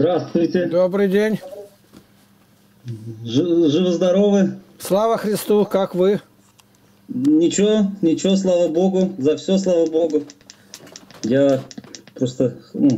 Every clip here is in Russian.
Здравствуйте. Добрый день. Живы-здоровы? Слава Христу, как вы? Ничего, ничего, слава Богу. За все, слава Богу. Я просто...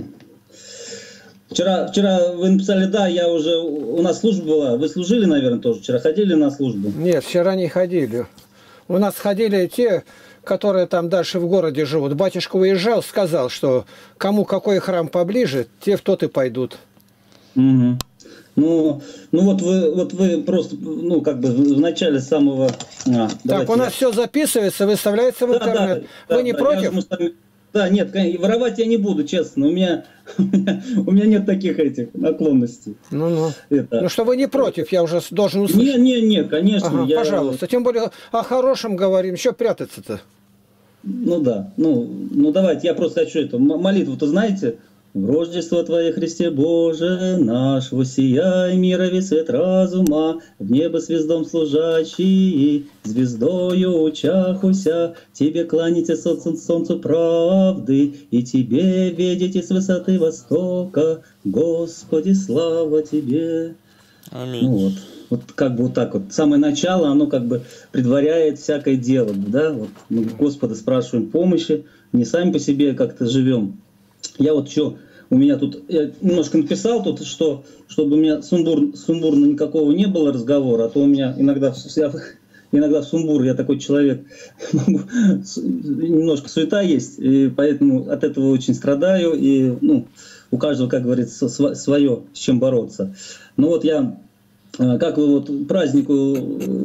Вчера вы написали, да, я уже... У нас служба была. Вы служили, наверное, тоже? Вчера ходили на службу? Нет, вчера не ходили. У нас ходили те, которые там дальше в городе живут. Батюшка уезжал, сказал, что кому какой храм поближе, те в тот и пойдут. Угу. Ну вот вы просто, как бы в начале самого... Так, у нас все записывается, выставляется в интернет. Вы не против? Да, нет, воровать я не буду, честно. У меня нет таких наклонностей. Ну, что вы не против, я уже должен услышать. Не, конечно. Ага, пожалуйста, тем более о хорошем говорим, что прятаться-то? Ну да, давайте, я просто хочу молитву-то знаете? В Рождество Твое, Христе Боже наш, воссияй мирови свет разума, в небо звездом служащий, звездою учахуся, Тебе кланяйте солнцу правды, и Тебе ведите с высоты востока, Господи, слава Тебе. Аминь. Вот как бы вот так вот. Самое начало, оно как бы предваряет всякое дело, да? Вот мы Господа спрашиваем помощи, не сами по себе как-то живем. Я у меня тут, я немножко написал тут, что, чтобы у меня сумбурно никакого не было разговора, а то у меня иногда в сумбур, я такой человек, немножко суета есть, и поэтому от этого очень страдаю, и у каждого, как говорится, свое, с чем бороться. Как вы к празднику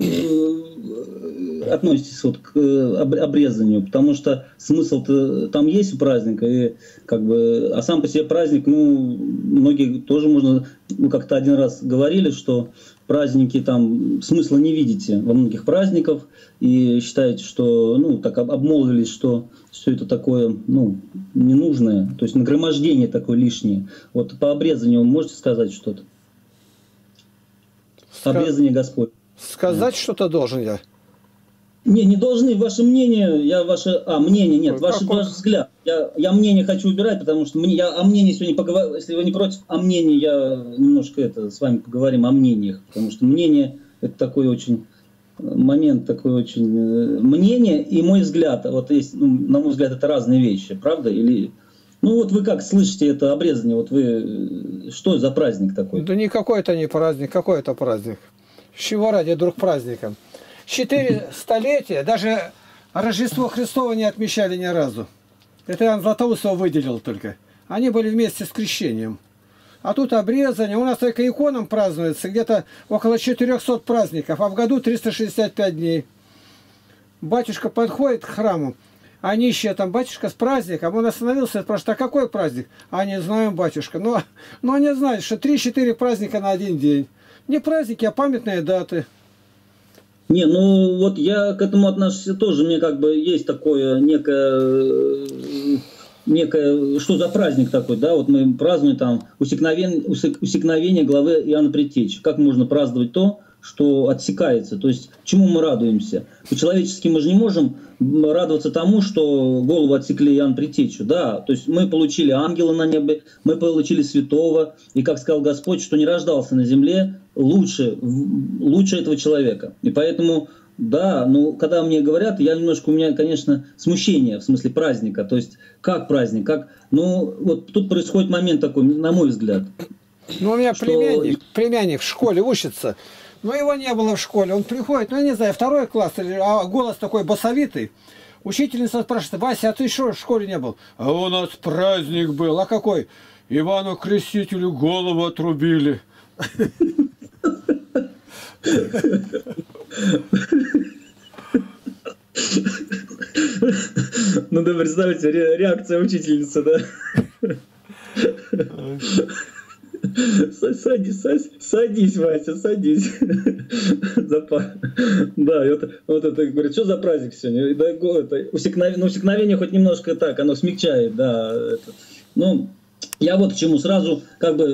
относитесь к обрезанию, потому что смысл-то там есть у праздника, а сам по себе праздник, многие тоже можно, как-то один раз говорили, что праздники там смысла не видите во многих праздниках и считаете, что, так обмолвились, что все это такое, ненужное, то есть нагромождение такое лишнее. Вот по обрезанию можете сказать что-то? Обрезание Господь. Сказать что-то должен я? Не должны. Ваше мнение, мнение нет, ваш взгляд. Я мнение хочу убирать, потому что я о мнении сегодня поговорю. Если вы не против, о мнении я немножко с вами поговорим о мнениях, потому что мнение это такой очень момент, такой очень мнение и мой взгляд. Вот есть, на мой взгляд, это разные вещи, правда? Или вы как слышите это обрезание? Вот вы что за праздник такой? Да никакой это не праздник, какой это праздник? С чего ради вдруг праздником? 4 столетия, даже Рождество Христово не отмечали ни разу. Это Иоанн Златоустова выделил только. Они были вместе с крещением. А тут обрезание. У нас только иконам празднуется где-то около 400 праздников, а в году 365 дней. Батюшка подходит к храму, а нищие там, батюшка, с праздником. Он остановился и спрашивает, а какой праздник? А не знаем, батюшка. Но они знают, что 3-4 праздника на один день. Не праздники, а памятные даты. Не, я к этому отношусь тоже, мне как бы есть такое некое, что за праздник такой, да, вот мы празднуем там усекновение главы Иоанна Предтечи. Как можно праздновать то, что отсекается, то есть чему мы радуемся? По-человечески мы же не можем радоваться тому, что голову отсекли Иоанн Предтечу, да, то есть мы получили ангела на небе, мы получили святого, и как сказал Господь, что не рождался на земле лучше этого человека, и поэтому, да, когда мне говорят, у меня, конечно, смущение в смысле праздника, то есть как праздник, вот тут происходит момент такой, на мой взгляд. У меня племянник в школе учится. Но его не было в школе. Он приходит, я не знаю, 2 класс, а голос такой басовитый. Учительница спрашивает, Вася, а ты что в школе не был? А у нас праздник был. А какой? Ивану Крестителю голову отрубили. Да, представьте, реакция учительницы, да? Садись, Вася, садись. Да, вот это говорит, что за праздник сегодня? Усекновение хоть немножко так, оно смягчает, да. Я вот к чему сразу, как бы,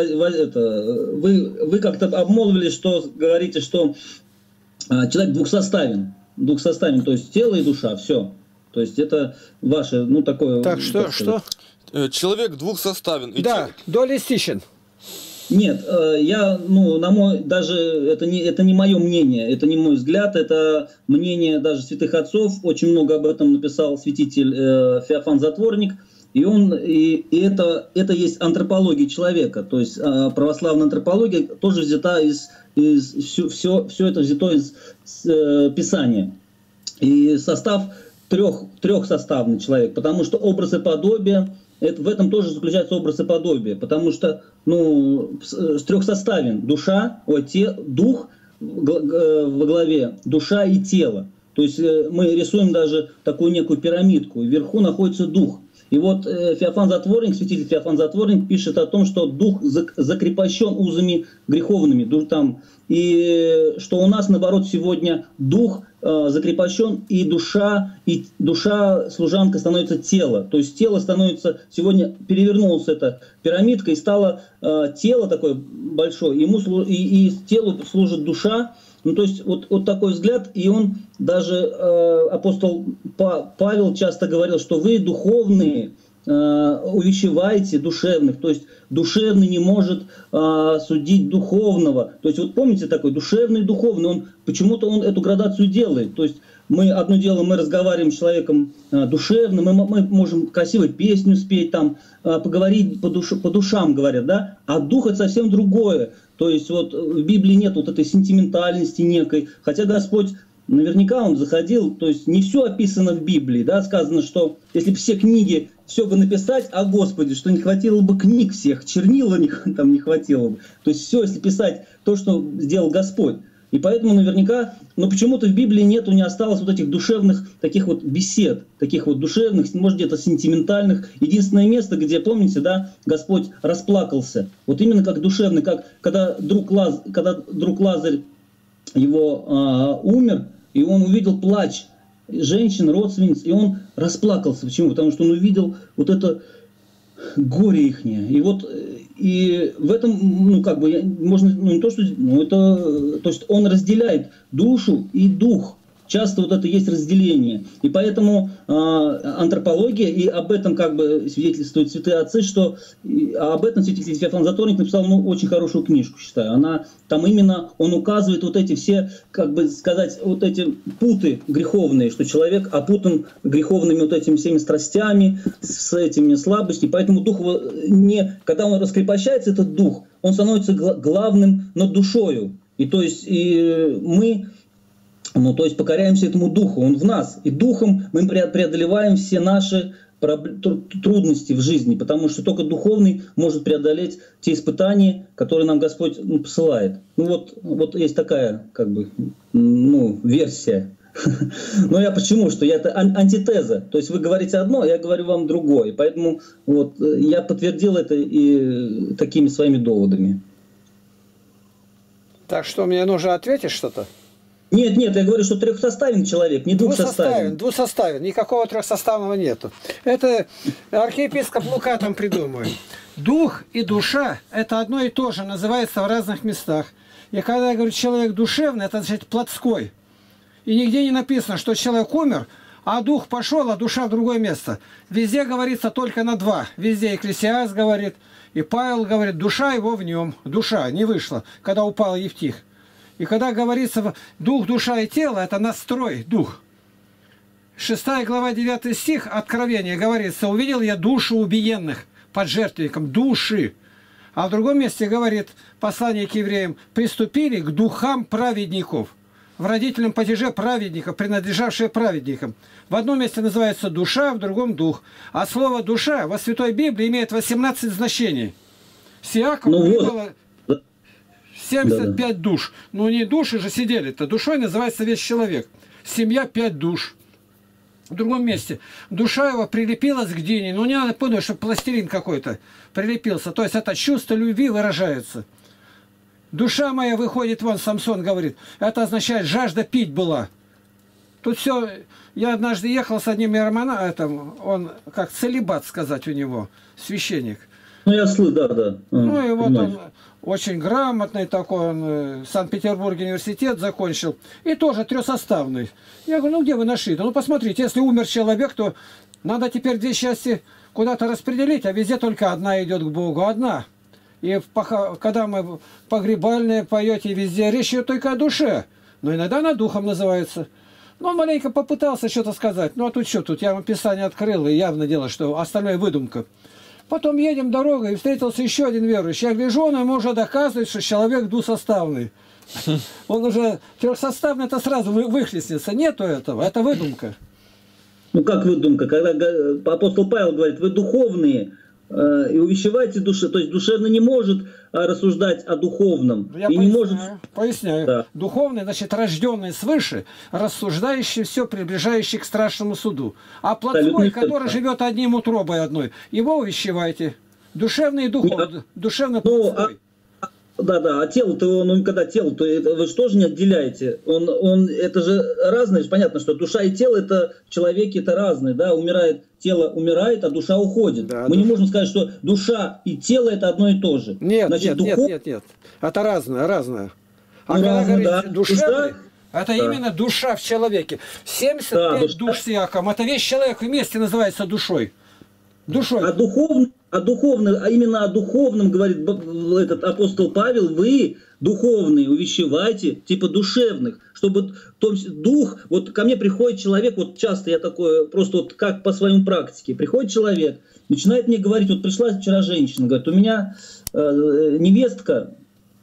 вы как-то обмолвились, что говорите, что человек двухсоставен, то есть тело и душа, все. То есть это ваше, такое... Так, что? Человек двухсоставен. Да, дуалистичен. Нет, я, ну, на мой, даже это не мое мнение, это не мой взгляд, это мнение даже святых отцов. Очень много об этом написал святитель Феофан Затворник. И это есть антропология человека, то есть православная антропология тоже взята все это взято из Писания. И состав трехсоставный человек, потому что образ и подобие, в этом тоже заключается образ и подобие, потому что, ну, трехсоставен дух во главе, душа и тело. То есть мы рисуем даже такую некую пирамидку, вверху находится дух. И вот Феофан Затворник, святитель Феофан Затворник пишет о том, что дух закрепощен узами греховными, и что у нас, наоборот, сегодня дух закрепощен, и душа служанка становится тело. То есть тело становится, сегодня перевернулась эта пирамидка, и стало тело такое большое, и телу служит душа. Ну, то есть вот такой взгляд, и он даже, апостол Павел часто говорил, что вы духовные увещеваете душевных, то есть душевный не может судить духовного. То есть вот помните такой душевный и духовный, почему-то он эту градацию делает. То есть одно дело, мы разговариваем с человеком душевным, мы можем красивую песню спеть, там, поговорить по душам, говорят, да, а дух это совсем другое. То есть вот в Библии нет вот этой сентиментальности некой, хотя Господь наверняка Он заходил, то есть не все описано в Библии, да, сказано, что если бы все книги, все бы написать о Господе, что не хватило бы книг всех, чернила там не хватило бы, то есть все, если писать то, что сделал Господь. И поэтому наверняка, но почему-то в Библии не осталось вот этих душевных таких вот бесед, таких вот душевных, может где-то сентиментальных. Единственное место, где, помните, да, Господь расплакался, вот именно как душевный, как когда друг Лазарь его умер, и он увидел плач женщин, родственниц, и он расплакался. Почему? Потому что он увидел вот это горе ихнее. И в этом, ну, как бы, можно, ну, не то, что, ну, это, то есть он разделяет душу и дух. Часто вот это есть разделение. И поэтому антропология, и об этом как бы свидетельствуют святые отцы, что об этом святитель Феофан Затворник написал, ну, очень хорошую книжку, считаю. Там именно он указывает вот эти все, как бы сказать, вот эти путы греховные, что человек опутан греховными вот этими всеми страстями, с этими слабостями. Поэтому дух, когда он раскрепощается, этот дух, он становится главным над душою. И то есть мы... Ну, то есть покоряемся этому духу, он в нас. И духом мы преодолеваем все наши трудности в жизни, потому что только духовный может преодолеть те испытания, которые нам Господь посылает. Ну вот есть такая, как бы, ну, версия. Но я почему? Что это антитеза. То есть вы говорите одно, а я говорю вам другое. Поэтому вот я подтвердил это и такими своими доводами. Так что мне нужно ответить что-то? Нет, я говорю, что трехсоставен человек, не двухсоставен. Двусоставен, никакого трехсоставного нету. Это архиепископ Лука там придумывает. Дух и душа – это одно и то же, называется в разных местах. И когда я говорю, человек душевный, это значит плотской. И нигде не написано, что человек умер, а дух пошел, а душа в другое место. Везде говорится только на два. Везде Екклесиаст говорит, и Павел говорит, душа его в нем. Душа не вышла, когда упал Евтих. И когда говорится дух, душа и тело, это настрой, дух. 6 глава 9 стих Откровения говорится, увидел я душу убиенных под жертвенником, души. А в другом месте говорит послание к евреям, приступили к духам праведников, в родительном падеже праведников, принадлежавшие праведникам. В одном месте называется душа, в другом дух. А слово душа во Святой Библии имеет 18 значений. С Иаковом было 75 душ. Ну не души же сидели-то. Душой называется весь человек. Семья 5 душ. В другом месте. Душа его прилепилась к Дине. Ну не надо подумать, что пластилин какой-то прилепился. То есть это чувство любви выражается. Душа моя выходит вон, Самсон говорит. Это означает, жажда пить была. Тут все... Я однажды ехал с одним иеромонахом, он как целибат сказать у него, священник. Ну я слышал, да. Ну и вот он очень грамотный такой, он в Санкт-Петербурге университет закончил. И тоже трехсоставный. Я говорю, ну где вы нашли? Ну посмотрите, если умер человек, то надо теперь две части куда-то распределить, а везде только одна идет к Богу, одна. И когда мы погребальные поете везде, речь идет только о душе. Но иногда она духом называется. Ну, он маленько попытался что-то сказать. Ну, а тут что? Тут я вам Писание открыл, и явно дело, что остальное выдумка. Потом едем дорогой, и встретился еще один верующий. Я гляжу, он ему уже доказывает, что человек двусоставный. Он уже трехсоставный, это сразу выхлестнется. Нету этого, это выдумка. Ну, как выдумка? Когда апостол Павел говорит, вы духовные, и увещевайте душе, то есть душевно не может рассуждать о духовном. Я и поясняю, не может... поясняю. Да. Духовный, значит, рожденный свыше, рассуждающий все, приближающий к страшному суду. А плотской, который живет одним утробой одной, его увещевайте. Душевный и духовный. Душевно-плотской. Да, а тело-то, когда тело-то, вы же тоже не отделяете. Это же разное, понятно, что душа и тело это в человеке это разные, да, тело умирает, а душа уходит. Да, мы не можем сказать, что душа и тело это одно и то же. Нет, значит, нет. Это разное. А когда говорите душевный, это именно душа в человеке. 75 душ с Иаком, это весь человек вместе называется душой. Душой. А именно о духовном, говорит этот апостол Павел, вы духовные увещевайте, типа душевных, чтобы дух, вот ко мне приходит человек, вот часто я такое, просто вот как по своему практике, приходит человек, начинает мне говорить, вот пришла вчера женщина, говорит, у меня невестка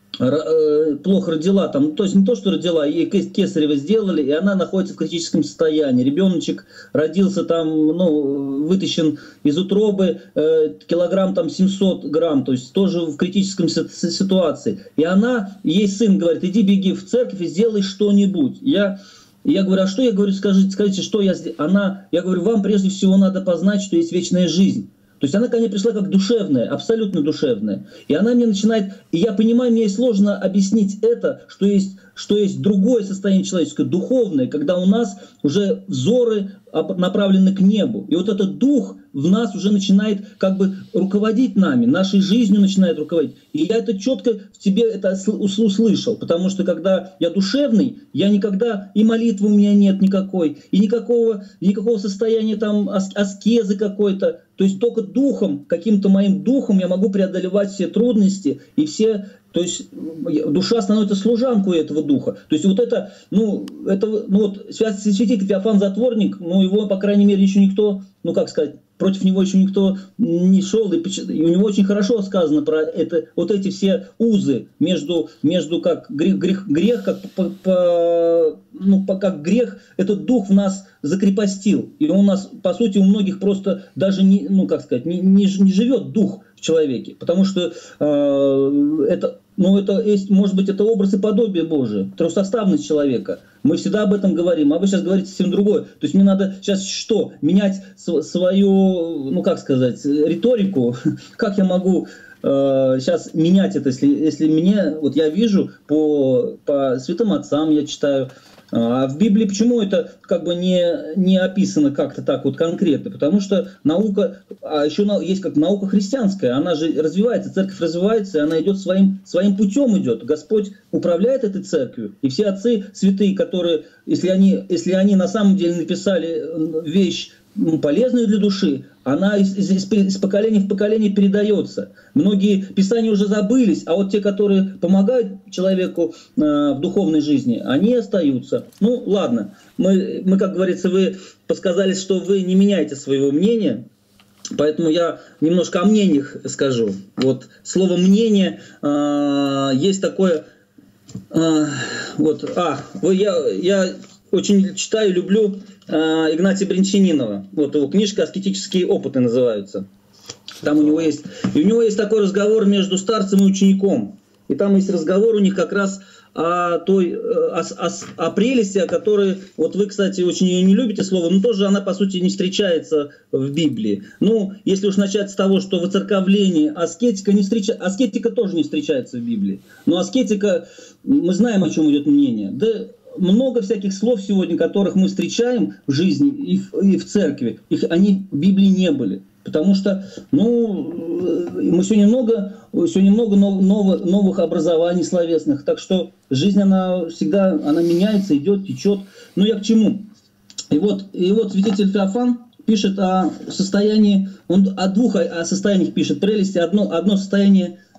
плохо родила, там, то есть не то, что родила, ей кесарево сделали, и она находится в критическом состоянии. Ребеночек родился там, вытащен из утробы, килограмм там 700 грамм, то есть тоже в критическом ситуации. И ей сын говорит, иди беги в церковь и сделай что-нибудь. Я говорю, а что? Я говорю, скажите, что я сделаю? Я говорю, вам прежде всего надо познать, что есть вечная жизнь. То есть она ко мне пришла как душевная, абсолютно душевная. И она мне начинает, и я понимаю, мне сложно объяснить это, что есть другое состояние человеческое, духовное, когда у нас уже взоры направлены к небу. И вот этот дух в нас уже начинает как бы руководить нами, нашей жизнью начинает руководить. И я это четко в тебе это услышал, потому что когда я душевный, я никогда, и молитвы у меня нет никакой, и никакого состояния там аскезы какой-то. То есть только духом, каким-то моим духом я могу преодолевать все трудности и все... То есть душа становится служанкой этого духа. То есть вот это, святитель Феофан Затворник, его, по крайней мере, еще никто, против него еще никто не шел, и у него очень хорошо сказано про это, вот эти все узы между как грех, как грех, этот дух в нас закрепостил. И он у нас, по сути, у многих просто даже не живет дух в человеке, потому что это есть, может быть, это образ и подобие Божие, трехсоставность человека. Мы всегда об этом говорим, а вы сейчас говорите совсем другое. То есть мне надо сейчас что? Менять свою, риторику? Как я могу сейчас менять это, если мне, вот я вижу по святым отцам, я читаю, а в Библии почему это как бы не описано как-то так вот конкретно? Потому что наука, а еще есть как наука христианская, она же развивается, церковь развивается, и она идет своим путем идет. Господь управляет этой церковью, и все отцы святые, которые, если они на самом деле написали вещь полезную для души, она из поколения в поколение передается. Многие писания уже забылись, а вот те, которые помогают человеку в духовной жизни, они остаются. Ну, ладно, мы, как говорится, вы подсказали, что вы не меняете своего мнения, поэтому я немножко о мнениях скажу. Вот слово «мнение» есть такое... Я очень читаю, люблю Игнатия Бринчанинова. Вот его книжка «Аскетические опыты» называются. Там у него есть такой разговор между старцем и учеником. И там есть разговор у них как раз о прелести, о которой, вот вы, кстати, очень ее не любите слово, но тоже она, по сути, не встречается в Библии. Ну, если уж начать с того, что воцерковление, аскетика тоже не встречается в Библии. Но аскетика, мы знаем, о чем идет мнение. Да, много всяких слов сегодня, которых мы встречаем в жизни и в церкви, они в Библии не были. Потому что, мы сегодня много новых образований словесных, так что жизнь, она всегда, она меняется, идет, течет. Но я к чему? И вот святитель Феофан пишет о состоянии, он о двух состояниях пишет, прелести. Одно состояние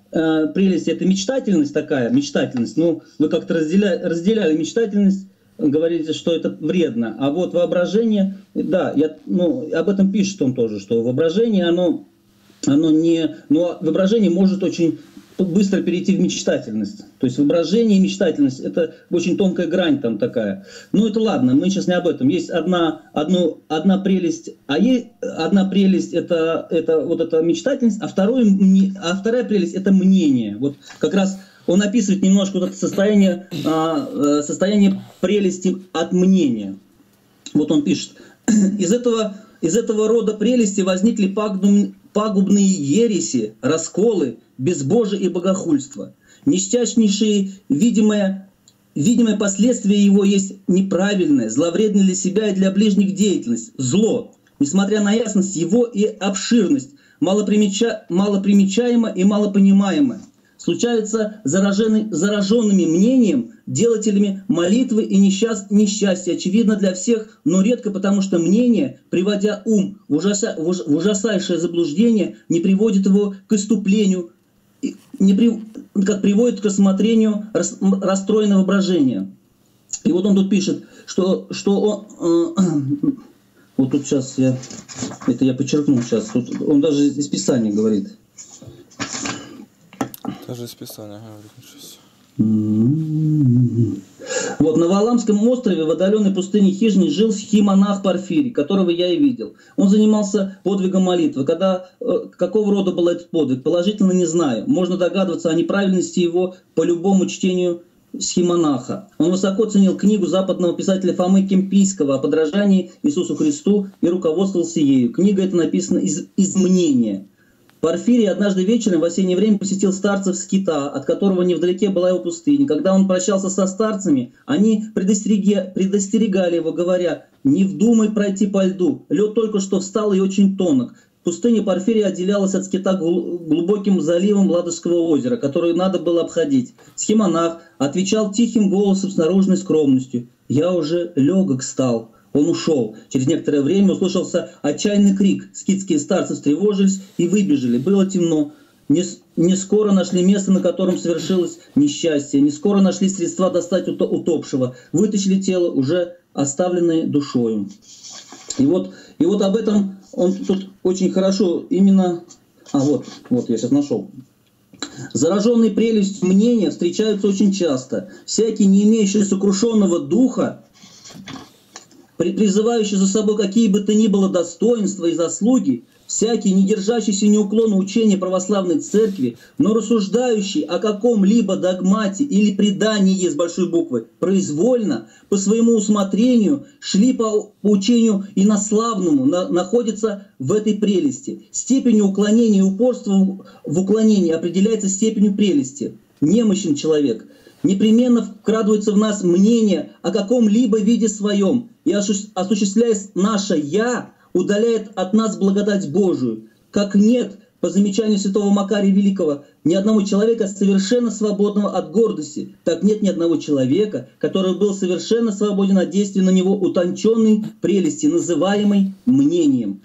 прелесть – это мечтательность такая, мечтательность. Ну, вы как-то разделяли мечтательность, говорите, что это вредно. А вот воображение, да, об этом пишет он тоже, что воображение, оно не... Но воображение может очень быстро перейти в мечтательность. То есть воображение и мечтательность – это очень тонкая грань там такая. Ну это ладно, мы сейчас не об этом. Есть одна прелесть, одна прелесть – это вот эта мечтательность, а вторая прелесть – это мнение. Вот как раз он описывает немножко вот это состояние прелести от мнения. Вот он пишет: из этого рода прелести возникли пагубные ереси, расколы, безбожие и богохульство. Несчастнейшие видимое последствие его есть неправильная, зловредная для себя и для ближних деятельность, зло, несмотря на ясность его и обширность, малопримечаемо и малопонимаемо. Случаются зараженными мнением, делателями молитвы и несчастья, очевидно для всех, но редко, потому что мнение, приводя ум в ужасающее заблуждение, не приводит его к иступлению, как приводит к рассмотрению расстроенного воображения. И вот он тут пишет, что он... Вот тут сейчас я подчеркну сейчас, тут он даже из Писания говорит. Даже из Писания говорит сейчас. Вот на Валаамском острове в отдаленной пустыне хижине жил схимонах Порфирий, которого я и видел. Он занимался подвигом молитвы. Какого рода был этот подвиг? Положительно не знаю. Можно догадываться о неправильности его по любому чтению схимонаха. Он высоко ценил книгу западного писателя Фомы Кемпийского о подражании Иисусу Христу и руководствовался ею. Книга эта написана из мнения. Порфирий однажды вечером в осеннее время посетил старцев скита, от которого невдалеке была его пустыня. Когда он прощался со старцами, они предостерегали его, говоря: «Не вдумай пройти по льду, лед только что встал и очень тонок». Пустыня Порфирия отделялась от скита глубоким заливом Ладожского озера, который надо было обходить. Схимонах отвечал тихим голосом с наружной скромностью: «Я уже легок стал». Он ушел. Через некоторое время услышался отчаянный крик. Скитские старцы встревожились и выбежали. Было темно. Не скоро нашли место, на котором совершилось несчастье. Не скоро нашли средства достать утопшего. Вытащили тело, уже оставленное душою. И вот об этом он тут очень хорошо именно... Вот я сейчас нашел. Зараженные прелестью мнения встречаются очень часто. Всякий, не имеющий сокрушенного духа, призывающий за собой какие бы то ни было достоинства и заслуги, всякий, не держащийся неуклонно учения православной церкви, но рассуждающий о каком-либо догмате или предании с большой буквы, произвольно, по своему усмотрению, шли по учению инославному, находится в этой прелести. Степень уклонения и упорства в уклонении определяется степенью прелести. Немощен человек. Непременно вкрадывается в нас мнение о каком-либо виде своем, и, осуществляя наше «я», удаляет от нас благодать Божию. Как нет, по замечанию святого Макария Великого, ни одного человека совершенно свободного от гордости, так нет ни одного человека, который был совершенно свободен от действия на него утонченной прелести, называемой мнением.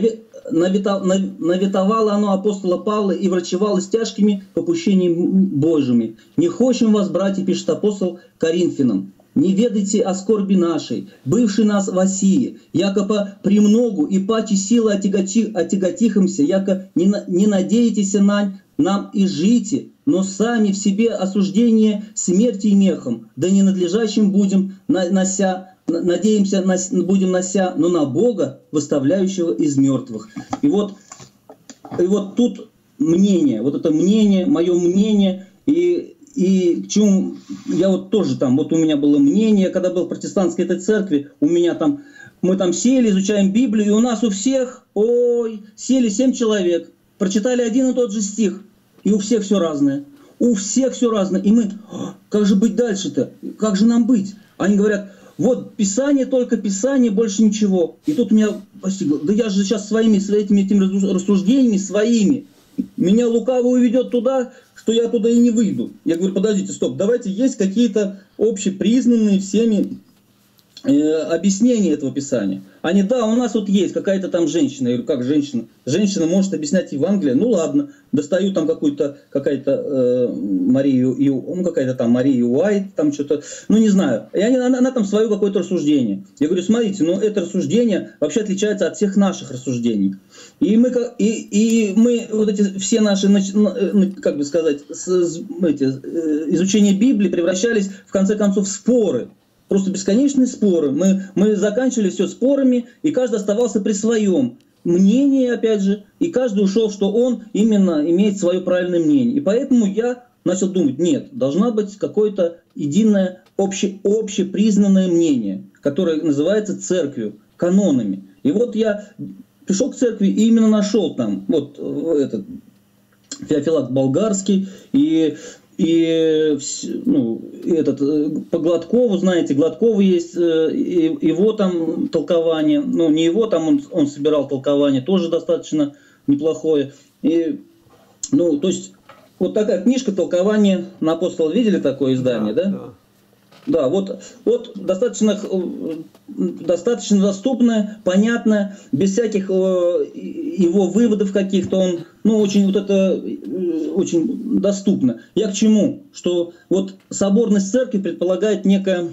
Наветовало оно апостола Павла и врачевалось тяжкими попущениями Божьими. «Не хочем вас, братья, — пишет апостол Коринфянам, — не ведайте о скорби нашей, бывшей нас в Осии, якобы премногу и паче силы отяготихимся, яко не надеетесь нам и жите, но сами в себе осуждение смерти и мехом, да ненадлежащим будем надеемся, будем нося, но на Бога, восставляющего из мертвых». И вот тут мнение, вот это мнение, мое мнение, и к чему я вот тоже там, вот у меня было мнение, когда был в протестантской этой церкви, у меня там, мы там сели, изучаем Библию, и у нас у всех, сели 7 человек, прочитали один и тот же стих, и у всех все разное. У всех все разное. И мы, как же быть дальше-то? Как же нам быть? Они говорят: вот Писание, только Писание, больше ничего. И тут меня постигло: да я же сейчас этими рассуждениями своими, меня лукаво уведет туда, что я туда и не выйду. Я говорю: подождите, стоп, давайте есть какие-то общепризнанные всеми объяснение этого Писания. Они, да, у нас вот есть какая-то там женщина. Я говорю, как женщина? Женщина может объяснять Евангелие? Ну ладно, достаю там какая-то Марию, ну какая-то там Мария Уайт, там что-то, ну не знаю. И она там свое какое-то рассуждение. Я говорю, смотрите, ну это рассуждение вообще отличается от всех наших рассуждений. И мы вот эти все наши, как бы сказать, изучение Библии превращались в конце концов в споры. Просто бесконечные споры. Мы заканчивали все спорами, и каждый оставался при своем мнении, опять же, и каждый ушел, что он именно имеет свое правильное мнение. И поэтому я начал думать, нет, должна быть какое-то единое, общепризнанное мнение, которое называется церковью, канонами. И вот я пришел к церкви и именно нашел там вот этот Феофилакт Болгарский по Гладкову, знаете, Гладкову есть его там толкование, ну не его там, он собирал толкование, тоже достаточно неплохое. И, ну, то есть, вот такая книжка «Толкование на апостола». Видели такое издание, да? Да, вот достаточно доступное, понятное, без всяких его выводов каких-то, он, ну, очень очень доступно. Я к чему? Что вот соборность церкви предполагает некое,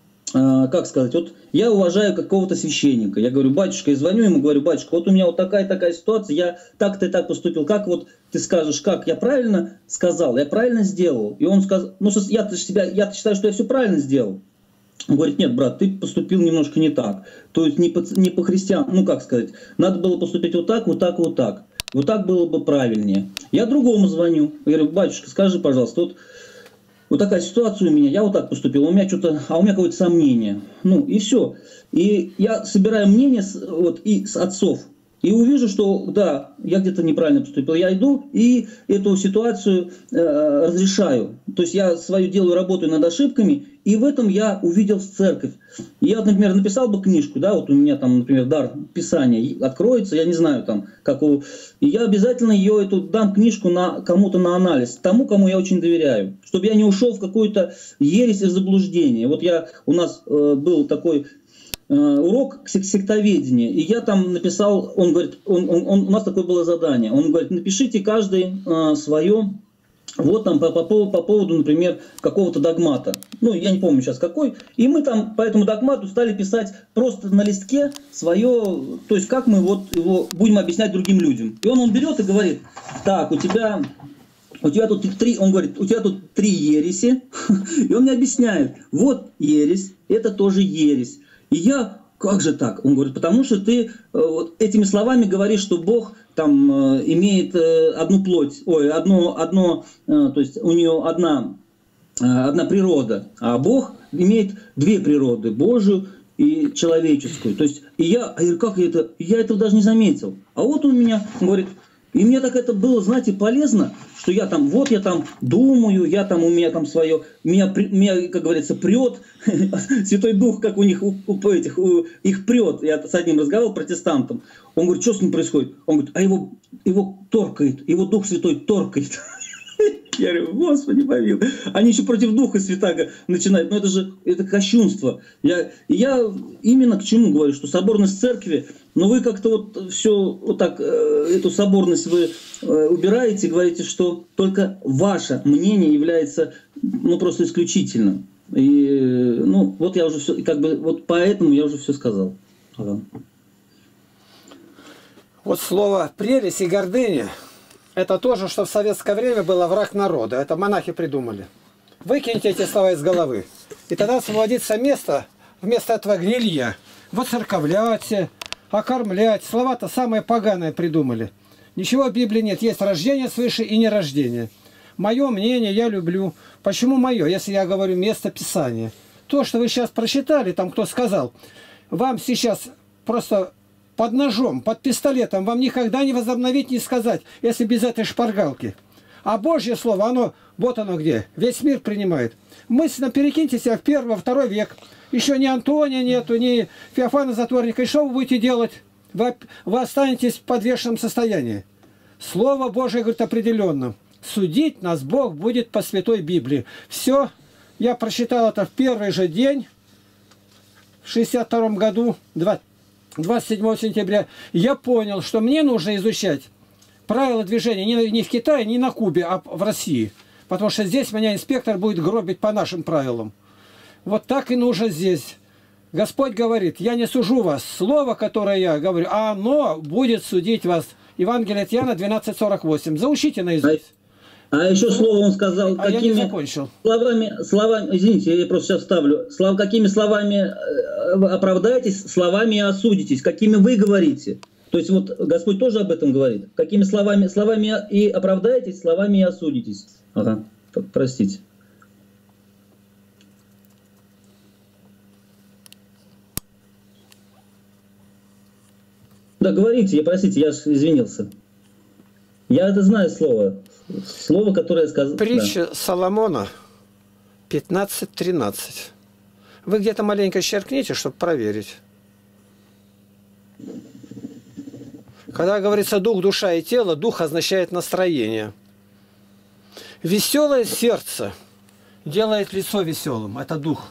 как сказать, вот я уважаю какого-то священника, я говорю, батюшка, я звоню ему, говорю, батюшка, вот у меня вот такая ситуация, я так-то и так поступил, как вот ты скажешь, как я правильно сказал, я правильно сделал? И он сказал, ну я-то считаю, что я все правильно сделал. Он говорит, нет, брат, ты поступил немножко не так, то есть не по христиан, ну как сказать, надо было поступить вот так, вот так, вот так. Вот так было бы правильнее. Я другому звоню, я говорю, батюшка, скажи, пожалуйста, вот такая ситуация у меня, я вот так поступил, у меня какое-то сомнение. Ну и все. И я собираю мнение с отцов. И увижу, что да, я где-то неправильно поступил. Я иду и эту ситуацию разрешаю. То есть я свою делаю, работаю над ошибками, и в этом я увидел церковь. Я, например, написал бы книжку, да, вот у меня там, например, дар писания откроется, я не знаю там, и я обязательно дам книжку кому-то на анализ, тому, кому я очень доверяю, чтобы я не ушел в какую-то ересь и заблуждение. Вот у нас был такой урок сектоведения, и я там написал, он говорит, у нас такое было задание, он говорит, напишите каждый свое, вот там по поводу, например, какого-то догмата, ну я не помню сейчас какой, и мы там по этому догмату стали писать просто на листке свое, то есть как мы вот его будем объяснять другим людям. И он берет и говорит, так, у тебя тут он говорит, у тебя тут 3 ереси, и он мне объясняет, вот ересь, это тоже ересь. И я, как же так? Он говорит, потому что ты этими словами говоришь, что Бог там имеет одну плоть, то есть у нее одна природа, а Бог имеет 2 природы, Божию и человеческую. То есть, я говорю, как это? Я этого даже не заметил. А вот он говорит, и мне так это было, знаете, полезно, что я там думаю, у меня там свое, меня, как говорится, прет, Святой Дух, как у них, их прет. Я с одним разговаривал, протестантом. Он говорит, что с ним происходит? Он говорит, а его торкает, его Дух Святой торкает. Я говорю, Господи, помилуй. Они еще против Духа Святаго начинают. Но это кощунство. Я именно к чему говорю, что соборность церкви, но вы как-то все так, эту соборность вы убираете и говорите, что только ваше мнение является просто исключительным. И вот я уже все, поэтому я уже все сказал. Ага. Вот слово «прелесть» и «гордыня» — это тоже, что в советское время было враг народа. Это монахи придумали. Выкиньте эти слова из головы. И тогда освободится место, вместо этого гнилья. Воцерковлять, окормлять. Слова-то самые поганые придумали. Ничего в Библии нет. Есть рождение свыше и нерождение. Мое мнение я люблю. Почему мое, если я говорю место Писания? То, что вы сейчас прочитали, там кто сказал, вам сейчас просто под ножом, под пистолетом, вам никогда не возобновить, не сказать, если без этой шпаргалки. А Божье Слово, вот оно где, весь мир принимает. Мысленно перекиньте себя в 1-2 век. Еще ни Антония нету, ни Феофана Затворника. И что вы будете делать? Вы останетесь в подвешенном состоянии. Слово Божие говорит определенно. Судить нас Бог будет по Святой Библии. Все, я прочитал это в первый же день. в 1962 году, 27 сентября, я понял, что мне нужно изучать правила движения не в Китае, не на Кубе, а в России. Потому что здесь меня инспектор будет гробить по нашим правилам. Вот так и нужно здесь. Господь говорит, я не сужу вас. Слово, которое я говорю, а оно будет судить вас. Евангелие от Иоанна 12:48. Заучите наизусть. А еще слово он сказал, я не какими закончил. словами, извините, я просто сейчас вставлю, какими словами оправдаетесь, словами и осудитесь, какими вы говорите. То есть вот Господь тоже об этом говорит. Какими словами и оправдаетесь, словами и осудитесь. Ага, простите. Да, говорите, простите, я же извинился. Я это знаю слово. Слово, которое я сказал. Притча Соломона 15:13. Вы где-то маленько черкните, чтобы проверить. Когда говорится дух, душа и тело, дух означает настроение. Веселое сердце делает лицо веселым. Это дух.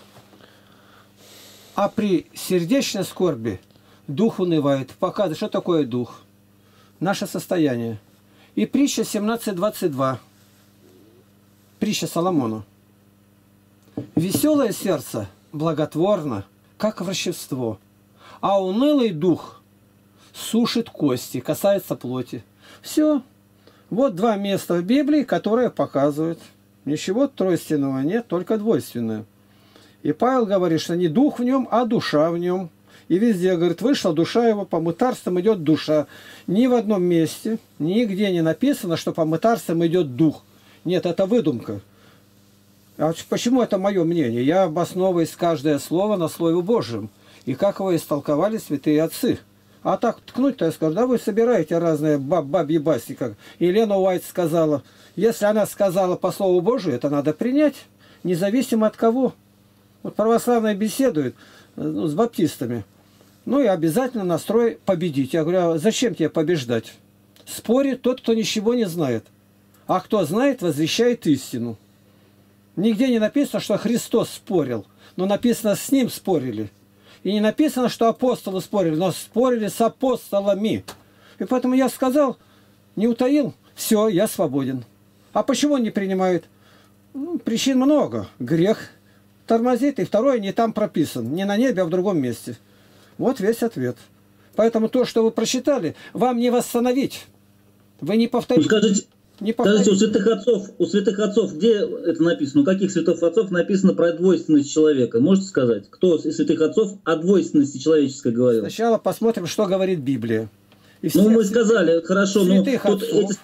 А при сердечной скорби дух унывает. Показывает, что такое дух. Наше состояние. И притча 17:22. Притча Соломона. Веселое сердце благотворно, как врачевство, а унылый дух сушит кости, касается плоти. Все. Вот два места в Библии, которые показывают. Ничего тройственного нет, только двойственное. И Павел говорит, что не дух в нем, а душа в нем. И везде, говорит, вышла душа его, по мытарствам идет душа. Ни в одном месте, нигде не написано, что по мытарствам идет дух. Нет, это выдумка. А почему это мое мнение? Я обосновываюсь каждое слово на Слове Божьем. И как его истолковали святые отцы. А так ткнуть-то я скажу, да вы собираете разные бабьи басни, как Елена Уайт сказала. Если она сказала по Слову Божию, это надо принять, независимо от кого. Вот православные беседуют с баптистами. Ну и обязательно настрой победить. Я говорю, а зачем тебе побеждать? Спорит тот, кто ничего не знает. А кто знает, возвещает истину. Нигде не написано, что Христос спорил, но написано, с Ним спорили. И не написано, что апостолы спорили, но спорили с апостолами. И поэтому я сказал, не утаил, все, я свободен. А почему он не принимает? Ну, причин много. Грех тормозит, и второе не там прописан. Не на небе, а в другом месте. Вот весь ответ. Поэтому то, что вы прочитали, вам не восстановить. Вы не повторите. Скажите, у святых отцов, где это написано? У каких святых отцов написано про двойственность человека? Можете сказать? Кто из святых отцов о двойственности человеческой говорил? Сначала посмотрим, что говорит Библия. Ну, мы сказали, хорошо, но тут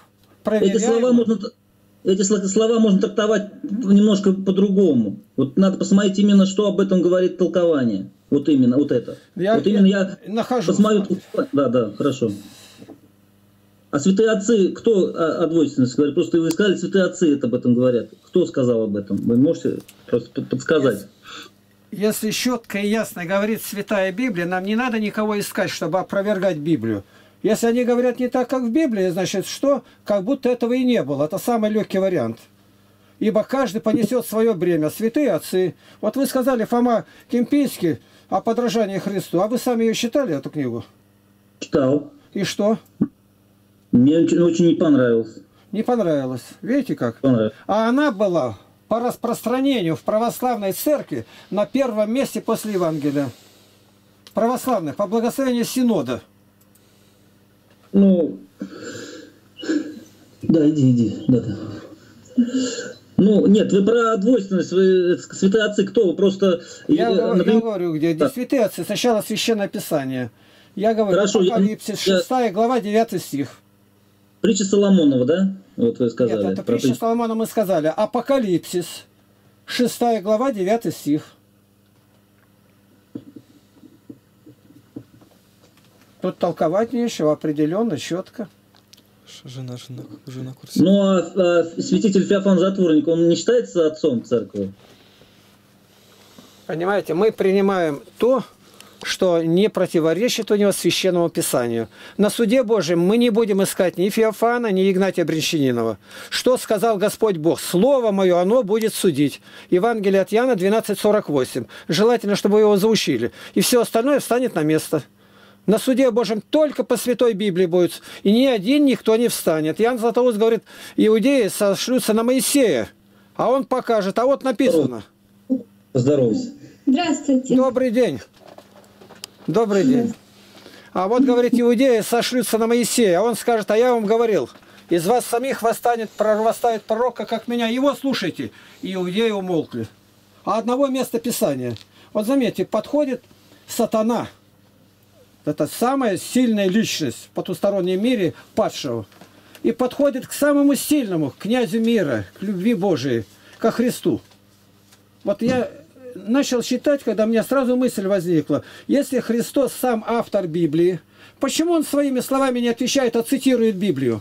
эти слова можно трактовать немножко по-другому. Вот надо посмотреть именно, что об этом говорит толкование. Вот именно, вот это. Я нахожу. Посмотрю. Да, хорошо. А святые отцы, кто о двойственности говорит? Просто вы сказали, святые отцы это об этом говорят. Кто сказал об этом? Вы можете просто подсказать? Если четко и ясно говорит Святая Библия, нам не надо никого искать, чтобы опровергать Библию. Если они говорят не так, как в Библии, значит, что? Как будто этого и не было. Это самый легкий вариант. Ибо каждый понесет свое бремя. Святые отцы. Вот вы сказали, Фома Кемпинский, о подражании Христу. А вы сами ее читали, эту книгу? Читал. И что? Мне очень не понравилось. Не понравилось. Видите как? Понравилось. А она была по распространению в православной церкви на первом месте после Евангелия. Православных, по благословению Синода. Ну, да, иди. Да. Ну, нет, вы про двойственность, вы святые отцы, кто? Вы просто... Я говорю, где святые отцы, сначала Священное Писание. Я говорю, хорошо, Апокалипсис, 6 глава, 9 стих. Притча Соломонова, да? Вот вы сказали. Нет, это притча Соломона мы сказали. Апокалипсис, 6 глава, 9 стих. Тут толковать нечего, определенно, четко. Жена курсе. Ну, а святитель Феофан Затворник, он не считается отцом церкви? Понимаете, мы принимаем то, что не противоречит у него Священному Писанию. На суде Божьем мы не будем искать ни Феофана, ни Игнатия Брянщанинова. Что сказал Господь Бог? Слово мое, оно будет судить. Евангелие от Иоанна 12:48. Желательно, чтобы вы его заучили. И все остальное встанет на место. На суде Божьем только по Святой Библии будет. И ни один никто не встанет. Иоанн Златоуст говорит, иудеи сошлются на Моисея. А он покажет. А вот написано. Здоровьте. Здравствуйте. Добрый день. Добрый день. А вот, говорит, иудеи сошлются на Моисея. А он скажет, а я вам говорил, из вас самих восстанет пророка, как меня. Его слушайте. И иудеи умолкли. А одного места Писания. Вот заметьте, подходит сатана. Это самая сильная личность в потустороннем мире падшего. И подходит к самому сильному, к князю мира, к любви Божией, ко Христу. Вот я начал читать, когда у меня сразу мысль возникла. Если Христос сам автор Библии, почему он своими словами не отвечает, а цитирует Библию?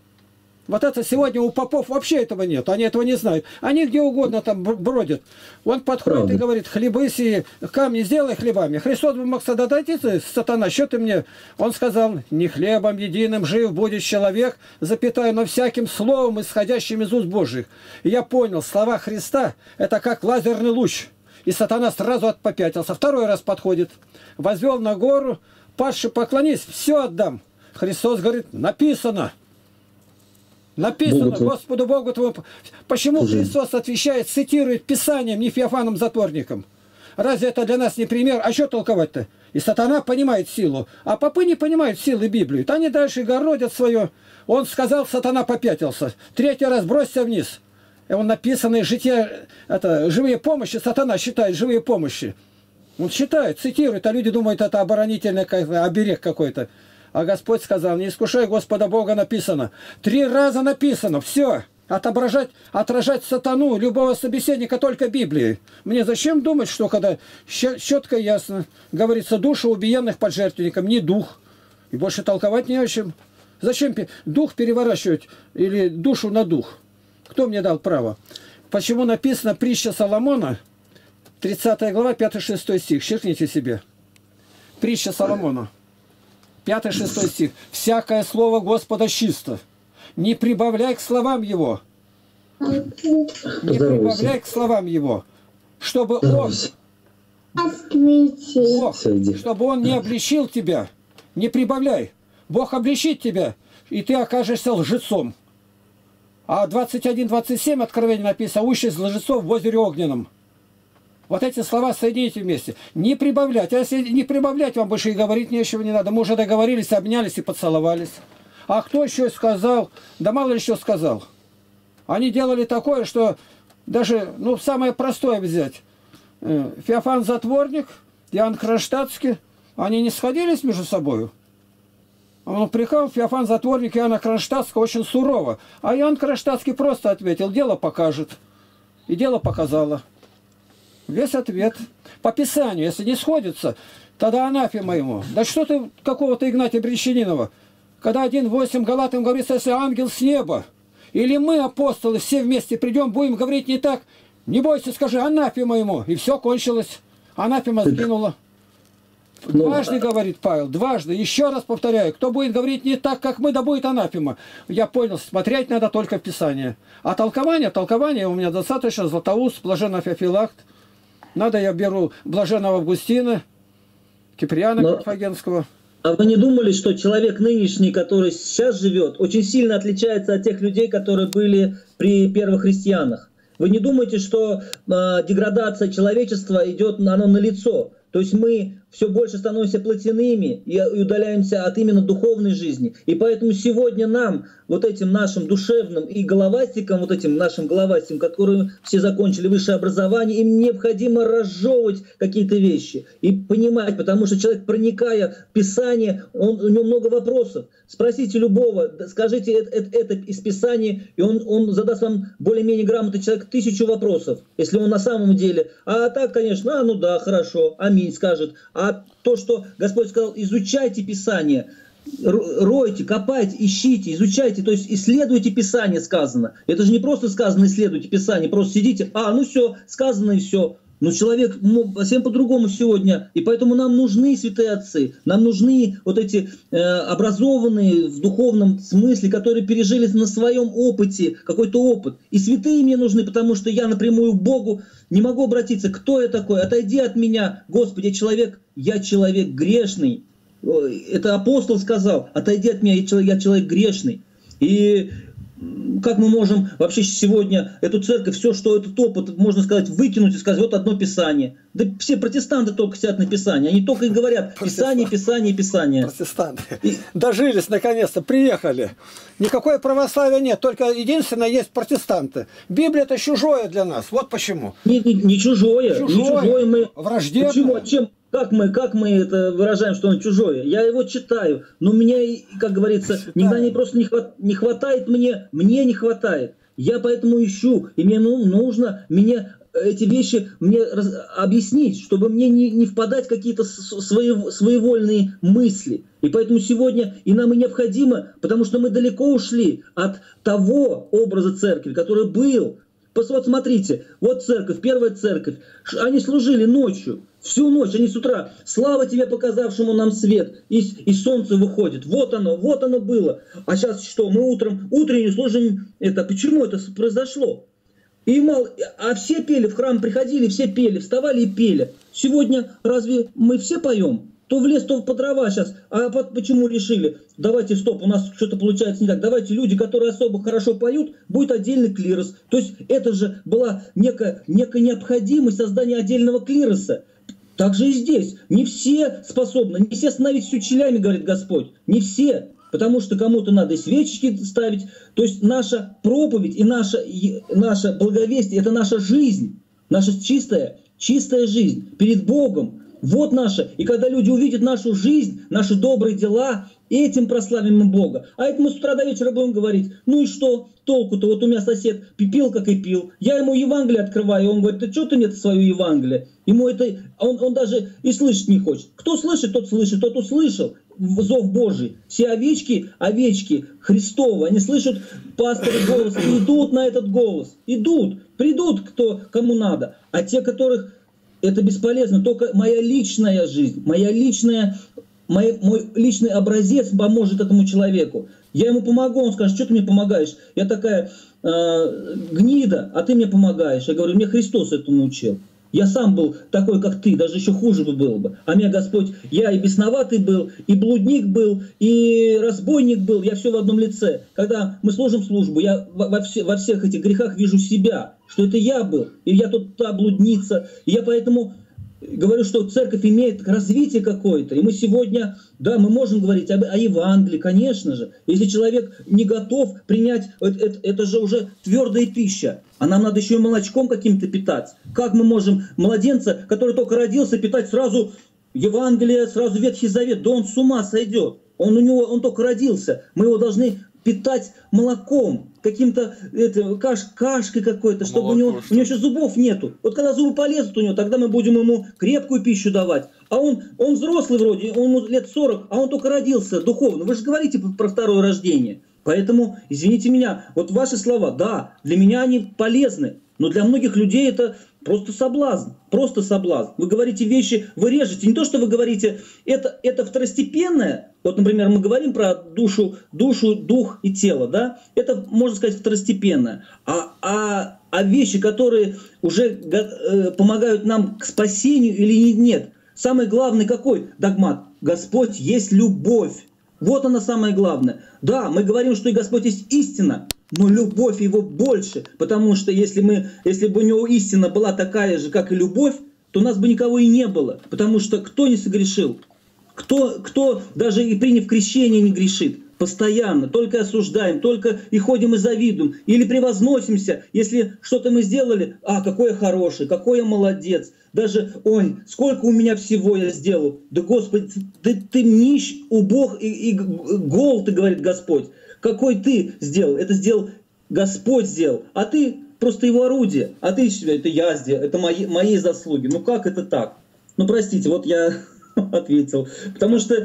Вот это сегодня у попов вообще этого нет, они этого не знают. Они где угодно там бродят. Он подходит и говорит, хлебы сии, камни сделай хлебами. Христос бы мог сказать, дайте, сатана, что ты мне? Он сказал, не хлебом единым жив будет человек, запятая, но всяким словом, исходящим из уст Божьих. И я понял, слова Христа, это как лазерный луч. И сатана сразу попятился. Второй раз подходит, возвел на гору, падший, поклонись, все отдам. Христос говорит, написано. Написано, Господу Богу твоему. Почему Христос отвечает, цитирует Писанием, не Феофаном Затворником? Разве это для нас не пример? А что толковать-то? И сатана понимает силу, а попы не понимают силы Библии. То они дальше городят свое. Он сказал, сатана попятился. Третий раз бросься вниз. И он написанное житие, это живые помощи, сатана считает живые помощи. Он считает, цитирует, а люди думают, это оборонительный оберег какой-то. А Господь сказал, не искушай Господа Бога, написано. 3 раза написано, все. Отражать сатану, любого собеседника только Библией. Мне зачем думать, что когда четко и ясно говорится, душа убиенных под жертвенником, не дух. И больше толковать не о чем. Зачем дух переворачивать или душу на дух? Кто мне дал право? Почему написано притча Соломона, 30 глава, 5-6 стих. Черкните себе. Притча Соломона. 5-6 стих. «Всякое слово Господа чисто. Не прибавляй к словам Его». Не прибавляй к словам Его. Чтобы Он... Бог, чтобы Он не обличил тебя. Не прибавляй. Бог обличит тебя, и ты окажешься лжецом. А 21-27 Откровение написано, «Участь лжецов в озере огненном». Вот эти слова соедините вместе. Не прибавлять. А если не прибавлять, вам больше и говорить нечего не надо. Мы уже договорились, обнялись и поцеловались. А кто еще сказал? Да мало ли что сказал. Они делали такое, что даже, ну, самое простое взять. Феофан Затворник, Иоанн Кронштадтский, они не сходились между собой. Он упрекал Феофан Затворник Иоанна Кронштадтского очень сурово. А Иоанн Кронштадтский просто ответил, дело покажет. И дело показало. Весь ответ. По Писанию, если не сходится, тогда анафема ему. Да что ты какого-то Игнатия Брянщанинова? Когда 1:8 Галатам говорится, если ангел с неба, или мы, апостолы, все вместе придем, будем говорить не так, не бойся, скажи анафема ему. И все кончилось. Анафема сгинула. Дважды, говорит Павел, дважды. Еще раз повторяю, кто будет говорить не так, как мы, да будет анафема. Я понял, смотреть надо только в Писание. А толкование у меня достаточно. Златоуст, Блаженный Феофилакт. Надо, я беру Блаженного Августина, Киприана Карфагенского. А вы не думали, что человек нынешний, который сейчас живет, очень сильно отличается от тех людей, которые были при первых христианах? Вы не думаете, что деградация человечества идет, оно налицо? То есть мы все больше становимся плотяными и удаляемся от именно духовной жизни. И поэтому сегодня нам, вот этим нашим душевным и головастикам, вот этим нашим головастикам, которые все закончили высшее образование, им необходимо разжевывать какие-то вещи и понимать, потому что человек, проникая в Писание, у него много вопросов. Спросите любого, скажите это из Писания, и он задаст вам более-менее грамотный человек 1000 вопросов, если он на самом деле. А так, конечно, ну да, хорошо, аминь скажет. А то, что Господь сказал, изучайте Писание, ройте, копайте, ищите, изучайте, то есть исследуйте Писание, сказано. Это же не просто сказано исследуйте Писание, просто сидите, ну все, сказано и все. Но человек совсем по-другому сегодня, и поэтому нам нужны святые отцы, нам нужны вот эти образованные в духовном смысле, которые пережили на своем опыте какой-то опыт. И святые мне нужны, потому что я напрямую к Богу не могу обратиться. Кто я такой? Отойди от меня, Господи, я человек грешный. Это апостол сказал, отойди от меня, я человек грешный. И как мы можем вообще сегодня эту церковь, все, что этот опыт, можно сказать, выкинуть и сказать, вот одно Писание. Да все протестанты только сидят на Писании, они только и говорят Писание, Писание, Писание. Протестанты. Дожились наконец-то, приехали. Никакое православия нет, только единственное есть протестанты. Библия это чужое для нас, вот почему. Не чужое, не чужое мы. Враждебное. Почему? Как мы это выражаем, что он чужое? Я его читаю, но меня, как говорится, никогда просто не хватает мне не хватает. Я поэтому ищу, и мне нужно эти вещи объяснить, чтобы мне не впадать в какие-то своевольные мысли. И поэтому сегодня и нам и необходимо, потому что мы далеко ушли от того образа церкви, который был. Вот смотрите, вот церковь, первая церковь, они служили ночью, всю ночь, они с утра, слава тебе, показавшему нам свет, и солнце выходит, вот оно было. А сейчас что, мы утреннюю служим, почему это произошло? А все пели, в храм приходили, все пели, вставали и пели. Сегодня разве мы все поем? То в лес, то по дрова сейчас. А почему решили? Давайте, стоп, у нас что-то получается не так. Давайте люди, которые особо хорошо поют, будет отдельный клирос. То есть это же была некая необходимость создания отдельного клироса. Так же и здесь. Не все способны, не все становитесь учителями, говорит Господь. Не все. Потому что кому-то надо и свечки ставить. То есть наша проповедь и наше благовестие – это наша жизнь. Наша чистая жизнь перед Богом. Вот наша. И когда люди увидят нашу жизнь, наши добрые дела, этим прославим мы Бога. А это мы с утра до вечера будем говорить, ну и что толку-то? Вот у меня сосед пил, как и пил. Я ему Евангелие открываю, и он говорит, да что ты мне свое Евангелие? Ему это, он даже и слышать не хочет. Кто слышит, тот слышит, тот услышал зов Божий. Все овечки Христовы, они слышат пастыря голос и идут на этот голос. Придут кому надо. А те, которых это бесполезно, только моя личная жизнь, мой личный образец поможет этому человеку. Я ему помогу, он скажет, что ты мне помогаешь? Я такая гнида, а ты мне помогаешь. Я говорю, мне Христос этому научил. Я сам был такой, как ты, даже еще хуже было бы. А меня Господь, я и бесноватый был, и блудник был, и разбойник был, я все в одном лице. Когда мы служим службу, я во всех этих грехах вижу себя, что это я был, и я тут та блудница. И я поэтому говорю, что церковь имеет развитие какое-то, и мы сегодня, да, мы можем говорить о Евангелии, конечно же. Если человек не готов принять, это же уже твердая пища, а нам надо еще и молочком каким-то питать. Как мы можем младенца, который только родился, питать сразу Евангелие, сразу Ветхий Завет? Да он с ума сойдет. Он только родился. Мы его должны питать молоком, каким-то кашкой какой-то, чтобы у него еще зубов нету. Вот когда зубы полезут у него, тогда мы будем ему крепкую пищу давать. А он взрослый вроде, ему лет 40, а он только родился духовно. Вы же говорите про второе рождение. Поэтому, извините меня, вот ваши слова, да, для меня они полезны, но для многих людей это просто соблазн. Просто соблазн. Вы говорите вещи, вы режете. Не то, что вы говорите, это второстепенное. Вот, например, мы говорим про душу, дух и тело, да? Это, можно сказать, второстепенное. А вещи, которые уже помогают нам к спасению или нет. Самый главный какой догмат? Господь есть любовь. Вот она самое главное. Да, мы говорим, что и Господь есть истина, но любовь его больше, потому что если бы у него истина была такая же, как и любовь, то у нас бы никого и не было, потому что кто не согрешил? Кто даже и приняв крещение не грешит? Постоянно, только осуждаем, только и ходим и завидуем, или превозносимся, если что-то мы сделали, какой я хороший, какой я молодец, даже, ой, сколько у меня всего я сделал, да Господи, ты нищ, убог и гол, ты, говорит Господь, какой ты сделал, это сделал Господь сделал, а ты просто его орудие, а ты, это я сделал, это мои заслуги, ну как это так? Ну простите, вот я ответил. Потому что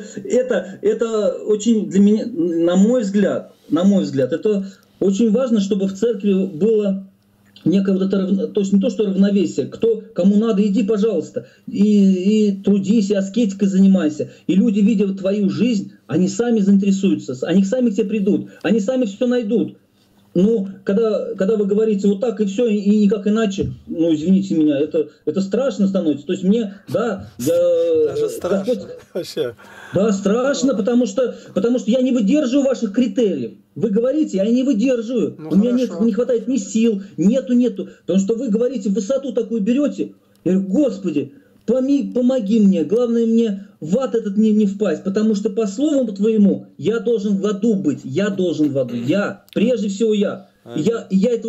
это очень для меня, на мой взгляд, это очень важно, чтобы в церкви было некое вот это, то есть не то, что равновесие, кому надо, иди, пожалуйста, и трудись, и аскетикой занимайся. И люди, видя твою жизнь, они сами заинтересуются, они сами к тебе придут, они сами все найдут. Ну, когда вы говорите вот так и все, и никак иначе, ну, извините меня, это страшно становится. То есть мне, да, Даже страшно. Господь, да, страшно, потому что я не выдерживаю ваших критериев. Вы говорите, я не выдерживаю. Ну, у меня не хватает ни сил, нету. Потому что вы говорите, высоту такую берете. Я говорю, Господи, помоги мне. Главное мне в ад этот не впасть. Потому что по слову твоему я должен в аду быть. Я должен в аду. Я. Прежде всего я. Я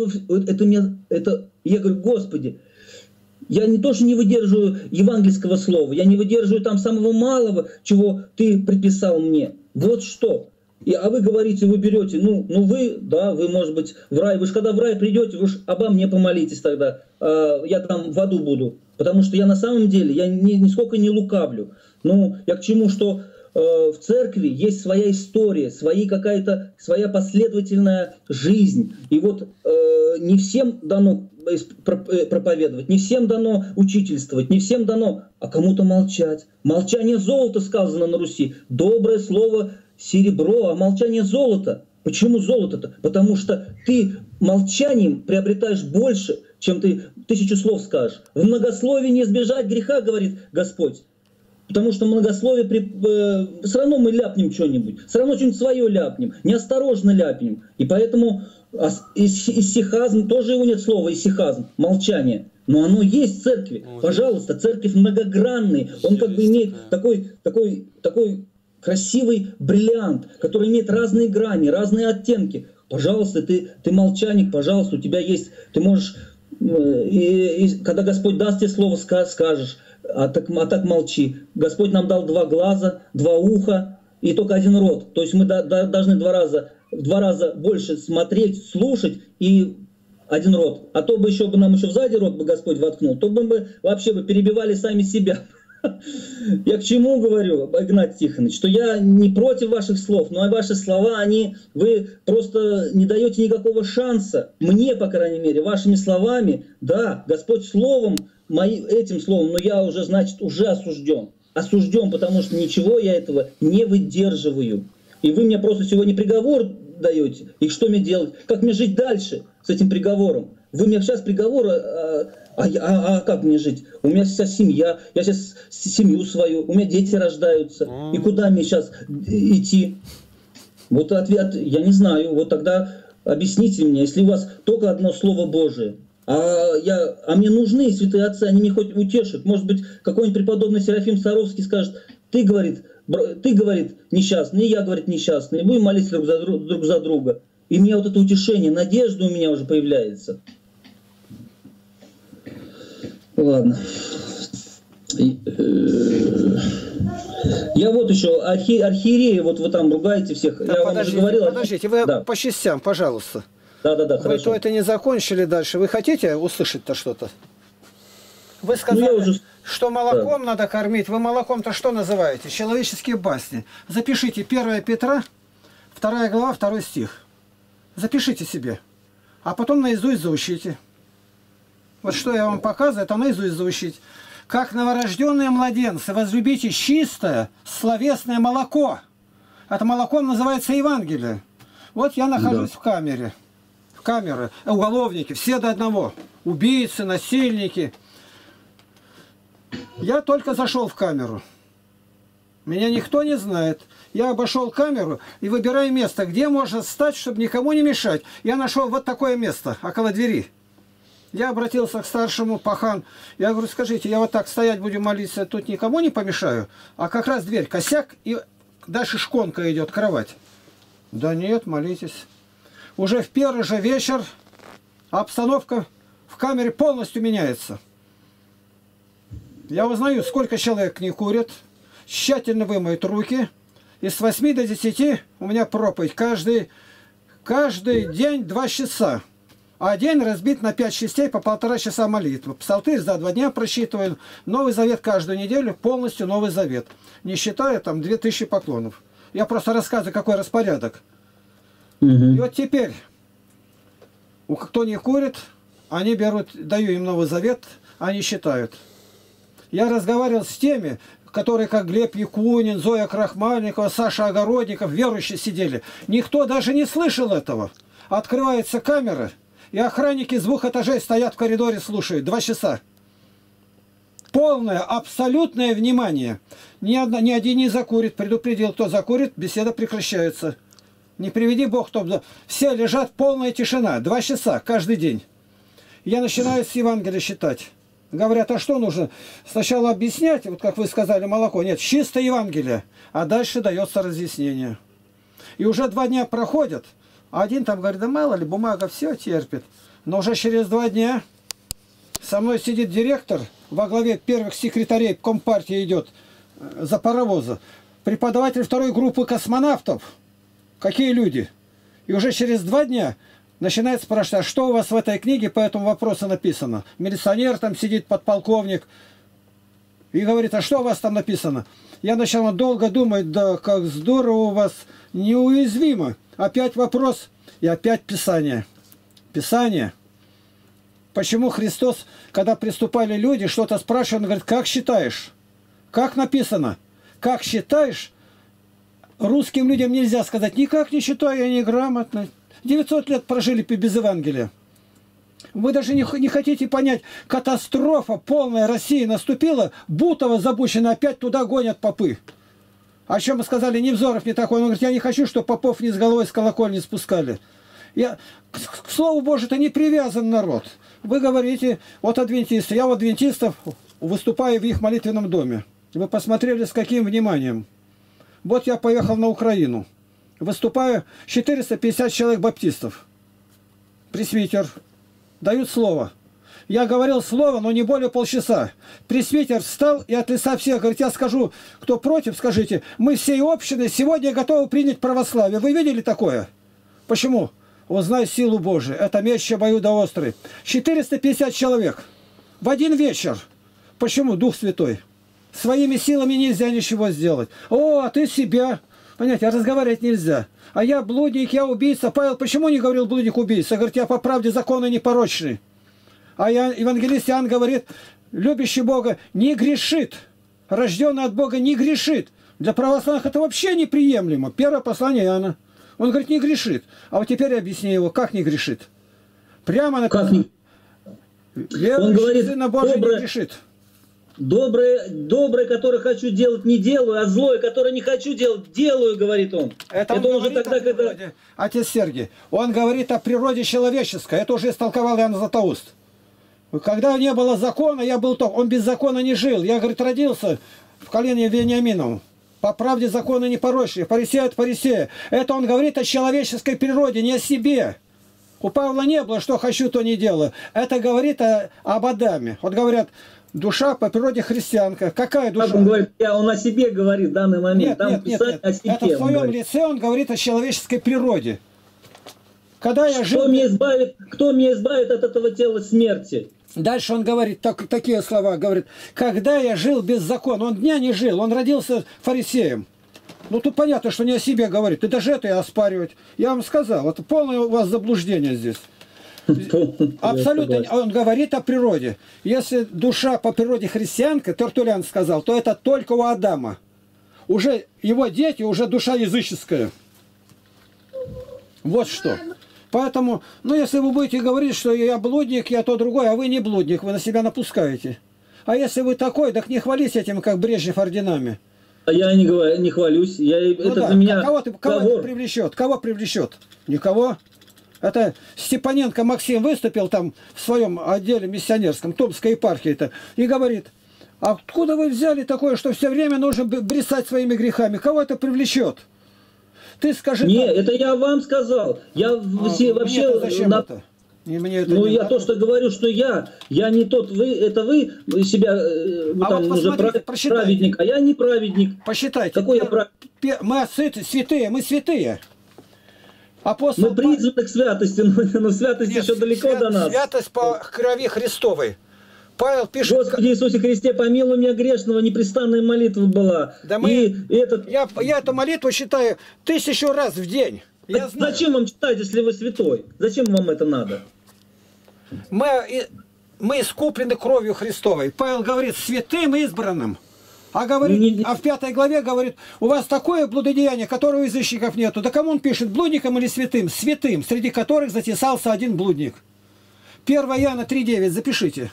говорю, Господи, я не то, что не выдерживаю евангельского слова, я не выдерживаю там самого малого, чего ты приписал мне. Вот что. А вы говорите, вы берете, вы, может быть, в рай. Вы же когда в рай придете, вы же обо мне помолитесь тогда. Я там в аду буду. Потому что я на самом деле, я нисколько не лукавлю. Но я к чему, что в церкви есть своя история, своя последовательная жизнь. И вот не всем дано проповедовать, не всем дано учительствовать, не всем дано, а кому-то молчать. Молчание золото сказано на Руси. Доброе слово серебро, а молчание золото. Почему золото-то? Потому что ты молчанием приобретаешь больше, чем ты 1000 слов скажешь. В многословии не избежать греха, говорит Господь. Потому что многословие, все равно мы ляпнем что-нибудь, все равно что-нибудь свое ляпнем, неосторожно ляпнем. И поэтому иссихазм, тоже его нет слова, иссихазм, молчание. Но оно есть в церкви. Пожалуйста, церковь многогранный. Он как бы имеет такой красивый бриллиант, который имеет разные грани, разные оттенки. Пожалуйста, ты молчаник, пожалуйста, у тебя есть, ты можешь, когда Господь даст тебе слово, скажешь, а так молчи. Господь нам дал 2 глаза, 2 уха и только 1 рот. То есть мы должны в 2 раза больше смотреть, слушать и 1 рот. А то бы нам еще сзади рот бы Господь воткнул, то бы мы вообще перебивали сами себя. Я к чему говорю, Игнат Тихонович, что я не против ваших слов, но ваши слова, вы просто не даете никакого шанса, мне, по крайней мере, вашими словами, да, Господь словом, этим словом, но я уже, значит, уже осужден. Осужден, потому что ничего я этого не выдерживаю. И вы мне просто сегодня приговор даете, и что мне делать, как мне жить дальше с этим приговором? Вы мне сейчас приговор, как мне жить? У меня сейчас семья, я сейчас семью свою, у меня дети рождаются. И куда мне сейчас идти? Вот ответ, я не знаю. Вот тогда объясните мне, если у вас только одно Слово Божие, а мне нужны святые отцы, они меня хоть утешат. Может быть, какой-нибудь преподобный Серафим Саровский скажет, ты, говорит, несчастный, и я, говорит, несчастный. Будем молиться друг за друга. И у меня вот это утешение, надежда у меня уже появляется. Ладно. Я вот еще, архиереи, вот вы там ругаете всех. Да, я вам уже говорил. Подождите, вы по частям, пожалуйста. Да, вы хорошо. то это не закончили дальше. Вы хотите услышать-то что-то? Вы сказали, что молоком надо кормить. Вы молоком-то что называете? Человеческие басни. Запишите 1 Петра, 2 глава, 2 стих. Запишите себе. А потом наизусть заучите. Вот что я вам показываю, это наизусть заучить. Как новорожденные младенцы, возлюбите чистое, словесное молоко. Это молоком называется Евангелие. Вот я нахожусь в камере. Уголовники, все до одного. Убийцы, насильники. Я только зашел в камеру. Меня никто не знает. Я обошел камеру и выбираю место, где можно встать, чтобы никому не мешать. Я нашел вот такое место, около двери. Я обратился к старшему, пахан. Я говорю, скажите, я вот так стоять буду молиться, тут никому не помешаю? А как раз дверь, косяк, и дальше шконка идет, кровать. Да нет, молитесь. Уже в первый же вечер обстановка в камере полностью меняется. Я узнаю, сколько человек не курят, тщательно вымоют руки. И с 8 до 10 у меня проповедь. Каждый день 2 часа. А день разбит на 5 частей по 1,5 часа молитвы. Псалтырь за 2 дня просчитываю. Новый Завет каждую неделю, полностью Новый Завет. Не считая там 2000 поклонов. Я просто рассказываю, какой распорядок. И вот теперь, кто не курит, Они берут, даю им Новый Завет, они считают. Я разговаривал с теми, которые, как Глеб Якунин, Зоя Крахмальникова, Саша Огородников, верующие сидели. Никто даже не слышал этого. Открывается камера, и охранники с 2 этажей стоят в коридоре, слушают 2 часа. Полное, абсолютное внимание. Ни один не закурит. Предупредил, кто закурит, беседа прекращается. Не приведи Бог, чтобы... Все лежат, полная тишина. 2 часа каждый день. Я начинаю с Евангелия считать. Говорят, а что нужно? Сначала объяснять, вот как вы сказали, молоко. Нет, чисто Евангелие. А дальше дается разъяснение. И уже 2 дня проходят. Один там говорит, да мало ли, бумага все терпит. Но уже через 2 дня со мной сидит директор, во главе первых секретарей Компартии идет за паровоза. Преподаватель 2-й группы космонавтов. Какие люди? И уже через 2 дня начинает спрашивать, а что у вас в этой книге по этому вопросу написано? Милиционер там сидит, подполковник. И говорит, а что у вас там написано? Я начал долго думать, да как здорово у вас, неуязвимо. Опять вопрос и опять Писание. Писание. Почему Христос, когда приступали люди, что-то спрашивали, он говорит, как считаешь? Как написано? Как считаешь? Русским людям нельзя сказать, никак не считаю, я неграмотный. 900 лет прожили без Евангелия. Вы даже не хотите понять, катастрофа полная России наступила, Бутово запущено, опять туда гонят попы. О чем мы сказали, Невзоров не такой. Он говорит, я не хочу, чтобы попов ни с головой с колокольни спускали. К Слову Божию, это не привязан народ. Вы говорите, вот адвентисты. Я у адвентистов выступаю в их молитвенном доме. Вы посмотрели, с каким вниманием. Вот я поехал на Украину. Выступаю, 450 человек баптистов. Пресвитер. Дают слово. Я говорил слово, но не более полчаса. Пресвитер встал и от лица всех говорит, я скажу, кто против, скажите, мы всей общины сегодня готовы принять православие. Вы видели такое? Почему? Узнай силу Божию. Это меч обоюдоострый. 450 человек. В один вечер. Почему? Дух Святой. Своими силами нельзя ничего сделать. О, а ты себя. Понимаете, разговаривать нельзя. А я блудник, я убийца. Павел почему не говорил блудник-убийца? Говорит, я по правде закона непорочный. А евангелист Иоанн говорит, любящий Бога не грешит. Рожденный от Бога не грешит. Для православных это вообще неприемлемо. Первое послание Иоанна. Он говорит, не грешит. А вот теперь объясни его, как не грешит. Прямо написано. Он говорит, Сына Божия не грешит. Доброе, которое хочу делать, не делаю, а злое, которое не хочу делать, делаю, говорит он. Это он уже тогда, когда... Отец Сергий, он говорит о природе человеческой. Это уже истолковал Иоанн Златоуст. Когда не было закона, я был то. Он без закона не жил. Я, говорит, родился в колене Вениаминовом. По правде закона непорочный. Фарисей от фарисея. Это он говорит о человеческой природе, не о себе. У Павла не было, что хочу, то не делаю. Это говорит об Адаме. Вот говорят, душа по природе христианка. Какая душа? Как он говорит, он о себе говорит в данный момент. Нет. О себе, это в своем лице он говорит о человеческой природе. Когда я жил... Кто меня избавит от этого тела смерти? Дальше он говорит такие слова, говорит, когда я жил без закона, он дня не жил, он родился фарисеем. Ну тут понятно, что не о себе говорит, и даже это и оспаривать. Я вам сказал, это полное у вас заблуждение здесь. Абсолютно, он говорит о природе. Если душа по природе христианка, Тертулиан сказал, то это только у Адама. Уже его дети, уже душа языческая. Вот что. Поэтому, ну, если вы будете говорить, что я блудник, я то другой, а вы не блудник, вы на себя напускаете. А если вы такой, так не хвались этим, как Брежнев, орденами. А я не хвалюсь. Это да. для меня кого это привлечет? Кого привлечет? Никого. Это Степаненко Максим выступил там в своем отделе миссионерском, Томской епархии-то, и говорит, откуда вы взяли такое, что все время нужно бресать своими грехами? Кого это привлечет? Ты скажи... Нет, это я вам сказал. Я вообще... Зачем это? Я то, что говорю, что я не тот, это вы себя там вот уже праведник, а я не праведник. Посчитайте. Какой я праведник? Мы святые, мы святые. Апостол... Мы призваны к святости, но святость еще далеко до нас. Святость по крови Христовой. Павел пишет... Господи Иисусе Христе, помилуй меня грешного, непрестанная молитва была. Да я эту молитву читаю 1000 раз в день. Зачем вам читать, если вы святой? Зачем вам это надо? Мы искуплены кровью Христовой. Павел говорит, святым избранным. А говорит, а в 5 главе говорит, у вас такое блудодеяние, которого у язычников нету. Да кому он пишет, блудникам или святым? Святым, среди которых затесался один блудник. 1 Иоанна 3,9, запишите.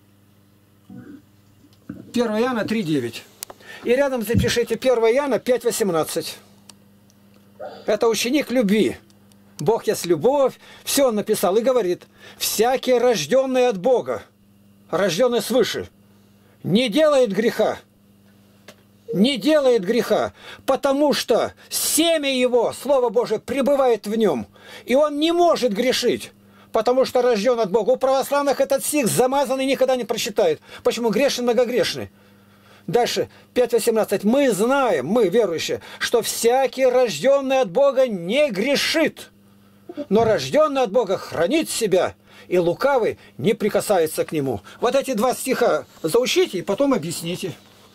1 Иоанна 3,9. И рядом запишите 1 Иоанна 5,18. Это ученик любви. Бог есть любовь. Все он написал и говорит, всякий рожденный от Бога, рожденный свыше, не делает греха. Не делает греха, потому что семя его, Слово Божие, пребывает в нем. И он не может грешить, потому что рожден от Бога. У православных этот стих замазанный никогда не прочитает. Почему? Грешный, многогрешный. Дальше, 5.18. Мы знаем, мы верующие, что всякий рожденный от Бога не грешит, но рожденный от Бога хранит себя, и лукавый не прикасается к нему. Вот эти 2 стиха заучите и потом объясните.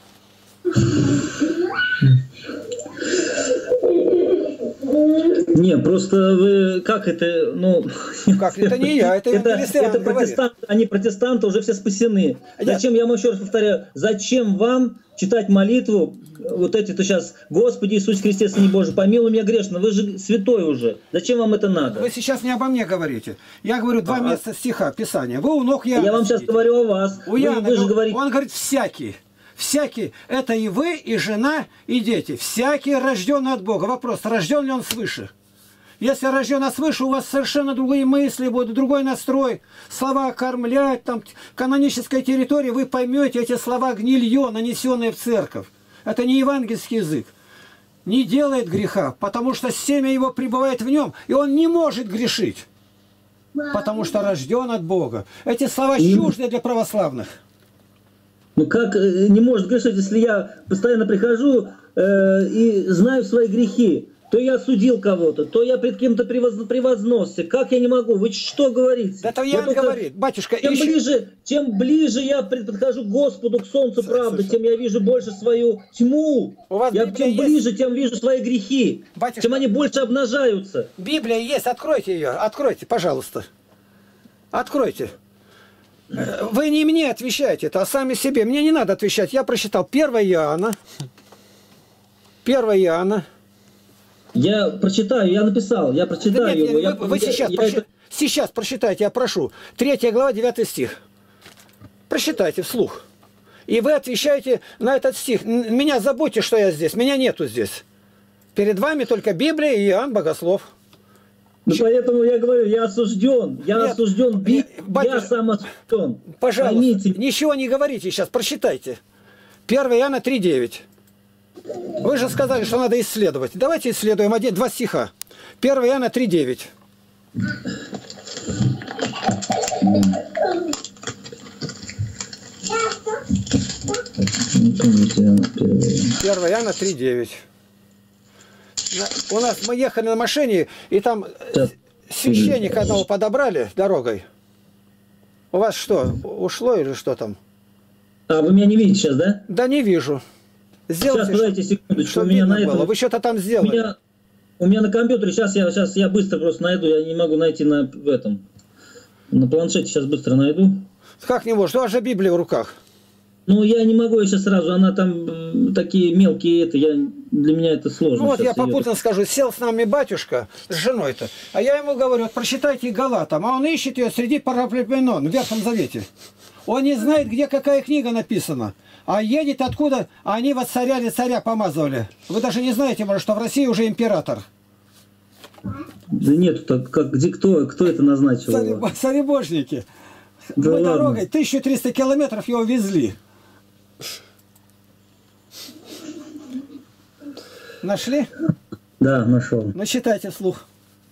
Не, просто вы как это, ну... Как это не я, это протестанты, они протестанты, уже все спасены. Зачем, я вам еще раз повторяю, зачем вам читать молитву, вот эти-то сейчас, Господи Иисус Христе, Сыне Божий, помилуй меня грешно, вы же святой уже. Зачем вам это надо? Вы сейчас не обо мне говорите. Я говорю 2 места стиха Писания. Вы у ног Иоанна. Я вам сейчас говорю о вас. У Иоанна, вы же говорите... Он говорит, всякий. Всякий, это и вы, и жена, и дети. Всякий рожденный от Бога. Вопрос, рожден ли он свыше? Если рожден свыше, у вас совершенно другие мысли будут, другой настрой. Слова окормлять, там, каноническая территория, вы поймете эти слова гнилье, нанесенные в церковь. Это не евангельский язык. Не делает греха, потому что семя его пребывает в нем, и он не может грешить, потому что рожден от Бога. Эти слова чужды для православных. Ну как не может грешить, если я постоянно прихожу и знаю свои грехи? То я осудил кого-то, то я пред кем-то превозносся. Как я не могу? Вы что говорите? Да это Иоанн говорит, батюшка. Чем ближе я подхожу к Господу, к солнцу правды, тем я вижу больше свою тьму. Тем ближе, тем вижу свои грехи. Батюшка, тем они больше обнажаются. Библия есть, откройте ее, откройте, пожалуйста. Откройте. Вы не мне отвечаете, а сами себе. Мне не надо отвечать. Я прочитал 1 Иоанна. 1 Иоанна. Я прочитаю, я написал, я прочитаю да нет, его. Вы сейчас прочитайте, я прошу. 3 глава, 9 стих. Прочитайте вслух. И вы отвечаете на этот стих. Меня забудьте, что я здесь. Меня нету здесь. Перед вами только Библия и Иоанн Богослов. Ну, поэтому я говорю, я осужден. Я осужден, я сам осужден. Пожалуйста, поймите. Ничего не говорите сейчас, прочитайте. 1 Иоанна 3,9. Вы же сказали, что надо исследовать. Давайте исследуем 2 стиха. 1 Иоанна 3,9. 1 Иоанна 3,9. У нас мы ехали на машине, и там священника одного подобрали дорогой. У вас что, ушло или что там? А вы меня не видите сейчас, да? Да не вижу. Сделайте, сейчас, подождите секундочку. У меня на этом... Вы что-то там сделали. У меня на компьютере, сейчас я быстро просто найду, я не могу найти на планшете, сейчас быстро найду. Как не можешь? У вас же Библия в руках. Ну, я не могу, я сейчас сразу, она там такие мелкие, для меня это сложно. Ну вот я попутно скажу, сел с нами батюшка, с женой-то, а я ему говорю, вот прочитайте Галатам, а он ищет ее среди параплеменон, в Ветхом Завете. Он не знает, где какая книга написана, а едет откуда, они воцаряли, царя помазывали. Вы даже не знаете, может, что в России уже император. Да нет, кто это назначил? Царебожники. Да мы дорогой 1300 километров его везли. Нашли? Да, нашел. Ну, читайте вслух.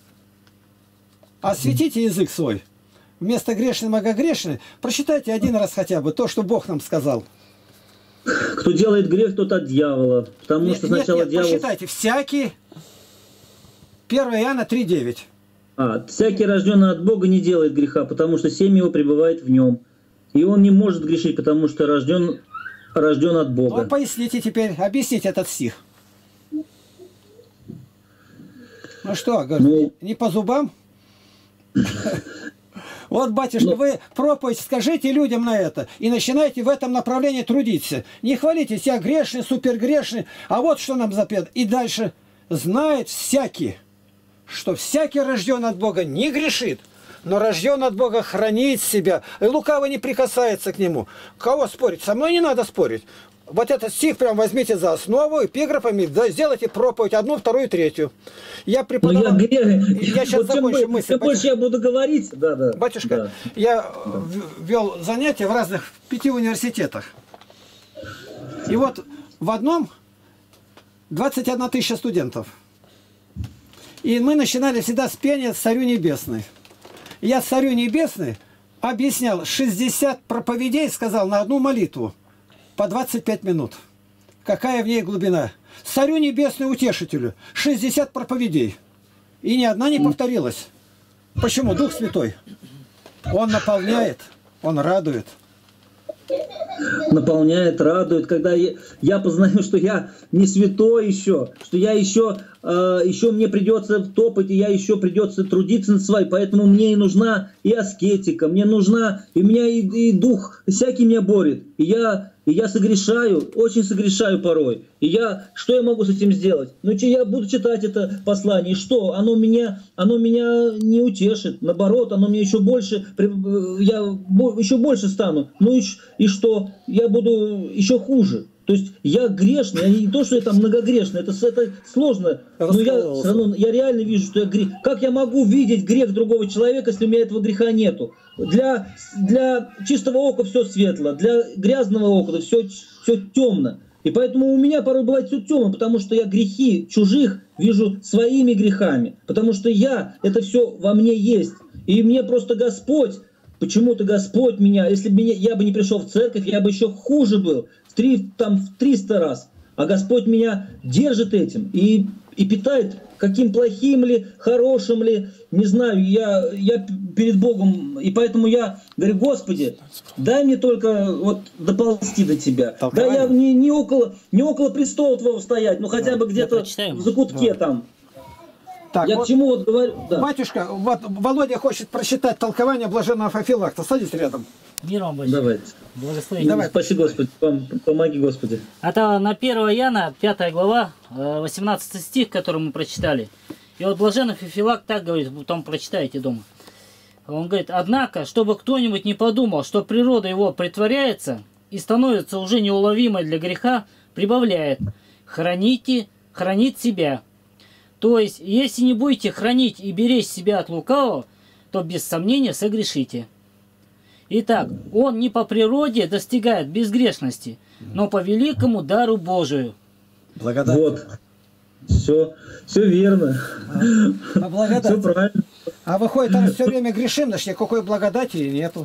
Осветите язык свой. Вместо грешный, многогрешный, прочитайте один раз хотя бы то, что Бог нам сказал. Кто делает грех, тот от дьявола. Потому что сначала дьявол... Прочитайте. Всякий... 1 Иоанна 3,9. Всякий рожденный от Бога не делает греха, потому что семя его пребывает в нем. И он не может грешить, потому что рожден от Бога. Ну, поясните теперь, объясните этот стих. Ну что, говорит, не по зубам? Вот, батюшка, вы проповедь скажите людям на это и начинайте в этом направлении трудиться. Не хвалитесь, я грешный, супергрешный, а вот что нам запрет. И дальше знает всякий, что всякий рожден от Бога не грешит, но рожден от Бога хранит себя, и лукаво не прикасается к нему. Кого спорить? Со мной не надо спорить. Вот этот стих прям возьмите за основу, эпиграфами, да, сделайте проповедь, 1, 2, 3. Я преподавал... Я сейчас закончу мысль. Чем больше я буду говорить... Да. Батюшка, я вел занятия в разных 5 университетах. И вот в одном 21 тысяча студентов. И мы начинали всегда с пения «Царю Небесный». Я «Царю Небесный» объяснял 60 проповедей, сказал, на одну молитву. По 25 минут. Какая в ней глубина? Царю Небесный Утешителю. 60 проповедей. И ни одна не повторилась. Почему? Дух Святой. Он наполняет, он радует. Наполняет, радует, когда я познаю, что я не святой еще, что я еще мне придется топать, и я еще придется трудиться над своей, поэтому мне и нужна и аскетика, мне нужна, и меня и дух всякий меня борет, и я согрешаю, очень согрешаю порой. И что я могу с этим сделать? Ну, я буду читать это послание, и что? Оно меня не утешит. Наоборот, оно мне еще больше, я еще больше стану. Ну и что? Я буду еще хуже. То есть я грешный, а не то, что я там многогрешный, это сложно. Но я все равно, я реально вижу, что я грех. Как я могу видеть грех другого человека, если у меня этого греха нету? Для чистого ока все светло, для грязного ока все темно. И поэтому у меня порой бывает все темно, потому что я грехи чужих вижу своими грехами. Потому что это все во мне есть. И мне просто Господь, почему-то Господь меня, если бы я бы не пришел в церковь, я бы еще хуже был. В 300 раз. А Господь меня держит этим и питает, каким плохим ли, хорошим ли, не знаю, я перед Богом, и поэтому я говорю: Господи, дай мне только вот доползти до Тебя. Да я не около престола Твоего стоять, но хотя бы где-то в закутке там. Так, я вот, к чему вот говорю? Да. Батюшка, вот Володя хочет прочитать толкование блаженного Феофилакта. Садись рядом. Мир вам большой. Давайте. Благословение. Давай. Спасибо, Господи. Помоги, Господи. Это на 1 Иоанна, 5 глава, 18 стих, который мы прочитали. И вот блаженный Феофилакт так говорит, потом прочитайте дома. Он говорит: однако, чтобы кто-нибудь не подумал, что природа его притворяется и становится уже неуловимой для греха, прибавляет: хранит себя. То есть, если не будете хранить и беречь себя от лукавого, то без сомнения согрешите. Итак, он не по природе достигает безгрешности, но по великому дару Божию. Благодать. Вот. Все верно. Благодать. Все правильно. А выходит, там все время грешим, значит, никакой благодати нету.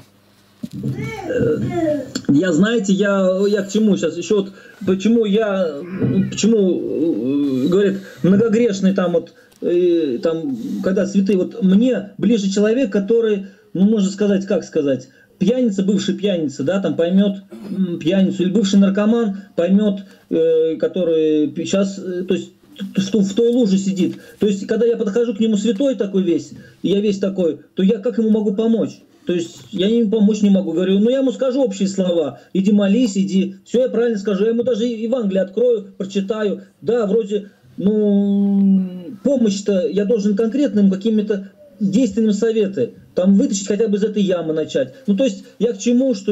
Знаете, я к чему сейчас? Еще вот почему говорят, многогрешный там вот, там, когда святые, вот мне ближе человек, который, можно сказать, как сказать, пьяница, бывший пьяница, да, там поймет пьяницу, или бывший наркоман поймет, который сейчас, то есть в той луже сидит. То есть, когда я подхожу к нему святой такой весь, и я весь такой, то я как ему могу помочь? То есть я ему помочь не могу. Говорю, я ему скажу общие слова. Иди молись, иди. Все я правильно скажу. Я ему даже Евангелие открою, прочитаю. Да, вроде, помощь-то я должен конкретным какими-то действенным советы. Там вытащить хотя бы из этой ямы начать. То есть я к чему, что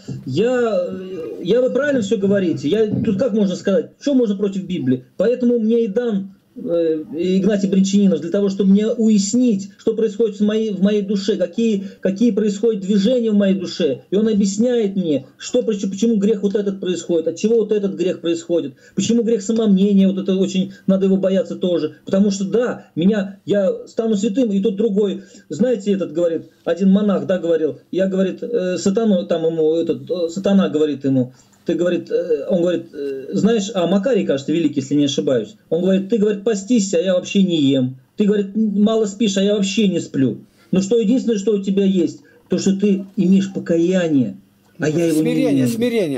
вы правильно все говорите. Тут как можно сказать, что можно против Библии? Поэтому мне и дан Игнатий Бринчанинов для того, чтобы мне уяснить, что происходит в моей душе, какие происходят движения в моей душе. И он объясняет мне, почему грех вот этот происходит, от чего вот этот грех происходит, почему грех самомнения, вот это очень, надо его бояться тоже. Потому что да, я стану святым, и тут другой, знаете, этот говорит, один монах, да, говорил, сатана говорит ему, он говорит, знаешь, Макарий, кажется, великий, если не ошибаюсь. Он говорит, ты, говорит, постишься, а я вообще не ем. Ты, говорит, мало спишь, а я вообще не сплю. Но что единственное, что у тебя есть, то, что ты имеешь покаяние, а я его не имею. Смирение.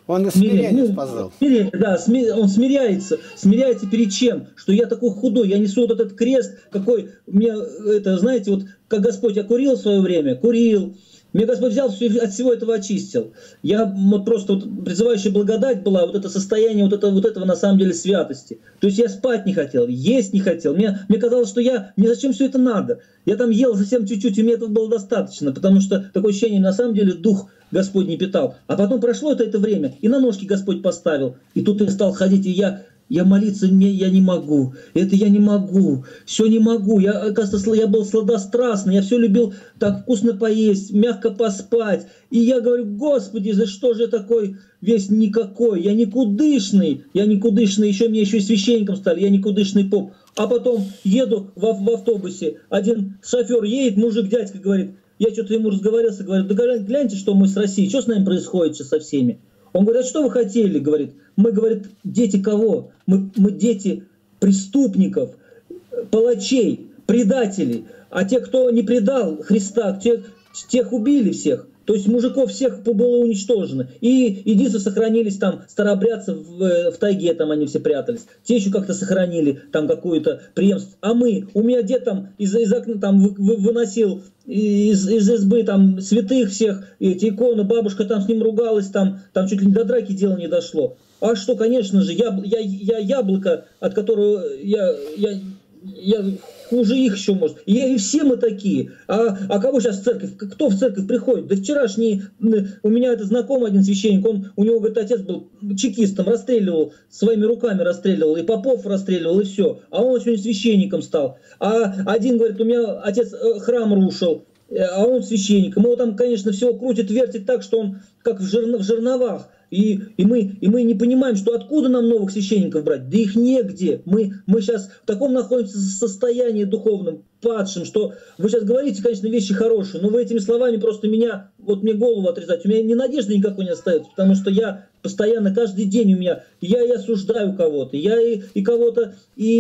Он на смирение позвал. Смирение, да, он смиряется. Смиряется перед чем? Что я такой худой, я несу вот этот крест, какой мне, это, знаете, вот как Господь, я курил в свое время, курил. Мне Господь взял от всего этого очистил. Я вот просто вот, призывающая благодать была, вот это состояние вот этого на самом деле святости. То есть я спать не хотел, есть не хотел. Мне казалось, что мне зачем все это надо? Я там ел совсем чуть-чуть, и мне этого было достаточно, потому что такое ощущение, на самом деле, дух Господь не питал. А потом прошло это время, и на ножки Господь поставил. И тут я стал ходить, и я молиться я не могу, это я не могу, все не могу. Оказывается, я был сладострастный, я все любил так вкусно поесть, мягко поспать. И я говорю, Господи, за что же я такой весь никакой? Я никудышный, еще мне еще и священником стали, я никудышный поп. А потом еду в автобусе, один шофер едет, мужик, дядька говорит, я что-то ему разговаривался, говорю, да гляньте, что мы с Россией, что с нами происходит сейчас со всеми? Он говорит, а что вы хотели, говорит, мы, говорит, дети кого? Мы дети преступников, палачей, предателей. А те, кто не предал Христа, тех убили всех. То есть мужиков всех было уничтожено. И единственное, сохранились там старообрядцы в тайге, там они все прятались. Те еще как-то сохранили там какую-то преемственность. А у меня дед там из окна там выносил из избы там святых всех, эти иконы, бабушка там с ним ругалась, там чуть ли не до драки дело не дошло. А что, конечно же, я яблоко, от которого я хуже их еще может. И все мы такие. А кого сейчас в церковь? Кто в церковь приходит? Да вчерашний, у меня это знакомый один священник, у него, говорит, отец был чекистом, расстреливал, своими руками расстреливал, и попов расстреливал, и все. А он сегодня священником стал. А один, говорит, у меня отец храм рушил, а он священником. Его там, конечно, все крутит, вертит так, что он как в жерновах. И мы не понимаем, что откуда нам новых священников брать? Да их негде. Мы сейчас в таком находимся состоянии духовном, падшим, что вы сейчас говорите, конечно, вещи хорошие, но вы этими словами просто мне голову отрезать. У меня ни надежды никакой не остается, потому что я постоянно, каждый день я и осуждаю кого-то, я и кого-то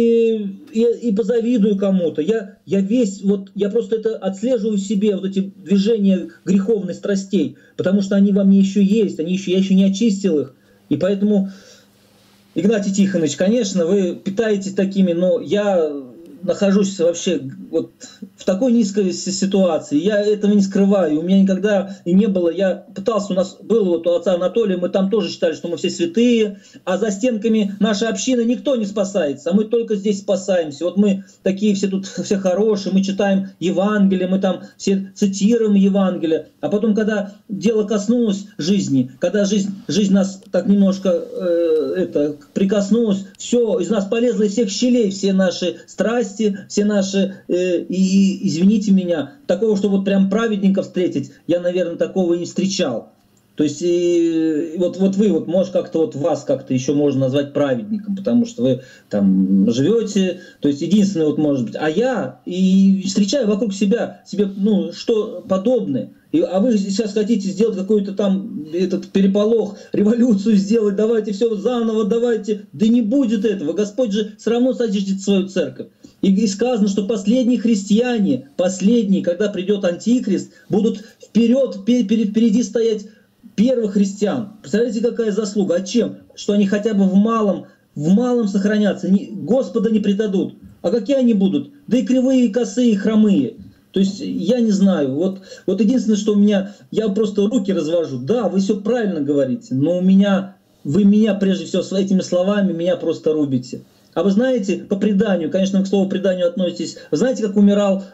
и позавидую кому-то. Я просто это отслеживаю в себе, вот эти движения греховных страстей, потому что они во мне еще есть, я еще не очистил их. И поэтому, Игнатий Тихонович, конечно, вы питаетесь такими, но я нахожусь вообще вот в такой низкой ситуации, я этого не скрываю, у меня никогда и не было, я пытался, у нас было вот у отца Анатолия, мы там тоже считали, что мы все святые, а за стенками нашей общины никто не спасается, а мы только здесь спасаемся, вот мы такие все тут, все хорошие, мы читаем Евангелие, мы там все цитируем Евангелие, а потом, когда дело коснулось жизни, когда жизнь нас так немножко прикоснулась, все, из нас полезло из всех щелей, все наши страсти, все наши, и извините меня, такого, что вот прям праведника встретить, я, наверное, такого не встречал. То есть вот вы, может, как-то вот вас как-то еще можно назвать праведником, потому что вы там живете, то есть единственное вот может быть. А я и встречаю вокруг себя что подобное. А вы сейчас хотите сделать какой-то там этот переполох, революцию сделать, давайте все заново, давайте. Да не будет этого. Господь же все равно содержит свою церковь. И сказано, что последние христиане, когда придет Антихрист, будут впереди стоять первых христиан. Представляете, какая заслуга? А чем? Что они хотя бы в малом сохранятся, Господа не предадут. А какие они будут? Да и кривые, и косые, и хромые. То есть я не знаю. Вот единственное, что я просто руки развожу. Да, вы все правильно говорите, но вы меня прежде всего этими словами меня просто рубите. А вы знаете, по преданию, конечно, вы к слову преданию относитесь, вы знаете, как умирал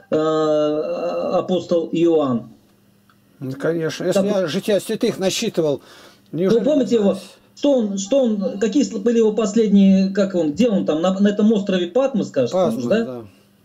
апостол Иоанн? Ну, конечно, если я жития святых насчитывал. Вы помните его? Какие были его последние, где он там, на этом острове Патмос, кажется, Патмос, да?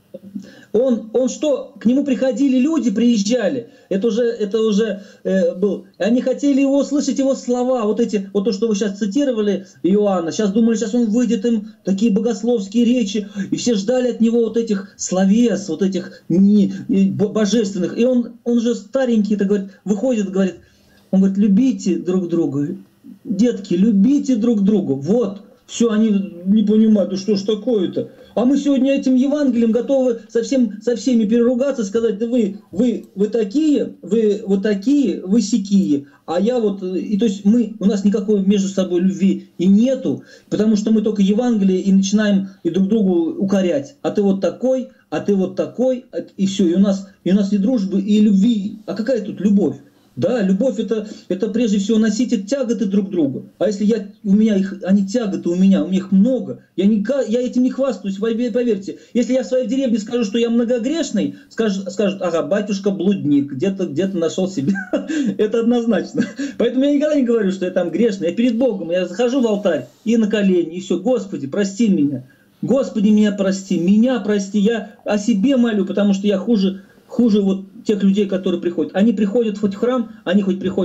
Он что, к нему приходили люди, приезжали, это уже был, они хотели слышать его слова, вот то, что вы сейчас цитировали Иоанна, сейчас думали, сейчас он выйдет им такие богословские речи, и все ждали от него вот этих словес, вот этих божественных, и он же старенький-то говорит, выходит, говорит, он говорит, любите друг друга, детки, любите друг друга, вот, все, они не понимают, что ж такое-то. А мы сегодня этим Евангелием готовы со всеми переругаться, сказать, да вы такие, вы вот такие, вы сякие. А я вот, и то есть у нас никакой между собой любви и нету, потому что мы только Евангелие и начинаем и друг другу укорять. А ты вот такой, и все. И у нас и дружбы, и любви. А какая тут любовь? Да, любовь это прежде всего носитель тяготы друг к другу. А если они тяготы у меня их много, я этим не хвастаюсь, поверьте. Если я в своей деревне скажу, что я многогрешный, скажут, ага, батюшка блудник, где-то нашел себе. Это однозначно. Поэтому я никогда не говорю, что я там грешный. Я перед Богом, я захожу в алтарь и на колени, и все, Господи, прости меня. Господи, меня прости, я о себе молю, потому что я хуже вот тех людей, которые приходят. Они приходят хоть в храм, они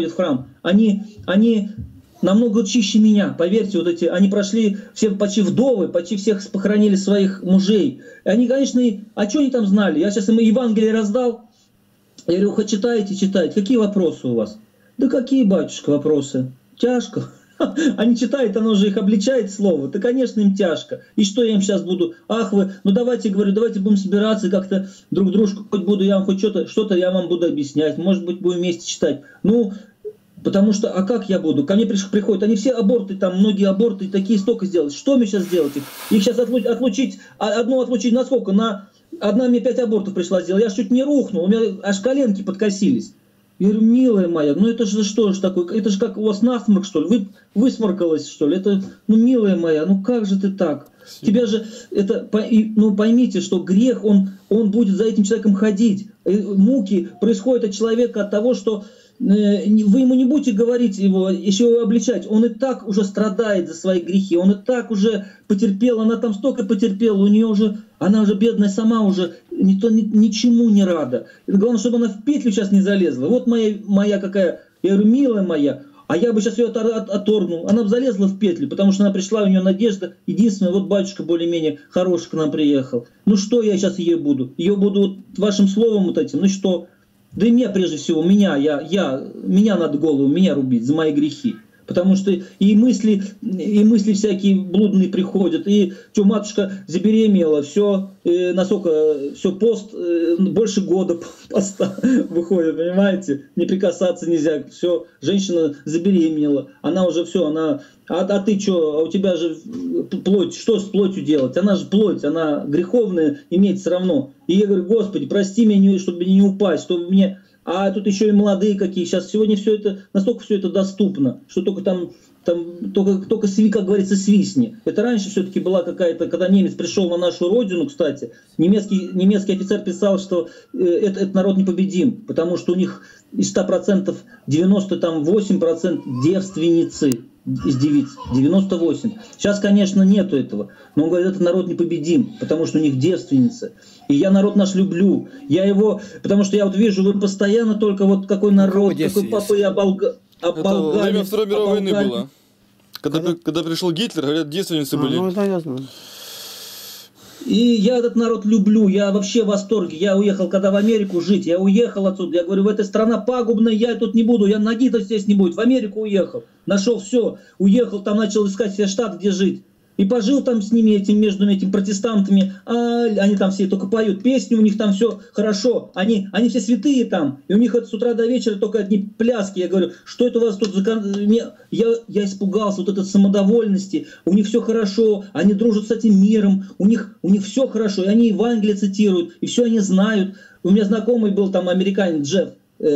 намного чище меня, поверьте, вот эти, они прошли все почти вдовы, почти всех похоронили своих мужей. И они, конечно, а что они там знали? Я сейчас им Евангелие раздал, я говорю, хоть читайте, какие вопросы у вас? Да какие, батюшка, вопросы? Тяжко. Они читают, оно же их обличает слово. Да, конечно, им тяжко. И что я им сейчас буду? Ах вы, давайте будем собираться как-то друг дружку, хоть буду я вам хоть что-то я вам буду объяснять. Может быть, будем вместе читать. Потому что, а как я буду? Ко мне приходят, они все аборты, там многие аборты такие столько сделать. Что мне сейчас делать? Их сейчас отлучить, одну отлучить на сколько? Одна мне 5 абортов пришла сделать. Я чуть не рухнул, у меня аж коленки подкосились. Я говорю, милая моя, это же что же такое? Это же как у вас насморк, что ли? Высморкалась, что ли? Это, милая моя, как же ты так? Тебя же, поймите, что грех, он будет за этим человеком ходить. Муки происходят от человека от того, что вы ему не будете говорить его, еще его обличать. Он и так уже страдает за свои грехи, он и так уже потерпел, она там столько потерпела, она уже бедная сама уже ничему не рада. Главное, чтобы она в петлю сейчас не залезла. Вот моя какая, я говорю, милая моя, а я бы сейчас ее оторгнул. Она бы залезла в петлю, потому что она пришла, у нее надежда. Единственное, вот батюшка более-менее хороший к нам приехал. Что я сейчас ее буду? Ее буду вашим словом вот этим, что? Да и меня прежде всего, меня надо голову, меня рубить за мои грехи. Потому что и мысли всякие блудные приходят, и что матушка забеременела, все, пост, больше года поста выходит, понимаете? Не прикасаться нельзя, все, женщина забеременела, она уже все, а ты что, у тебя же плоть, что с плотью делать? Она же плоть, она греховная, имеет все равно. И я говорю, Господи, прости меня, чтобы не упасть, чтобы мне... А тут еще и молодые какие. Сейчас сегодня все это, настолько все это доступно, что только только как говорится, свистни. Это раньше все-таки была какая-то, когда немец пришел на нашу родину, кстати, немецкий офицер писал, что этот народ непобедим, потому что у них из 100% 98% девственницы. Из девиц, 98. Сейчас, конечно, нету этого. Но он говорит, этот народ непобедим, потому что у них девственницы. И я народ наш люблю. Я его, потому что я вот вижу, вы постоянно только вот какой народ, какой папа и оболгали. Это во время Второй мировой войны было. Когда пришел Гитлер, говорят, девственницы были. Да, я знаю. И я этот народ люблю, я вообще в восторге. Я уехал, когда в Америку жить, я уехал отсюда. Я говорю, эта страна пагубная, я тут не буду, я ноги-то здесь не будет. В Америку уехал, нашел все, уехал, там начал искать себе штат, где жить. И пожил там с ними, между этими протестантами, они там все только поют песни, у них там все хорошо, они все святые там, и у них с утра до вечера только одни пляски. Я говорю, что это у вас тут за... Я испугался вот этой самодовольности, у них все хорошо, они дружат с этим миром, у них все хорошо, и они Евангелие цитируют, и все они знают. У меня знакомый был там американец Джефф,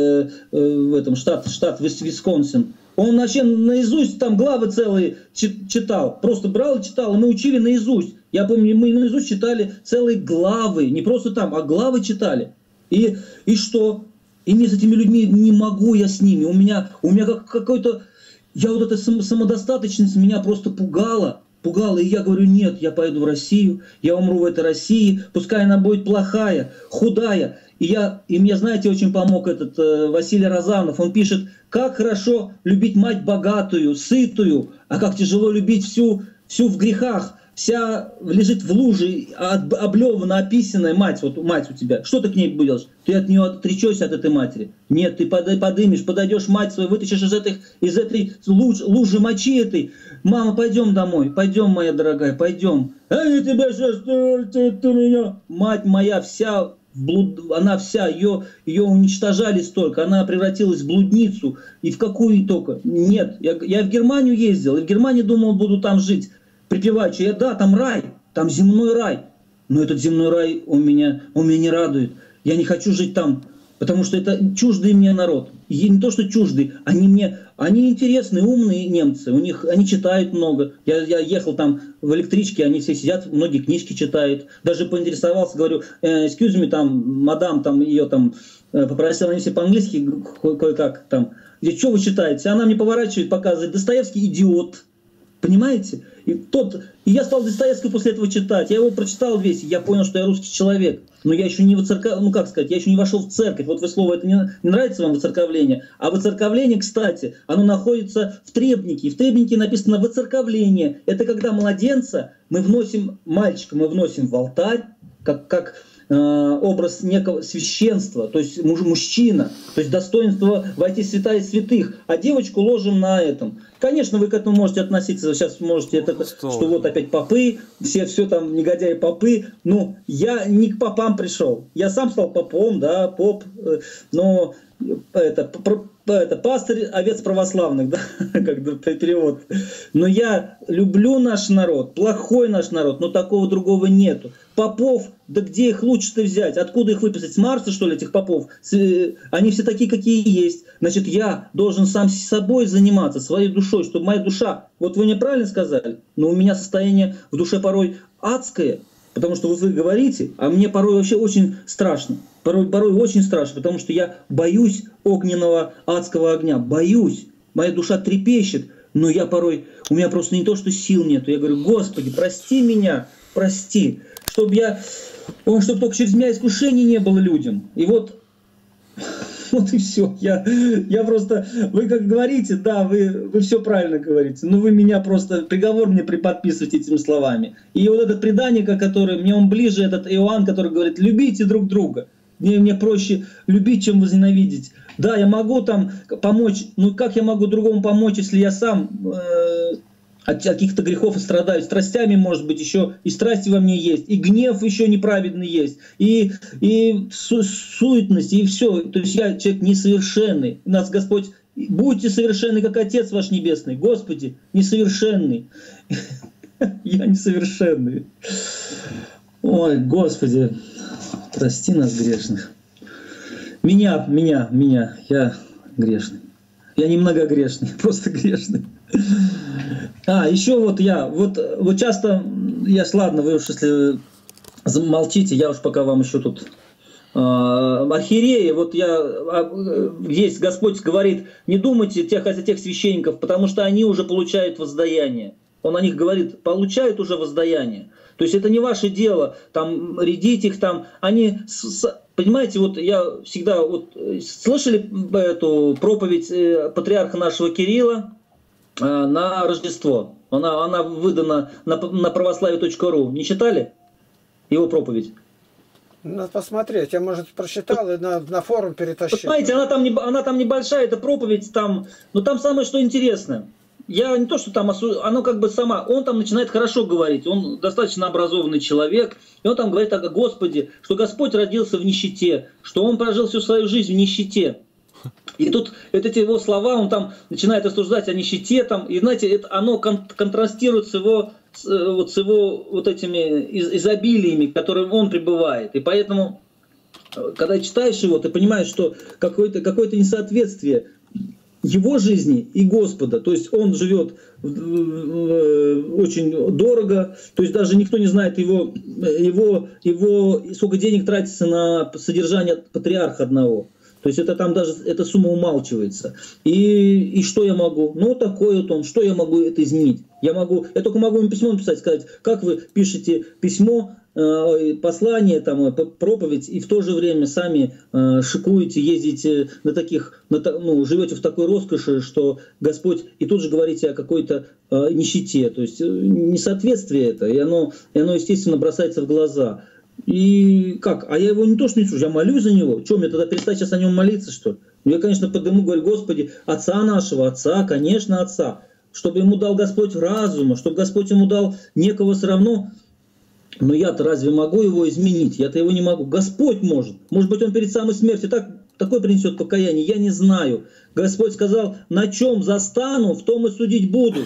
в этом штат Висконсин. Он вообще наизусть там главы целые читал. Просто брал и читал, и мы учили наизусть. Я помню, мы наизусть читали целые главы. Не просто там, а главы читали. И что? И мне с этими людьми не могу я с ними. У меня как какой-то... вот эта самодостаточность меня просто пугала. И я говорю, нет, я поеду в Россию, я умру в этой России, пускай она будет плохая, худая. И мне, знаете, очень помог этот Василий Розанов. Он пишет, как хорошо любить мать богатую, сытую, а как тяжело любить всю в грехах, вся лежит в луже, облевана, описанная мать, вот мать у тебя. Что ты к ней будешь? Ты от нее отречешься, от этой матери? Нет, ты подымешь, подойдешь мать свою, вытащишь из этой лужи мочи этой. Мама, пойдем домой, пойдем, моя дорогая, пойдем. А я тебя сейчас, ты меня. Мать моя вся, она вся, ее уничтожали столько, она превратилась в блудницу. И в какую только? Нет, я в Германию ездил, и в Германии думал, буду там жить. Припеваючи, да, там рай, там земной рай. Но этот земной рай он меня не радует. Я не хочу жить там, потому что это чуждый мне народ. И не то, что чуждый, они интересные, умные немцы. Они читают много. Я ехал там в электричке, они все сидят, многие книжки читают. Даже поинтересовался, говорю, excuse me, там, мадам, там, ее там, попросила, они все по-английски кое-как там. Что вы читаете? Она мне поворачивает, показывает, Достоевский идиот. Понимаете? И я стал Достоевского после этого читать. Я его прочитал весь, я понял, что я русский человек. Но я еще не я еще не вошел в церковь. Вот вы слово, это не нравится вам, воцерковление? А воцерковление, кстати, оно находится в требнике. И в требнике написано воцерковление. Это когда младенца мы вносим, мальчика мы вносим в алтарь, как образ некого священства, то есть мужчина, то есть достоинство войти в святая святых, а девочку ложим на этом. Конечно, вы к этому можете относиться, сейчас можете, что вот опять попы, все там негодяи попы, но я не к попам пришел, я сам стал попом, да, поп, но это пастырь овец православных, да, как перевод. Но я люблю наш народ, плохой наш народ, но такого другого нету. Попов, да где их лучше-то взять? Откуда их выписать? С Марса, что ли, этих попов? Они все такие, какие есть. Значит, я должен сам собой заниматься, своей душой, чтобы моя душа... Вот вы мне правильно сказали, но у меня состояние в душе порой адское, потому что вот вы говорите, а мне порой вообще очень страшно. Порой очень страшно, потому что я боюсь огненного адского огня. Боюсь. Моя душа трепещет, но я порой... У меня просто не то, что сил нету. Я говорю, Господи, прости меня, прости. Чтобы только через меня искушений не было людям. И вот и все. Я просто, вы как говорите, да, вы все правильно говорите, но вы меня просто, приговор мне приподписываете этими словами. И вот это предание, которое, мне он ближе, этот Иоанн, который говорит, любите друг друга. Мне проще любить, чем возненавидеть. Да, я могу там помочь, но как я могу другому помочь, если я сам... от каких-то грехов и страдаю, страстями, может быть, еще и страсти во мне есть, и гнев еще неправедный есть, и суетность, и все. То есть я человек несовершенный. Нас Господь, будьте совершенны, как Отец ваш Небесный. Господи, несовершенный. Я несовершенный. Ой, Господи, прости нас грешных. Меня, я грешный. Я немного грешный, просто грешный. Еще вот часто, ладно, вы уж если молчите, я уж пока вам еще тут архиереи, есть Господь говорит, не думайте о тех священников, потому что они уже получают воздаяние. Он о них говорит, получают уже воздаяние. То есть это не ваше дело, там, рядить их там, они... Понимаете, вот я всегда... слышали эту проповедь патриарха нашего Кирилла на Рождество? Она выдана на православие.ру. Не читали его проповедь? Надо посмотреть. Я, может, прочитал и на форум перетащил. Понимаете, она там небольшая, эта проповедь, но там самое, что интересное. Я не то, что там оно как бы он там начинает хорошо говорить, он достаточно образованный человек, и он там говорит о Господе, что Господь родился в нищете, что он прожил всю свою жизнь в нищете. И тут эти его слова, он там начинает рассуждать о нищете, там, и знаете, оно контрастирует с его вот этими изобилиями, которые он пребывает. И поэтому, когда читаешь его, ты понимаешь, что какое-то несоответствие его жизни и Господа. То есть он живет очень дорого, то есть даже никто не знает его сколько денег тратится на содержание патриарха одного. То есть это там даже эта сумма умалчивается. И что я могу? Такой вот он. Что я могу это изменить? Я только могу ему письмо написать, сказать, как вы пишете письмо послание, там, проповедь, и в то же время сами шикуете, ездите живете в такой роскоши, что Господь, и тут же говорите о какой-то нищете, то есть несоответствие это, и оно, естественно, бросается в глаза. И как? А я его не то что не слушаю, я молюсь за него. Что, мне тогда перестать сейчас о нем молиться, что ли? Я, конечно, подниму, говорю: Господи, отца нашего, отца, конечно, отца, чтобы ему дал Господь разума, чтобы Господь ему дал некого все равно. Но я-то разве могу его изменить? Я-то его не могу. Господь может. Может быть, он перед самой смертью такое принесет покаяние, я не знаю. Господь сказал: на чем застану, в том и судить буду.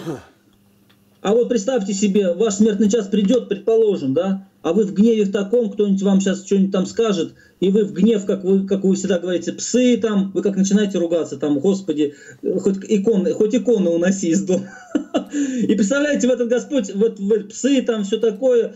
А вот представьте себе, ваш смертный час придет, предположим, да, а вы в гневе в таком, кто-нибудь вам сейчас что-нибудь там скажет, и вы в гнев, как вы всегда говорите, псы там, вы как начинаете ругаться, там, Господи, хоть иконы уноси из дома. И представляете, в этот Господь, вот псы там, все такое,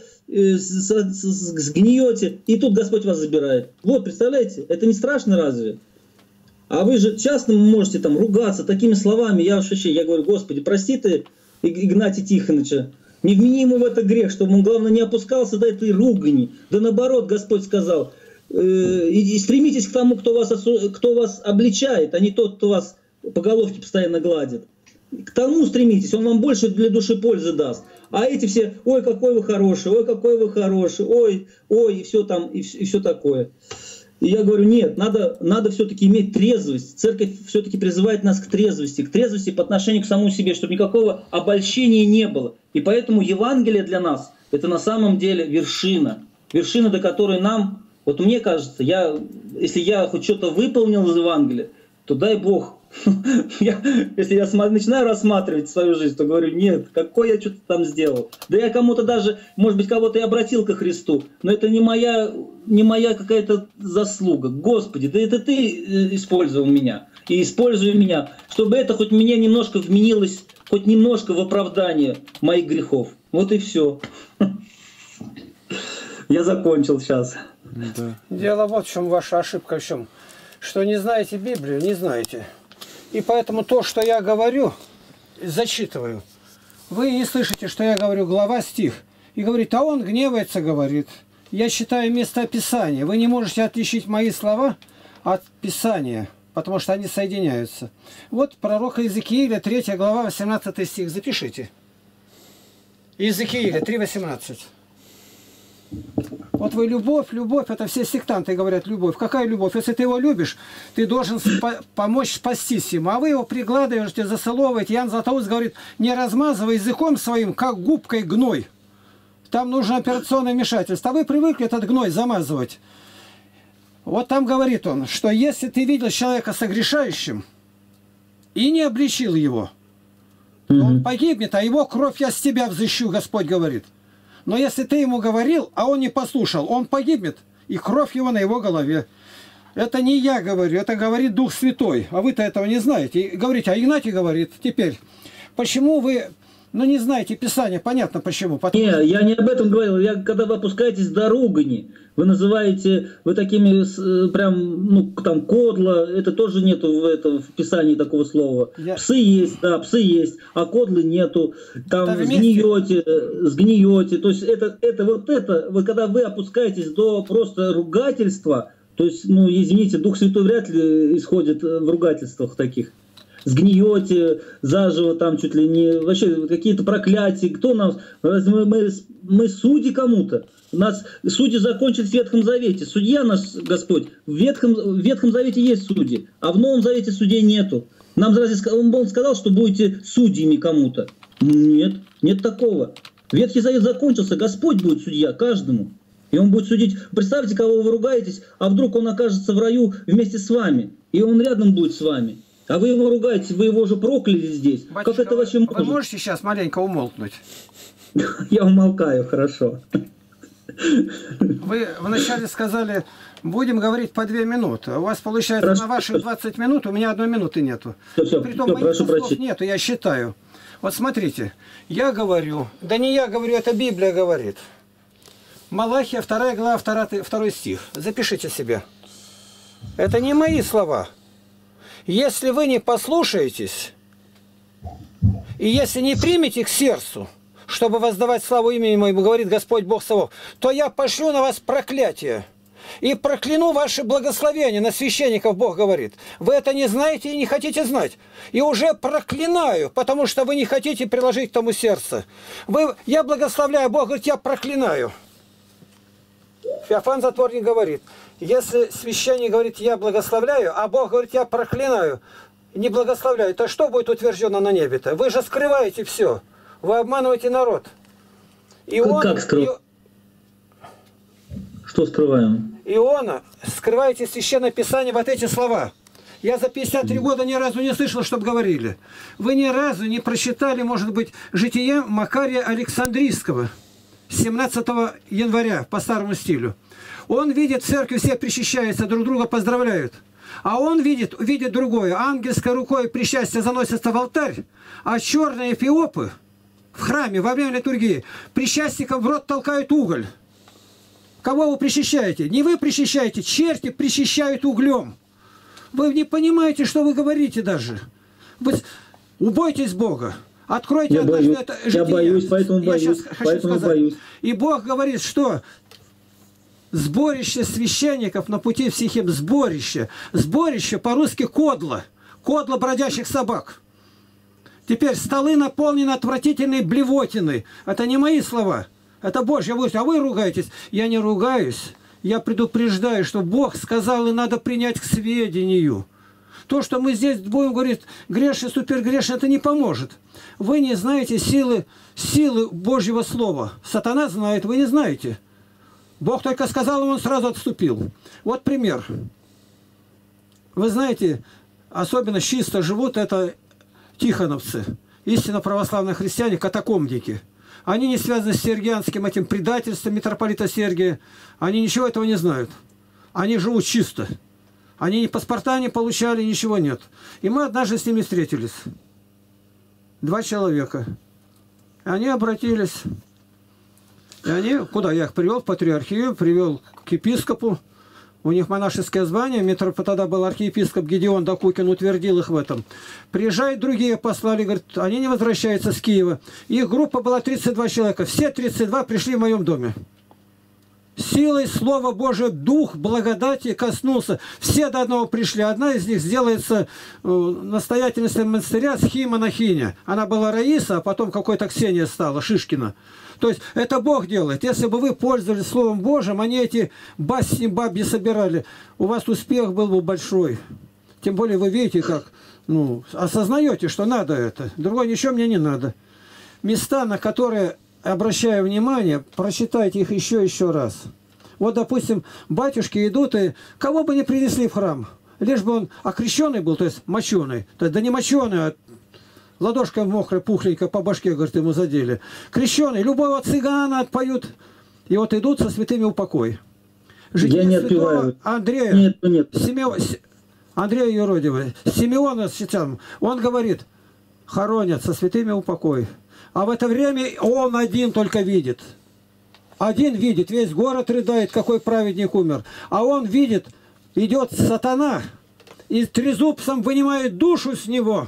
сгниете, и тут Господь вас забирает. Вот, представляете, это не страшно разве? А вы же часто можете там ругаться такими словами, я говорю: Господи, прости ты Игнатия Тихоновича, не вмени ему в это грех, чтобы он, главное, не опускался до этой ругани. Да наоборот, Господь сказал: и стремитесь к тому, кто вас обличает, а не тот, кто вас по головке постоянно гладит. К тому стремитесь, он вам больше для души пользы даст. А эти все: ой, какой вы хороший, ой, какой вы хороший, ой, и все там, и все такое. И я говорю: нет, надо все-таки иметь трезвость. Церковь все-таки призывает нас к трезвости по отношению к самому себе, чтобы никакого обольщения не было. И поэтому Евангелие для нас — это на самом деле вершина, до которой нам, вот мне кажется, если я хоть что-то выполнил из Евангелия, то дай Бог. Если я начинаю рассматривать свою жизнь, то говорю: нет, какой я что-то там сделал. Да я кому-то даже, может быть, кого-то и обратил ко Христу, но это не моя какая-то заслуга. Господи, да это Ты использовал меня и используй меня, чтобы это хоть мне немножко вменилось, хоть немножко в оправдание моих грехов. Вот и все. Я закончил сейчас. Да. Дело вот в чем ваша ошибка, в чем, что не знаете Библию, не знаете. И поэтому то, что я говорю, зачитываю. Вы не слышите, что я говорю глава, стих. И говорит: а он гневается, говорит. Я читаю местописание. Вы не можете отличить мои слова от Писания, потому что они соединяются. Вот пророка Иезекииля, 3 глава, 18 стих. Запишите. Иезекииля 3:18. Вот вы любовь, это все сектанты говорят: любовь. Какая любовь? Если ты его любишь, ты должен помочь спастись ему. А вы его пригладываете, засоловываете. Иоанн Златоуст говорит: не размазывай языком своим, как губкой, гной. Там нужно операционное вмешательство. А вы привыкли этот гной замазывать. Вот там говорит он, что если ты видел человека согрешающим и не обличил его, то он погибнет, а его кровь я с тебя взыщу, Господь говорит. Но если ты ему говорил, а он не послушал, он погибнет, и кровь его на его голове. Это не я говорю, это говорит Дух Святой. А вы-то этого не знаете. И говорите: а Игнатий говорит. Теперь, почему вы, не знаете Писание? Понятно почему. Я не об этом говорил. Когда вы опускаетесь до ругани, вы такими прям, кодла, это тоже нету в Писании такого слова. Псы есть, а кодлы нету. Там сгниете. То есть вы когда вы опускаетесь до просто ругательства, то есть, извините, Дух Святой вряд ли исходит в ругательствах таких. Сгниете заживо, там чуть ли не... Вообще какие-то проклятия. Кто нам... Мы судьи кому-то. Нас судьи закончились в Ветхом Завете. Судья наш Господь. В Ветхом Завете есть судьи, а в Новом Завете судей нету. Нам разве Он сказал, что будете судьями кому-то? Нет такого. Ветхий Завет закончился, Господь будет судья каждому. И Он будет судить. Представьте, кого вы ругаетесь, а вдруг Он окажется в раю вместе с вами. И Он рядом будет с вами. А вы его ругаете, вы его уже прокляли здесь. Батюшка, как это вообще может? Вы можете сейчас маленько умолкнуть? Я умолкаю, хорошо. Вы вначале сказали: будем говорить по 2 минуты. У вас получается хорошо. На ваши 20 минут, у меня 1 минуты нету. Притом моих слов нету, я считаю. Вот смотрите, я говорю, да не я говорю, это Библия говорит. Малахия 2 глава, 2 стих. Запишите себе. Это не мои слова. Если вы не послушаетесь, и если не примете к сердцу, чтобы воздавать славу имени Моему, говорит Господь Бог Саваоф, то я пошлю на вас проклятие. И прокляну ваши благословения на священников, Бог говорит. Вы это не знаете и не хотите знать. И уже проклинаю, потому что вы не хотите приложить к тому сердце. Я благословляю, Бог говорит, я проклинаю. Феофан Затворник говорит, если священник говорит, я благословляю, а Бог говорит, я проклинаю, не благословляю, то что будет утверждено на небе-то? Вы же скрываете все. Вы обманываете народ. И как скрываем? Что скрываем? Иона, скрываете Священное Писание вот эти слова. Я за 53 года ни разу не слышал, чтобы говорили. Вы ни разу не прочитали, может быть, житие Макария Александрийского 17 января по старому стилю. Он видит, в церкви все причащаются, друг друга поздравляют. А он видит другое. Ангельской рукой причастие заносится в алтарь, а черные эфиопы в храме во время литургии причастникам в рот толкают уголь. Кого вы причащаете? Не вы причащаете, черти причащают углем. Вы не понимаете, что вы говорите даже. Вы убойтесь Бога. Откройте однажды это житие. Я боюсь, поэтому боюсь. И Бог говорит, что сборище священников на пути в Сихем, сборище. Сборище по-русски кодло. Кодло бродящих собак. Теперь столы наполнены отвратительной блевотиной. Это не мои слова. Это Божья воля. А вы ругаетесь. Я не ругаюсь. Я предупреждаю, что Бог сказал, и надо принять к сведению. То, что мы здесь будем говорить, грешный, супергрешный, это не поможет. Вы не знаете силы Божьего Слова. Сатана знает, вы не знаете. Бог только сказал, и он сразу отступил. Вот пример. Вы знаете, особенно чисто живут это тихоновцы, истинно православные христиане, катакомники. Они не связаны с сергианским этим предательством митрополита Сергия. Они ничего этого не знают. Они живут чисто. Они ни паспорта не получали, ничего нет. И мы однажды с ними встретились. 2 человека. Они обратились. И они, куда я их привел? В патриархию, привел к епископу. У них монашеское звание. Тогда был архиепископ Гедеон Докукин, утвердил их в этом. Приезжают другие, послали, говорят, они не возвращаются с Киева. Их группа была 32 человека. Все 32 пришли в моем доме. Силой Слова Божия Дух благодати коснулся. Все до одного пришли. Одна из них сделается настоятельницей монастыря схимонахиня. Она была Раиса, а потом какой-то Ксения стала, Шишкина. То есть это Бог делает. Если бы вы пользовались Словом Божьим, они эти басни бабьи собирали, у вас успех был бы большой. Тем более вы видите, как осознаете, что надо это. Другое ничего мне не надо. Места, на которые обращаю внимание, прочитайте их еще раз. Вот, допустим, батюшки идут, и кого бы ни принесли в храм, лишь бы он окрещенный был, то есть моченый, то есть, да не моченый, а ладошкой мокрая, пухленькая по башке, говорит, ему задели. Крещеный, любого цыгана отпоют, и вот идут со святыми упокой. Я не отпеваю. Андрея, нет. Андрея Юродева, Симеона Сетям, он говорит, хоронят со святыми упокой. А в это время он один только видит. Один видит, весь город рыдает, какой праведник умер. А он видит, идет сатана, и трезубцем вынимает душу с него.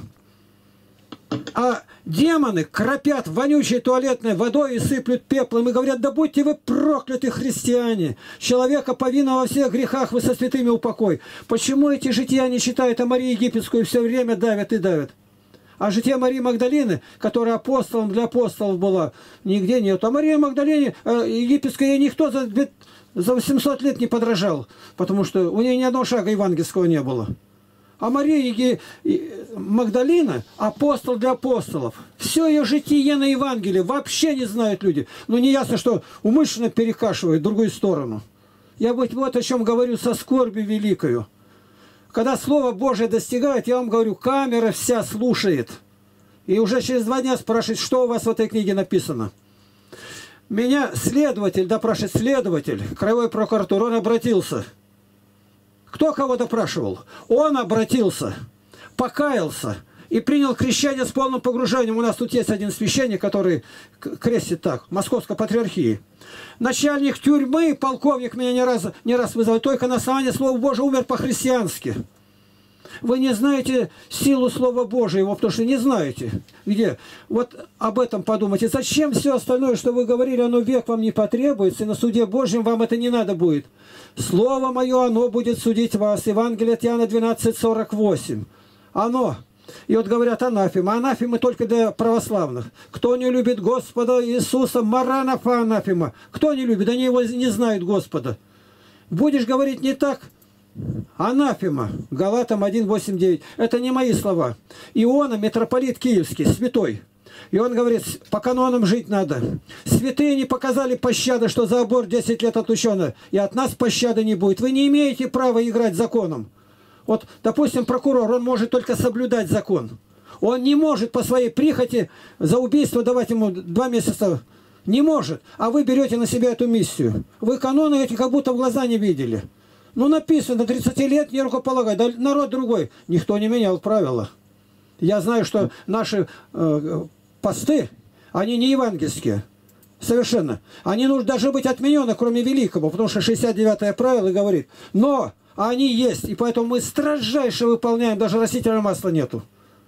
А демоны кропят вонючей туалетной водой и сыплют пеплом. И говорят, да будьте вы прокляты, христиане. Человека повинного во всех грехах вы со святыми упокой. Почему эти жития не читают, а Марию Египетскую все время давят и давят? А житие Марии Магдалины, которая апостолом для апостолов была, нигде нет. А Мария Магдалине египетская, ей никто за 800 лет не подражал, потому что у нее ни одного шага евангельского не было. А Мария Магдалина апостол для апостолов. Все ее житие на Евангелии вообще не знают люди. Ну не ясно, что умышленно перекашивают в другую сторону. Я вот о чем говорю со скорбью великою. Когда Слово Божие достигает, я вам говорю, камера вся слушает. И уже через 2 дня спрашивает, что у вас в этой книге написано. Меня следователь, допрашивает следователь, краевой прокуратуры, он обратился. Кто кого допрашивал? Он обратился, покаялся и принял крещение с полным погружением. У нас тут есть один священник, который крестит так, Московской патриархии. Начальник тюрьмы, полковник меня не раз вызывал, только на основании Слова Божьего умер по-христиански. Вы не знаете силу Слова Божьего, потому что не знаете. Где? Вот об этом подумайте. Зачем все остальное, что вы говорили, оно век вам не потребуется, и на суде Божьем вам это не надо будет. Слово мое, оно будет судить вас. Евангелие от Иоанна 12:48. Оно. И вот говорят анафема. Анафемы только для православных. Кто не любит Господа Иисуса, маранафа анафема. Кто не любит? Они его не знают Господа. Будешь говорить не так? Анафема. Галатам 1:8-9. Это не мои слова. Иона, митрополит Киевский, святой. И он говорит, по канонам жить надо. Святые не показали пощады, что за аборт 10 лет отучено. И от нас пощады не будет. Вы не имеете права играть законом. Вот, допустим, прокурор, он может только соблюдать закон. Он не может по своей прихоти за убийство давать ему 2 месяца. Не может. А вы берете на себя эту миссию. Вы каноны эти как будто в глаза не видели. Ну, написано, 30 лет не рукополагай. Да народ другой. Никто не менял правила. Я знаю, что наши посты, они не евангельские. Совершенно. Они нужно даже быть отменены, кроме великого. Потому что 69-е правило говорит. Но они есть. И поэтому мы строжайше выполняем. Даже растительного масла нету.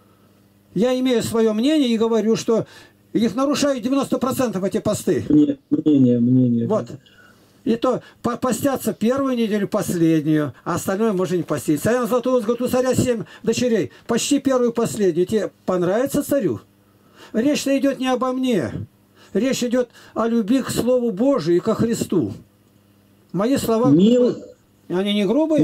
Я имею свое мнение и говорю, что их нарушают 90% эти посты. Мнение. Вот. И то постятся первую неделю, последнюю, а остальное можно не поститься. Царя Златоуст говорит, у царя 7 дочерей, почти первую и последнюю. Тебе понравится царю? Речь-то идет не обо мне. Речь идет о любви к Слову Божию и ко Христу. Мои слова... Они не грубые?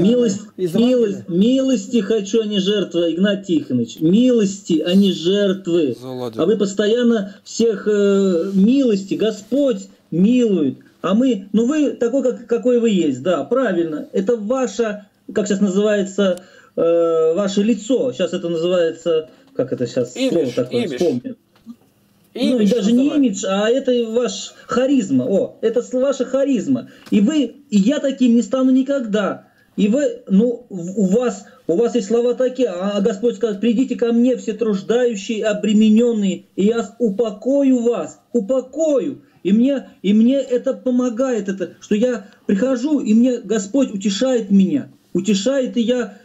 Милости хочу, а не жертвы, Игнат Тихонович. Милости, а не жертвы. Заладил. А вы постоянно всех милости, Господь милует. А мы, ну вы такой, какой вы есть, да, правильно. Это ваше, как сейчас называется, ваше лицо. Сейчас это называется, как это сейчас слово такое, вспомню. Ну, и даже не имидж, а это ваш харизма. О, это ваша харизма. И я таким не стану никогда. И вы, ну, у вас есть слова такие, а Господь скажет, придите ко мне, все труждающие, обремененные, и я упокою вас, упокою. И мне это помогает, что я прихожу, и мне Господь утешает меня. Утешает, и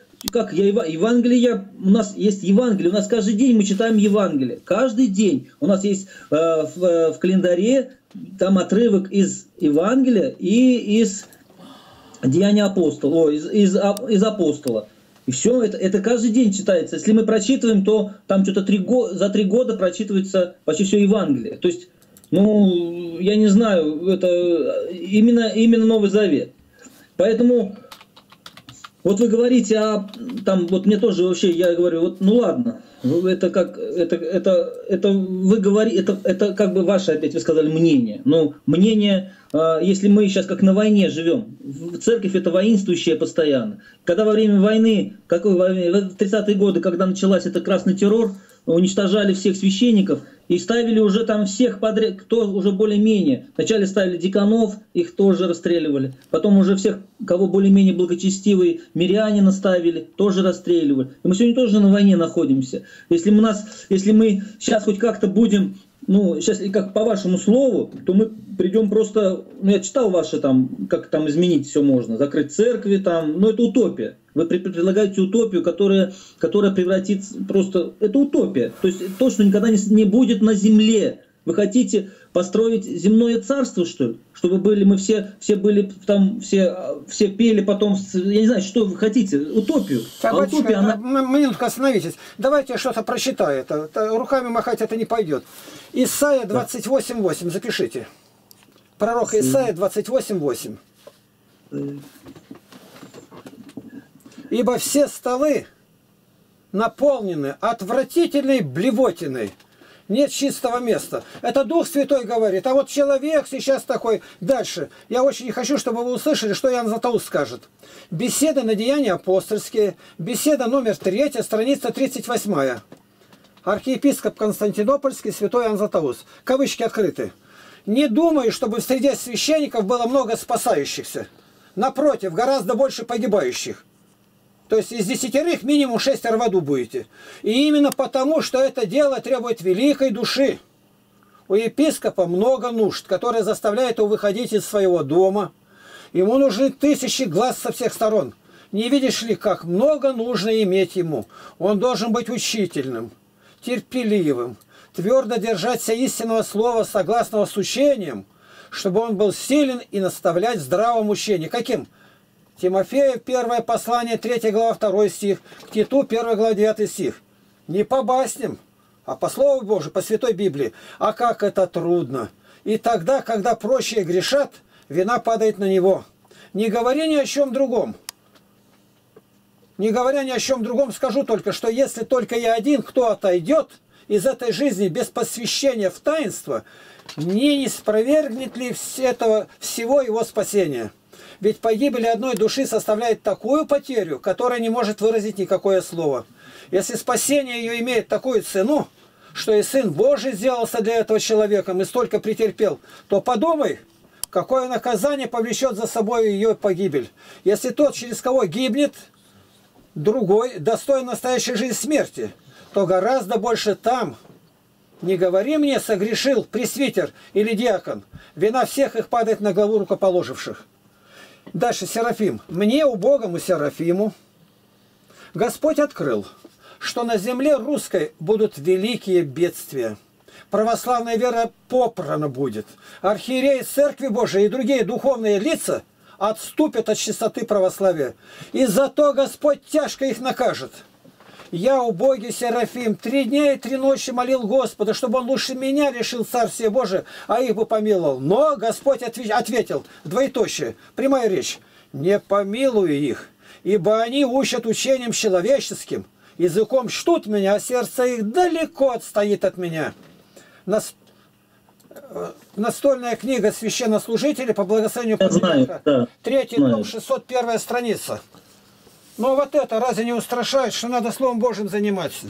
Евангелие, у нас есть Евангелие, у нас каждый день мы читаем Евангелие. Каждый день у нас есть в календаре там отрывок из Евангелия и из Деяния апостола, из апостола. И все, это каждый день читается. Если мы прочитываем, то там что-то за 3 года прочитывается почти все Евангелие. То есть, ну, я не знаю, это именно Новый Завет. Поэтому... Вот вы говорите, вот мне тоже вообще, я говорю, вот, ну ладно, это как бы ваше, опять вы сказали, мнение. Но мнение, если мы сейчас как на войне живем, церковь это воинствующая постоянно. Когда во время войны, в 30-е годы, когда началась это красный террор, уничтожали всех священников и ставили уже там всех подряд, кто уже более-менее. Вначале ставили диканов, их тоже расстреливали. Потом уже всех, кого более-менее благочестивые миряне наставили, тоже расстреливали. И мы сегодня тоже на войне находимся. Если мы сейчас хоть как-то будем, ну, сейчас как по вашему слову, то мы придем просто, ну, я читал ваши там, как там изменить все можно, закрыть церкви там, но это утопия. Вы предлагаете утопию, которая превратится просто... Это утопия. То есть то, что никогда не будет на земле. Вы хотите построить земное царство, что ли? Чтобы мы все были там, все пели потом... Я не знаю, что вы хотите. Утопию. Утопия, она... Минутку остановитесь. Давайте я что-то прочитаю. Руками махать это не пойдет. Исайя 28:8. Запишите. Пророк Исайя 28:8. Ибо все столы наполнены отвратительной блевотиной. Нет чистого места. Это Дух Святой говорит. А вот человек сейчас такой. Дальше. Я очень не хочу, чтобы вы услышали, что Иоанн Златоуст скажет. Беседа на Деяния апостольские. Беседа номер 3, страница 38. Архиепископ Константинопольский, святой Иоанн Златоуст. Кавычки открыты. Не думаю, чтобы в среде священников было много спасающихся. Напротив, гораздо больше погибающих. То есть из 10 минимум 6 в аду будете. И именно потому, что это дело требует великой души. У епископа много нужд, которые заставляют его выходить из своего дома. Ему нужны 1000 глаз со всех сторон. Не видишь ли, как много нужно иметь ему? Он должен быть учительным, терпеливым, твердо держаться истинного слова, согласного с учением, чтобы он был силен и наставлять в здравом учении. Каким? Тимофею 1 послание, 3 глава, 2 стих, к Титу 1 глава, 9 стих. Не по басням, а по Слову Божию, по Святой Библии. А как это трудно! И тогда, когда прочие грешат, вина падает на него. Не говоря ни о чем другом. Не говоря ни о чем другом, скажу только, что если только я один, кто отойдет из этой жизни без посвящения в таинство, не спровергнет ли этого всего его спасения? Ведь погибель одной души составляет такую потерю, которая не может выразить никакое слово. Если спасение ее имеет такую цену, что и Сын Божий сделался для этого человеком и столько претерпел, то подумай, какое наказание повлечет за собой ее погибель. Если тот, через кого гибнет, другой, достоин настоящей жизни смерти, то гораздо больше там. Не говори мне, согрешил пресвитер или диакон. Вина всех их падает на главу рукоположивших. Дальше Серафим. Мне, убогому Серафиму, Господь открыл, что на земле русской будут великие бедствия. Православная вера попрана будет. Архиереи Церкви Божией и другие духовные лица отступят от чистоты православия. И зато Господь тяжко их накажет. Я, убогий Серафим, 3 дня и 3 ночи молил Господа, чтобы он лучше меня решил Царствие Божие, а их бы помиловал. Но Господь ответил, двоеточие, прямая речь, не помилую их, ибо они учат учением человеческим, языком чтут меня, а сердце их далеко отстоит от меня. Настольная книга священнослужителей по благословению Патриарха, да, 3 том, 601 страница. Но вот это разве не устрашает, что надо Словом Божьим заниматься?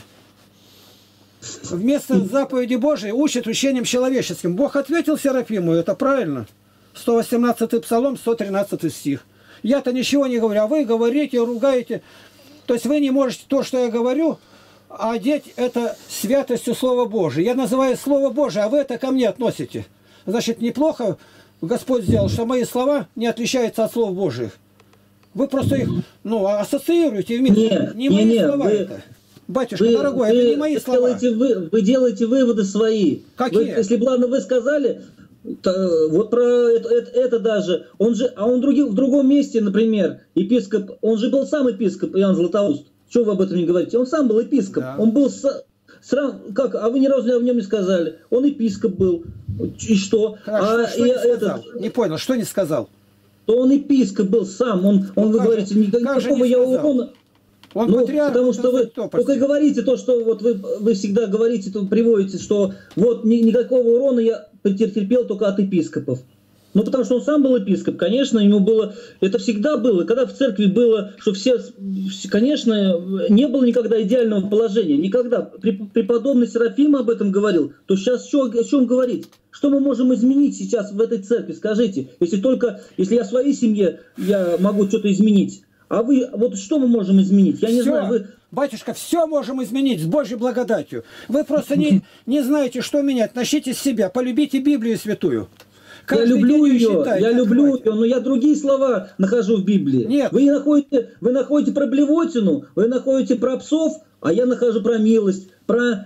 Вместо заповеди Божией учат учением человеческим. Бог ответил Серафиму, это правильно. 118 Псалом, 113 стих. Я-то ничего не говорю, а вы говорите, ругаете. То есть вы не можете то, что я говорю, одеть это святостью Слова Божия. Я называю Слово Божие, а вы это ко мне относите. Значит, неплохо Господь сделал, что мои слова не отличаются от слов Божьих. Вы просто их, ассоциируете вместе. Не мои слова это. Батюшка, дорогой, это не мои слова. Вы делаете выводы свои. Какие? Если бы, ладно, вы сказали, вот про это даже, он в другом месте, например, епископ, он же был сам епископ Иоанн Златоуст. Чего вы об этом не говорите? Он сам был епископ. Да. Он был как? А вы ни разу о нем не сказали. Он епископ был. И что? Хорошо, не понял, что не сказал? То он епископ был сам. Вы говорите, никакого я урона. Он патриарх, потому что вы только говорите то, что вот вы всегда говорите, приводите, что вот никакого урона я претерпел только от епископов. Потому что он сам был епископ, конечно, ему было, это всегда было, когда в церкви было, что все, конечно, не было никогда идеального положения, никогда. Преподобный Серафим об этом говорил, то сейчас о чем говорить? Что мы можем изменить сейчас в этой церкви, скажите, если я в своей семье, я могу что-то изменить, а вы, вот что мы можем изменить? Я не знаю, Батюшка, все можем изменить с Божьей благодатью. Вы просто не знаете, что менять, начните с себя, полюбите Библию святую. Я люблю ее, но я другие слова нахожу в Библии. Нет. Вы находите про блевотину, вы находите про псов, а я нахожу про милость, про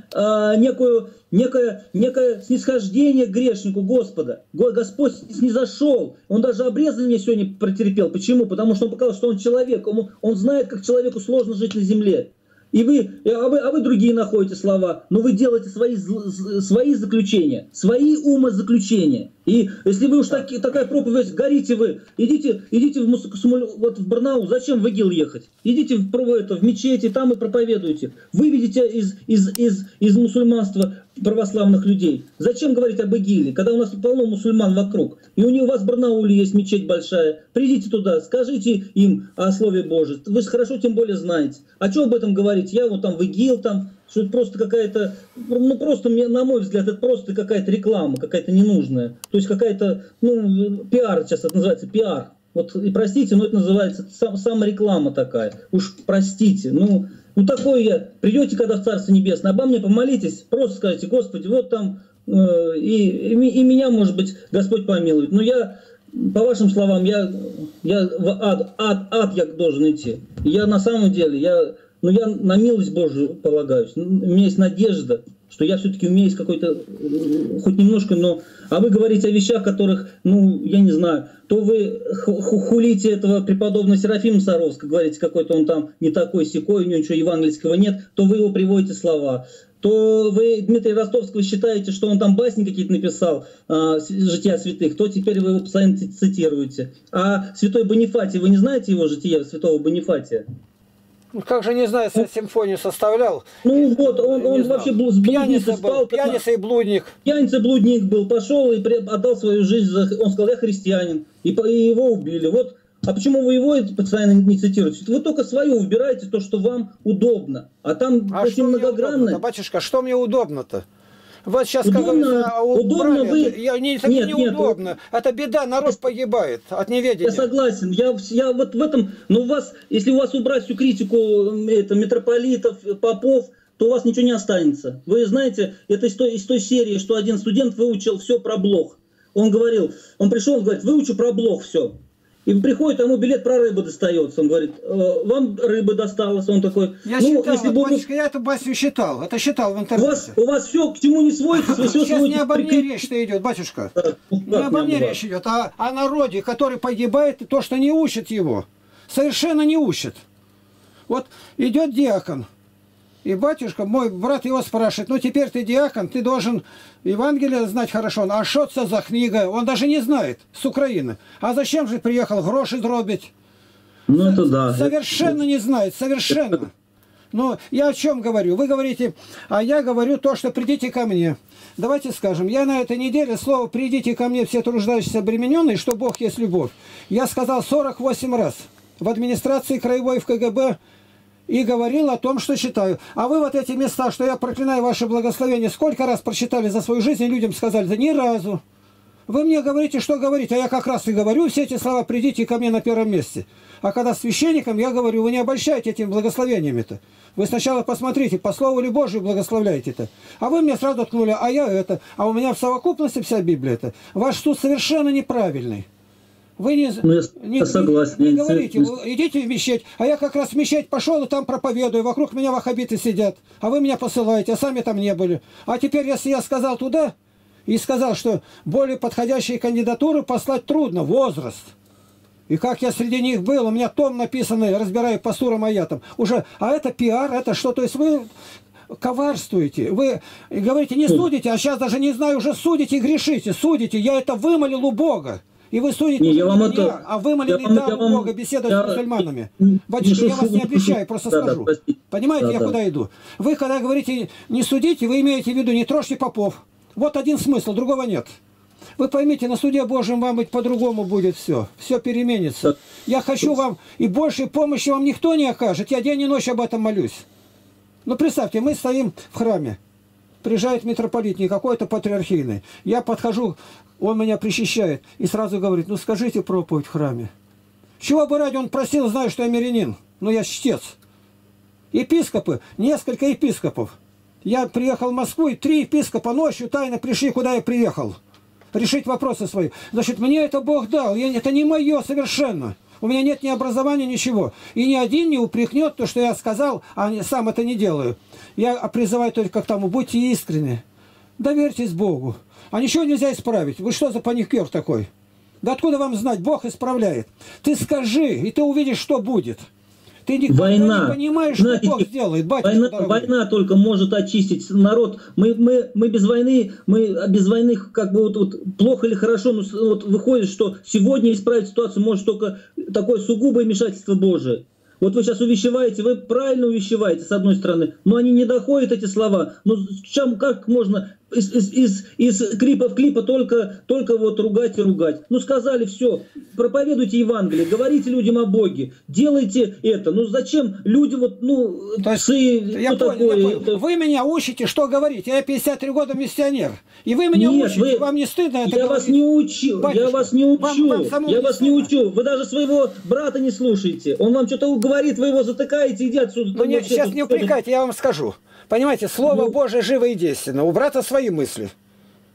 некое снисхождение к грешнику Господа. Господь снизошел, он даже обрезание сегодня претерпел. Почему? Потому что он показал, что он человек, он знает, как человеку сложно жить на земле. И вы другие находите слова, но вы делаете свои заключения, свои умозаключения. И если вы уж такая проповедь, горите вы, идите в Барнаул, зачем в ИГИЛ ехать? Идите в мечети, там и проповедуйте. Выведите из мусульманства православных людей. Зачем говорить об ИГИЛе, когда у нас полно мусульман вокруг? И у вас в Барнауле есть мечеть большая. Придите туда, скажите им о Слове Божьем. Вы же хорошо тем более знаете. А что об этом говорить? Я вот там в ИГИЛ, что это просто какая-то, на мой взгляд, это просто какая-то реклама, какая-то ненужная. То есть какая-то, пиар, сейчас это называется пиар. Вот, и простите, но это называется самореклама такая. Уж простите, такое я. Придете, когда в Царство Небесное, обо мне помолитесь, просто скажите, Господи, вот там, и меня, может быть, Господь помилует. Но по вашим словам, я в ад я должен идти. Я на самом деле, я на милость Божию полагаюсь. У меня есть надежда, что я все-таки умею какой-то, хоть немножко, но... А вы говорите о вещах, которых, я не знаю, то вы хулите этого преподобного Серафима Саровского, говорите, какой-то он там не такой сякой, у него ничего евангельского нет, то вы его приводите слова. То вы Дмитрия Ростовского считаете, что он там басни какие-то написал, «Жития святых», то теперь вы его постоянно цитируете. А святой Бонифатий, вы не знаете его жития святого Бонифатия? Как же не знаю, я симфонию составлял. Он вообще был пьяница был, пьяница и блудник. Пьяница, блудник был, пошел и отдал свою жизнь, он сказал, я христианин, и его убили. Вот. А почему вы его постоянно не цитируете? Вы только свое выбираете, то, что вам удобно. А там очень многогранное. Батюшка, что мне удобно-то? Вот сейчас, как говорится, удобно вы... неудобно. Это беда, народ погибает от неведения. Я согласен. Я вот в этом... Но у вас, если у вас убрать всю критику митрополитов, попов, то у вас ничего не останется. Вы знаете, это из той серии, что один студент выучил все про Блох. Он пришел, он говорит, выучу про Блох все. И приходит, ему билет про рыбу достается. Он говорит, вам рыба досталась. Он такой, батюшка, я эту басню считал. Это считал в интернете. У вас все к чему не сводится. Сейчас не обо мне речь-то идет, батюшка. Не обо мне речь идет, а о народе, который погибает, и то, что не учит его. Совершенно не учит. Вот идет диакон. И батюшка, мой брат его спрашивает, теперь ты диакон, ты должен Евангелие знать хорошо. А что это за книга? Он даже не знает, с Украины. А зачем же приехал гроши дробить? Это да. Совершенно не знает, совершенно. Но я о чем говорю? Вы говорите, а я говорю то, что придите ко мне. Давайте скажем, я на этой неделе слово «придите ко мне, все труждающиеся обремененные, что Бог есть любовь». Я сказал 48 раз в администрации краевой, в КГБ, и говорил о том, что читаю. А вы вот эти места, что я проклинаю ваше благословение, сколько раз прочитали за свою жизнь, и людям сказали, да ни разу. Вы мне говорите, что говорите, а я как раз и говорю все эти слова, придите ко мне на первом месте. А когда священникам, я говорю, вы не обольщайте этими благословениями-то. Вы сначала посмотрите, по слову ли Божию благословляете-то. А вы мне сразу ткнули, а я это. А у меня в совокупности вся Библия-то. Ваш суд совершенно неправильный. Вы не согласен. Не говорите, вы идите в мечеть, а я как раз в мечеть пошел и там проповедую, вокруг меня ваххабиты сидят, а вы меня посылаете, а сами там не были. А теперь, если я сказал туда и сказал, что более подходящие кандидатуры послать трудно, возраст. И как я среди них был, у меня том написанный, разбираю по сурам аятам, уже, а это пиар, это что, то есть вы коварствуете, вы говорите, не судите, а сейчас даже не знаю, уже судите и грешите, судите, я это вымолил у Бога. И вы судите не меня, а вымолили у Бога беседовать с мусульманами. Батюшка, я вас не обличаю, просто скажу. Понимаете, я куда иду? Вы, когда говорите не судите, вы имеете в виду не трожьте попов. Вот один смысл, другого нет. Вы поймите, на суде Божьем вам быть по-другому будет все. Все переменится. Я хочу вам, и большей помощи вам никто не окажет. Я день и ночь об этом молюсь. Ну, представьте, мы стоим в храме. Приезжает митрополит, не какой-то патриархийный. Я подхожу, он меня причащает и сразу говорит, ну скажите проповедь в храме. Чего бы ради он просил, знаю, что я мирянин, но я чтец. Епископы, несколько епископов. Я приехал в Москву, и 3 епископа ночью тайно пришли, куда я приехал. Решить вопросы свои. Значит, мне это Бог дал, это не мое совершенно. У меня нет ни образования, ничего. И ни один не упрекнет то, что я сказал, а сам это не делаю. Я призываю только к тому, будьте искренни. Доверьтесь Богу. А ничего нельзя исправить. Вы что за паникер такой? Да откуда вам знать? Бог исправляет. Ты скажи, и ты увидишь, что будет. Ты не понимаешь, что Бог сделает, батюшка. Война только может очистить народ. Мы без войны как бы вот плохо или хорошо, но вот выходит, что сегодня исправить ситуацию может только такое сугубое вмешательство Божие. Вот вы сейчас увещеваете, вы правильно увещеваете, с одной стороны, но они не доходят, эти слова. Но как можно из клипа в клипа только вот ругать и ругать? Ну сказали, все, проповедуйте Евангелие, говорите людям о Боге, делайте это. Ну зачем люди вот, я понял. Вы меня учите, что говорить. Я 53 года миссионер. И вы меня учите, вам не стыдно это говорить? Вас не учу, я вас не учу. Вы даже своего брата не слушаете. Он вам что-то говорит, вы его затыкаете, иди отсюда. Ну нет, сейчас не упрекайте, я вам скажу. Понимаете, Слово Божие живо и действенно. У брата свои мысли.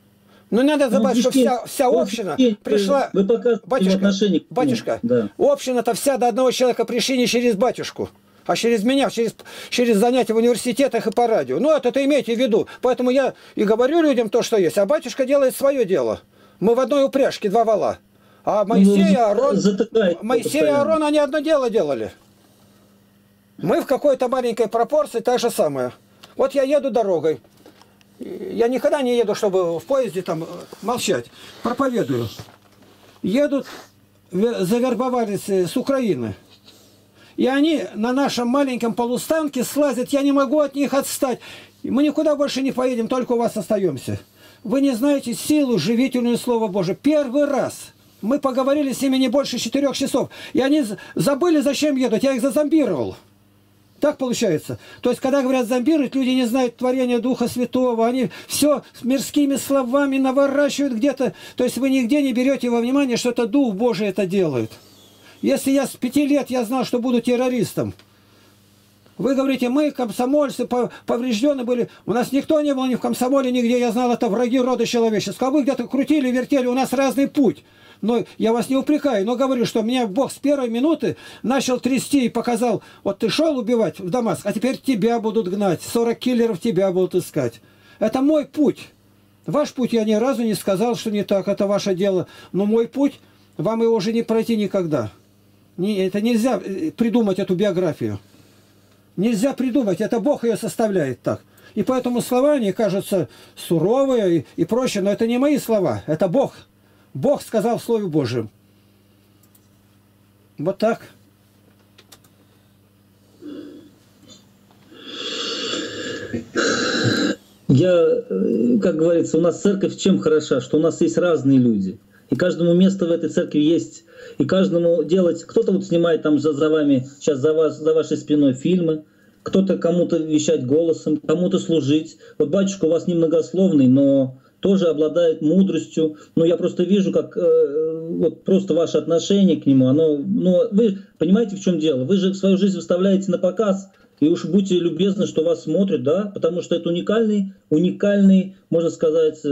Ну, надо забыть, что вся община пришла... Вы показываете отношение. Батюшка, община-то вся до одного человека пришли не через батюшку, а через меня, через занятия в университетах и по радио. Ну, это имейте в виду. Поэтому я и говорю людям то, что есть. А батюшка делает свое дело. Мы в одной упряжке 2 вола. А Моисей и Аарон, они одно дело делали. Мы в какой-то маленькой пропорции так же самое. Вот я еду дорогой. Я никогда не еду, чтобы в поезде там молчать. Проповедую. Едут, завербовались с Украины. И они на нашем маленьком полустанке слазят. Я не могу от них отстать. Мы никуда больше не поедем, только у вас остаемся. Вы не знаете силу, живительную Слово Божие. Первый раз мы поговорили с ними не больше 4 часов. И они забыли, зачем едут. Я их зазомбировал. Так получается. То есть, когда говорят зомбировать, люди не знают творения Духа Святого. Они все с мирскими словами наворачивают где-то. То есть, вы нигде не берете во внимание, что это Дух Божий это делает. Если я с 5 лет я знал, что буду террористом. Вы говорите, мы комсомольцы повреждены были. У нас никто не был ни в комсомоле, нигде. Я знал, это враги рода человеческого. А вы где-то крутили, вертели. У нас разный путь. Но я вас не упрекаю, но говорю, что меня Бог с первой минуты начал трясти и показал, вот ты шел убивать в Дамаск, а теперь тебя будут гнать, 40 киллеров тебя будут искать. Это мой путь. Ваш путь я ни разу не сказал, что не так, это ваше дело. Но мой путь, вам его уже не пройти никогда. Это нельзя придумать эту биографию. Нельзя придумать, это Бог ее составляет так. И поэтому слова, они кажутся суровые и прочее, но это не мои слова, это Бог. Бог сказал в Слове Божьем. Вот так. Как говорится, у нас церковь чем хороша, что у нас есть разные люди. И каждому место в этой церкви есть. И каждому делать... Кто-то вот снимает там за вами, сейчас за вашей спиной фильмы, кто-то кому-то вещать голосом, кому-то служить. Вот батюшка у вас немногословный, но тоже обладает мудростью. Но я просто вижу, как вот просто ваше отношение к нему, оно... Но вы понимаете, в чем дело? Вы же свою жизнь выставляете на показ, и уж будьте любезны, что вас смотрят, да, потому что это уникальный, можно сказать,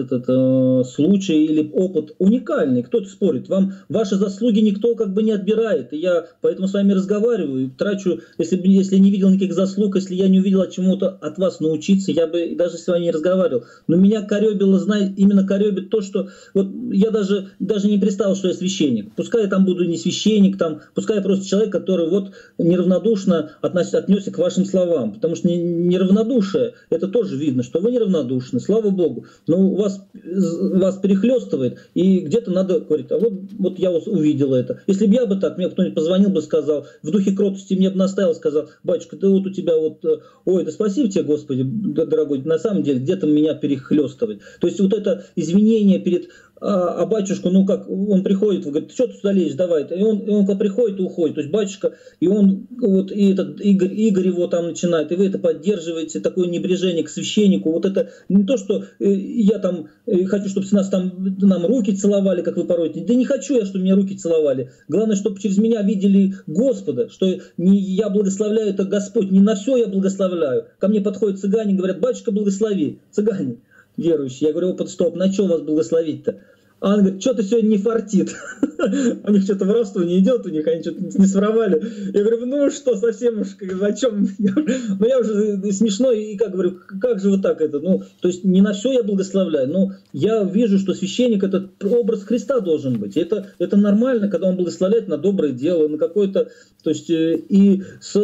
случай или опыт уникальный. Кто-то спорит, вам ваши заслуги никто как бы не отбирает. И я поэтому с вами разговариваю, трачу, если не видел никаких заслуг, если я не увидел чему-то от вас научиться, я бы даже с вами не разговаривал. Но меня коребило, именно коребит то, что вот я даже не представил, что я священник. Пускай я там буду не священник, пускай я просто человек, который вот неравнодушно отнесся к вашим словам, потому что неравнодушие, это тоже видно, что вы неравнодушны, слава Богу, но вас перехлестывает, и где-то надо говорить, а вот я увидел это. Если бы я бы так, мне кто-нибудь позвонил бы, сказал, в духе кротости мне бы наставил, сказал, батюшка, ты вот у тебя вот, ой, да спасибо тебе, Господи, дорогой, на самом деле где-то меня перехлестывает. То есть вот это извинение перед... А батюшку, ну как, он приходит, вы говорите, что ты сюда лезешь, давай. И он как приходит и уходит. То есть батюшка, и он, вот, и этот Игорь его там начинает, и вы это поддерживаете, такое небрежение к священнику. Вот это не то, что я там хочу, чтобы нам руки целовали, как вы порой. Да не хочу я, чтобы мне руки целовали. Главное, чтобы через меня видели Господа, что не я благословляю, это Господь, не на все я благословляю. Ко мне подходят цыгане, говорят, батюшка, благослови. Цыгане верующие. Я говорю, опыт, стоп, на что вас благословить-то? А он говорит, что-то сегодня не фартит. У них что-то воровство не идет, у них они что-то не своровали. Я говорю, ну что, совсем уж, о чем? Ну я уже смешной, и как говорю, как же вот так это? Ну, то есть не на все я благословляю, но я вижу, что священник это образ Христа должен быть. Это нормально, когда он благословляет на доброе дело, на какое-то... То есть и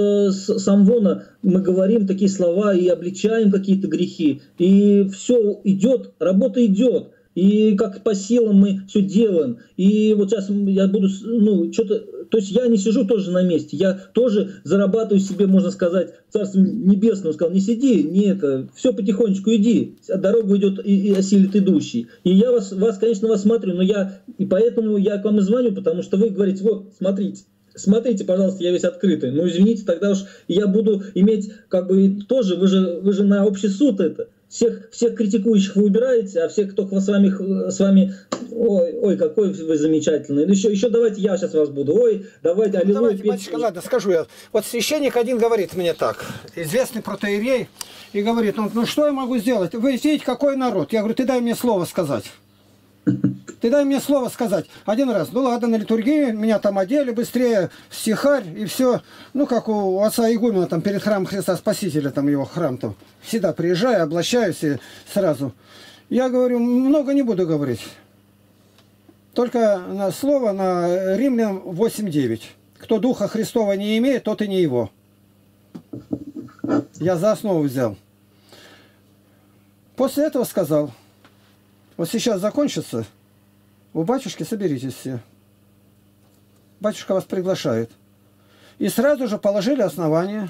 с Амвона мы говорим такие слова и обличаем какие-то грехи, и все идет, работа идет. И как по силам мы все делаем. И вот сейчас я буду, что-то... То есть я не сижу тоже на месте. Я тоже зарабатываю себе, можно сказать, Царством Небесным. Он сказал, не сиди, не это, все потихонечку иди. Дорога идет и осилит идущий. И я вас, конечно, вас смотрю, но и поэтому я к вам и звоню, потому что вы говорите, вот, смотрите, пожалуйста, я весь открытый. Ну, извините, тогда уж я буду иметь, как бы, тоже, вы же на общий суд это. Всех критикующих вы убираете, а всех, кто с вами, ой, какой вы замечательный. Еще давайте я сейчас вас буду. Ой, давайте, аллилуйя. Давайте, батюшка, ладно, скажу я. Вот священник один говорит мне так, известный протоиерей, и говорит, ну что я могу сделать? Вы видите, какой народ? Я говорю, ты дай мне слово сказать. Ты дай мне слово сказать. Один раз. Ну ладно, на литургии меня там одели быстрее, стихарь и все. Ну, как у отца игумена там перед храмом Христа Спасителя, там его храм там. Всегда приезжаю, облачаюсь и сразу. Я говорю, много не буду говорить. Только на слово на Римлянам 8:9. Кто Духа Христова не имеет, тот и не его. Я за основу взял. После этого сказал, вот сейчас закончится, у батюшки соберитесь все. Батюшка вас приглашает. И сразу же положили основание.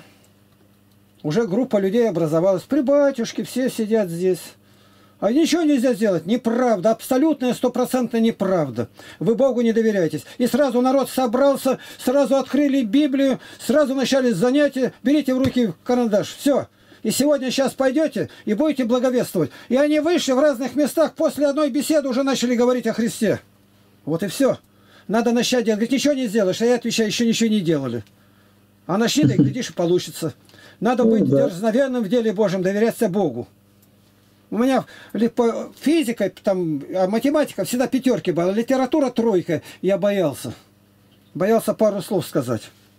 Уже группа людей образовалась. При батюшке все сидят здесь. А ничего нельзя сделать. Неправда. Абсолютная, стопроцентная неправда. Вы Богу не доверяетесь. И сразу народ собрался, сразу открыли Библию, сразу начали занятия. Берите в руки карандаш. Все. И сегодня сейчас пойдете и будете благовествовать. И они вышли в разных местах, после одной беседы уже начали говорить о Христе. Вот и все. Надо начать делать. Говорит, ничего не сделаешь. А я отвечаю, еще ничего не делали. А начни, да и глядишь, и получится. Надо быть дерзновенным в деле Божьем, доверяться Богу. У меня физика, там, математика всегда пятерки была, литература тройка. Я боялся. Боялся пару слов сказать.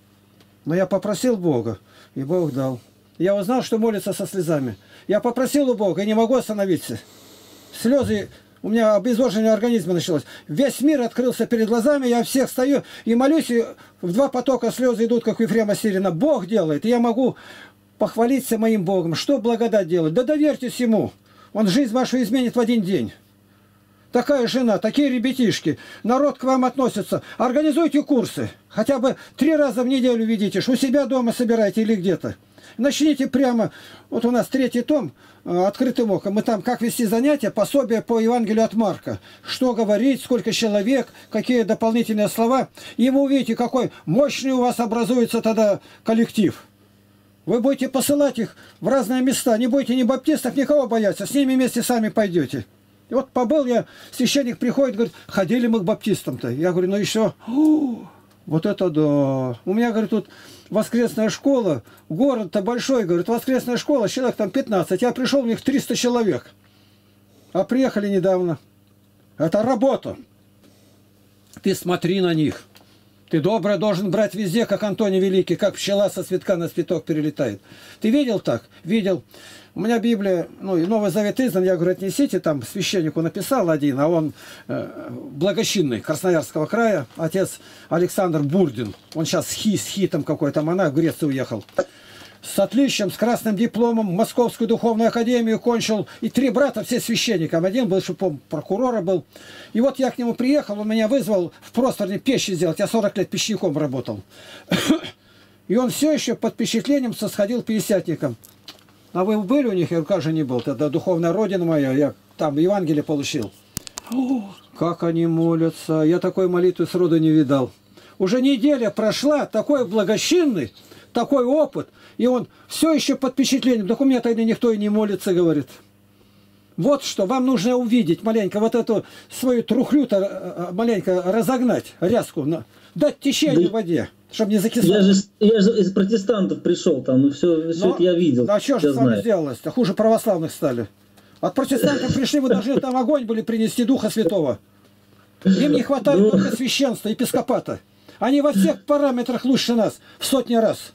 Но я попросил Бога, и Бог дал. Я узнал, что молится со слезами. Я попросил у Бога, и не могу остановиться. Слезы, у меня обезвоживание организма началось. Весь мир открылся перед глазами, я всех стою и молюсь, и в два потока слезы идут, как у Ефрема Сирина. Бог делает, и я могу похвалиться моим Богом. Что благодать делает? Да доверьтесь Ему. Он жизнь вашу изменит в один день. Такая жена, такие ребятишки. Народ к вам относится. Организуйте курсы. Хотя бы 3 раза в неделю ведите. У себя дома собирайте или где-то. Начните прямо, вот у нас 3-й том, открытым оком, мы там, как вести занятия, пособие по Евангелию от Марка. Что говорить, сколько человек, какие дополнительные слова. И вы увидите, какой мощный у вас образуется тогда коллектив. Вы будете посылать их в разные места. Не будете ни баптистов, никого бояться. С ними вместе сами пойдете. И вот побыл я, священник приходит, говорит, ходили мы к баптистам-то. Я говорю, ну еще, вот это да. У меня, говорит, тут воскресная школа, город-то большой, говорит, воскресная школа, человек там 15. Я пришел, у них 300 человек. А приехали недавно. Это работа. Ты смотри на них. Ты доброе должен брать везде, как Антоний Великий, как пчела со цветка на цветок перелетает. Ты видел так? Видел. У меня Библия, ну и Новый Завет издан, я говорю, отнесите, там священнику написал один, а он благочинный, Красноярского края, отец Александр Бурдин. Он сейчас с хитом какой-то монах в Грецию уехал. С отличием, с красным дипломом, Московскую духовную академию кончил. И 3 брата, все священникам. Один был, чтобы прокурора был. И вот я к нему приехал, он меня вызвал в просторне печи сделать. Я 40 лет печником работал. И он все еще под впечатлением сосходил пятидесятником. А вы были у них? Я говорю, как же не был? Это духовная родина моя, я там Евангелие получил. Как они молятся. Я такой молитвы сроду не видал. Уже неделя прошла, такой благочинный, такой опыт. И он все еще под впечатлением. Так у меня тогда никто и не молится, говорит. Вот что, вам нужно увидеть маленько, вот эту свою трухлю-то маленько разогнать, рязку, дать течение в воде, чтобы не закисало. Я же из протестантов пришел там, ну все это я видел. А что же с вами сделалось-то? Хуже православных стали. От протестантов пришли, вы должны там огонь были принести Духа Святого. Им не хватает только священства, епископата. Они во всех параметрах лучше нас, в сотни раз.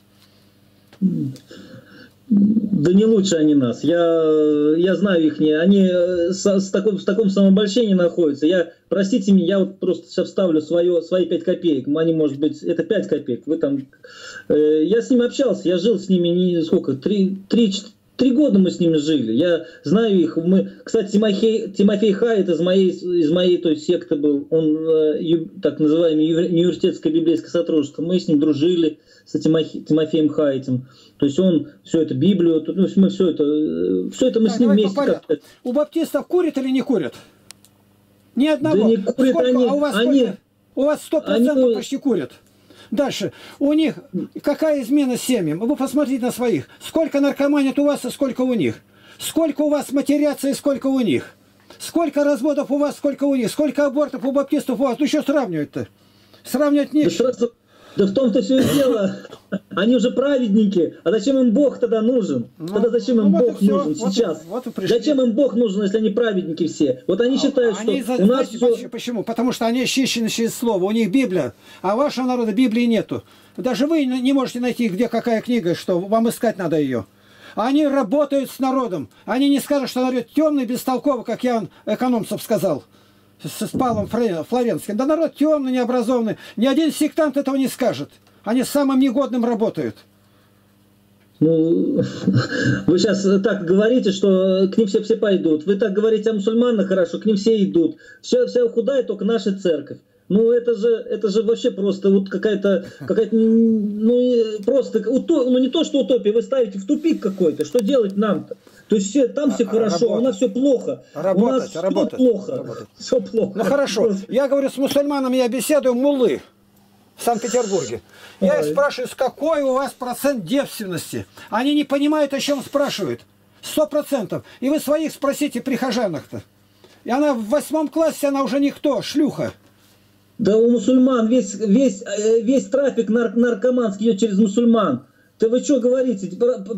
Да не лучше они нас. Я знаю их, они в таком самообольщении находятся. Простите меня, я вот просто сейчас вставлю свои 5 копеек. Они, может быть, это 5 копеек. Вы там, я с ними общался, я жил с ними сколько? 3 года мы с ними жили. Я знаю их. Кстати, Тимофей Хай, это из моей той секты был. Он так называемый университетское библейское сотрудничество. Мы с ним дружили, с Тимофеем Хайтем. То есть он все это, Библию, ну, мы все это мы с ним вместе. У баптистов курят или не курят? Ни одного. Да не курят. Сколько? У вас 100% почти курят. Дальше. У них какая измена семьям? Вы посмотрите на своих. Сколько наркоманят у вас, и сколько у них? Сколько у вас матерятся, и сколько у них? Сколько разводов у вас, сколько у них? Сколько абортов у баптистов у вас? Ну что сравнивать-то? Сравнивать нечего. Да в том-то все и дело. Они уже праведники. А зачем им Бог тогда нужен? Тогда зачем им вот Бог и всё. нужен Вот и- сейчас? вот и пришли. Зачем им Бог нужен, если они праведники все? Вот они считают, что Они, у нас знаете, все... почему? Потому что они очищены через слово. У них Библия, а у вашего народа Библии нету. Даже вы не можете найти, где какая книга, что вам искать надо ее. Они работают с народом. Они не скажут, что народ темный, бестолковый, как Иоанн Экономцев сказал с Павлом Флоренским. Да народ темный, необразованный. Ни один сектант этого не скажет. Они с самым негодным работают. Ну, вы сейчас так говорите, что к ним все пойдут. Вы так говорите о мусульманах, хорошо, к ним все идут. Вся худая только наша церковь. Ну это же вообще просто вот какая-то, ну просто, ну не то что утопия, вы ставите в тупик какой-то. Что делать нам-то? То есть там все хорошо, а у нас все плохо. У нас все плохо. Все плохо. Ну хорошо, я говорю, с мусульманами я беседую, муллы в Санкт-Петербурге. Я их спрашиваю, с какой у вас процент девственности? Они не понимают, о чем спрашивают. 100%. И вы своих спросите, прихожанок-то. И она в 8 классе, она уже никто, шлюха. Да у мусульман весь трафик наркоманский идет через мусульман. Да вы что говорите?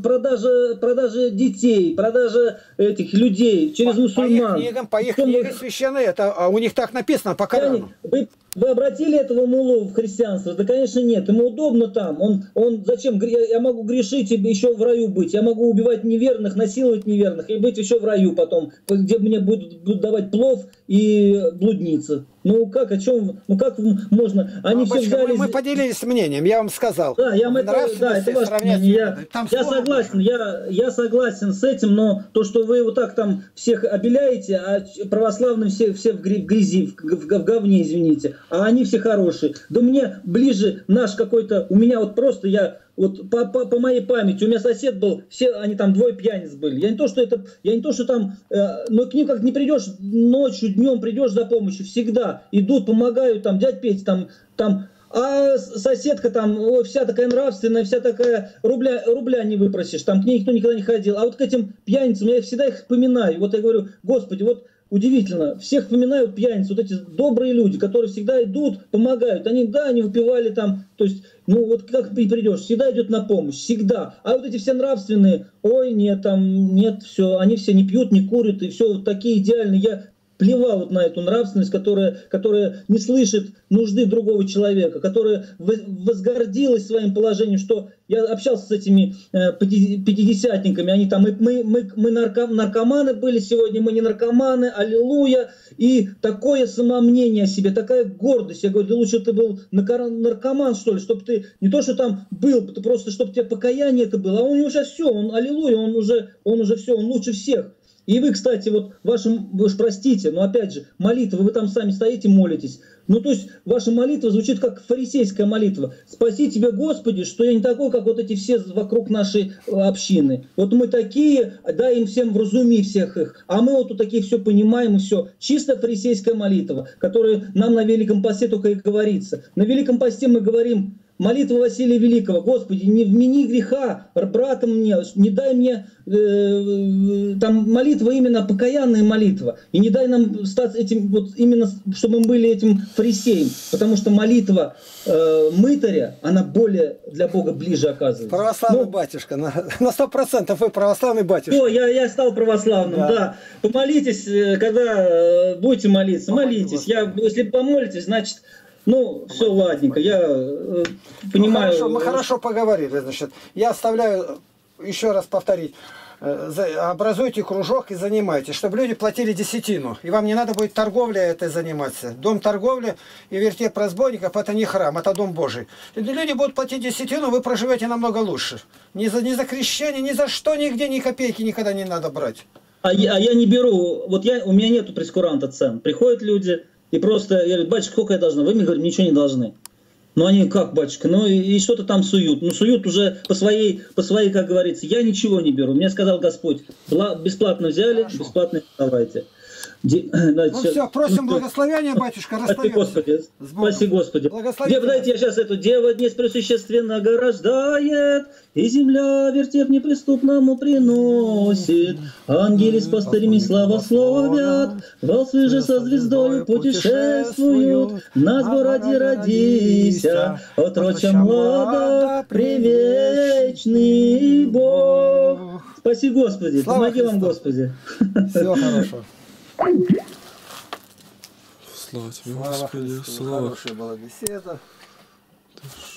Продажа детей, продажа этих людей через мусульман. По их книгам священной, это, а у них так написано по Корану. Вы обратили этого муллу в христианство? Да, конечно, нет. Ему удобно там. Он зачем? Я могу грешить и еще в раю быть. Я могу убивать неверных, насиловать неверных и быть еще в раю потом, где мне будут давать плов и блудница. Ну как, о чем, ну как можно? Они все взяли... Мы поделились мнением, я вам сказал. Да, это ваше мнение. Я согласен, я согласен с этим, но то, что вы вот так там всех обеляете, а православные все в грязи, в говне, извините, а они все хорошие. Да мне ближе наш какой-то, у меня вот просто вот по моей памяти, у меня сосед был, все они там двое пьяниц были. Я не то, что там, но к ним как не придешь ночью, днем придешь за помощью, всегда идут, помогают, там, дядь Петя, там, а соседка там, вся такая нравственная, вся такая, рубля не выпросишь, там к ней никто никогда не ходил. А вот к этим пьяницам, я всегда их вспоминаю. Вот я говорю, Господи, вот удивительно, всех вспоминают пьяниц, вот эти добрые люди, которые всегда идут, помогают. Они выпивали там, то есть, ну вот как ты придешь, всегда идет на помощь, всегда. А вот эти все нравственные, ой, нет, нет, все, они все не пьют, не курят, и все вот такие идеальные. Я плевал вот на эту нравственность, которая не слышит нужды другого человека, которая возгордилась своим положением, что я общался с этими пятидесятниками, они там, мы наркоманы были сегодня, мы не наркоманы, аллилуйя, и такое самомнение о себе, такая гордость. Я говорю, да лучше ты был наркоман, что ли, чтобы ты, не то, что там был, просто чтобы у тебя покаяние это было, а у него сейчас все, он аллилуйя, он уже все, он лучше всех. И вы, кстати, вот вы уж простите, но опять же, молитва, вы там сами стоите, молитесь. Ну, то есть, ваша молитва звучит как фарисейская молитва. Спаси тебя, Господи, что я не такой, как вот эти все вокруг нашей общины. Вот мы такие, дай им всем вразуми всех их. А мы вот тут такие все понимаем и все. Чисто фарисейская молитва, которая нам на Великом Посте только и говорится. На Великом Посте мы говорим, молитва Василия Великого, Господи, не вмени греха братом мне, не дай мне, там молитва именно покаянная молитва, и не дай нам стать этим, вот именно, чтобы мы были этим фарисеем, потому что молитва мытаря, она более для Бога ближе оказывается. Православный батюшка, на 100% вы православный батюшка. Я стал православным, да. Помолитесь, когда будете молиться, молитесь. Если помолитесь, значит... Ну, все, ладненько, я понимаю... Хорошо, мы хорошо поговорили, значит. Я оставляю, еще раз повторить, образуйте кружок и занимайтесь, чтобы люди платили десятину. И вам не надо будет торговлей этой заниматься. Дом торговли и вертеп разбойников – это не храм, это Дом Божий. Люди будут платить десятину, вы проживете намного лучше. Ни за крещение, ни за что, нигде, ни копейки никогда не надо брать. А я не беру, у меня нету прескуранта цен. Приходят люди... И просто, я говорю, батюшка, сколько я должна? Вы мне говорите, ничего не должны. Ну они, как, батюшка, ну и что-то там суют. Ну суют уже по своей, как говорится, я ничего не беру. Мне сказал Господь, бесплатно взяли, хорошо. Бесплатно давайте. Ну все, просим благословения, батюшка, Спаси расстаемся. Господи, С Богом. спаси Господи. Благослови Дева, дайте я сейчас эту. Дева днесь пресущественного рождает, и земля вертеп неприступному приносит. Ангели с пастырями славословят, волсы же со звездою путешествуют. На городе родися, отроча млада, привечный Бог. Спаси Господи, Слава помоги вам, Христу. Господи. Всего хорошего. Слава тебе, Слава Господи, Христу. слава. Хорошая была беседа.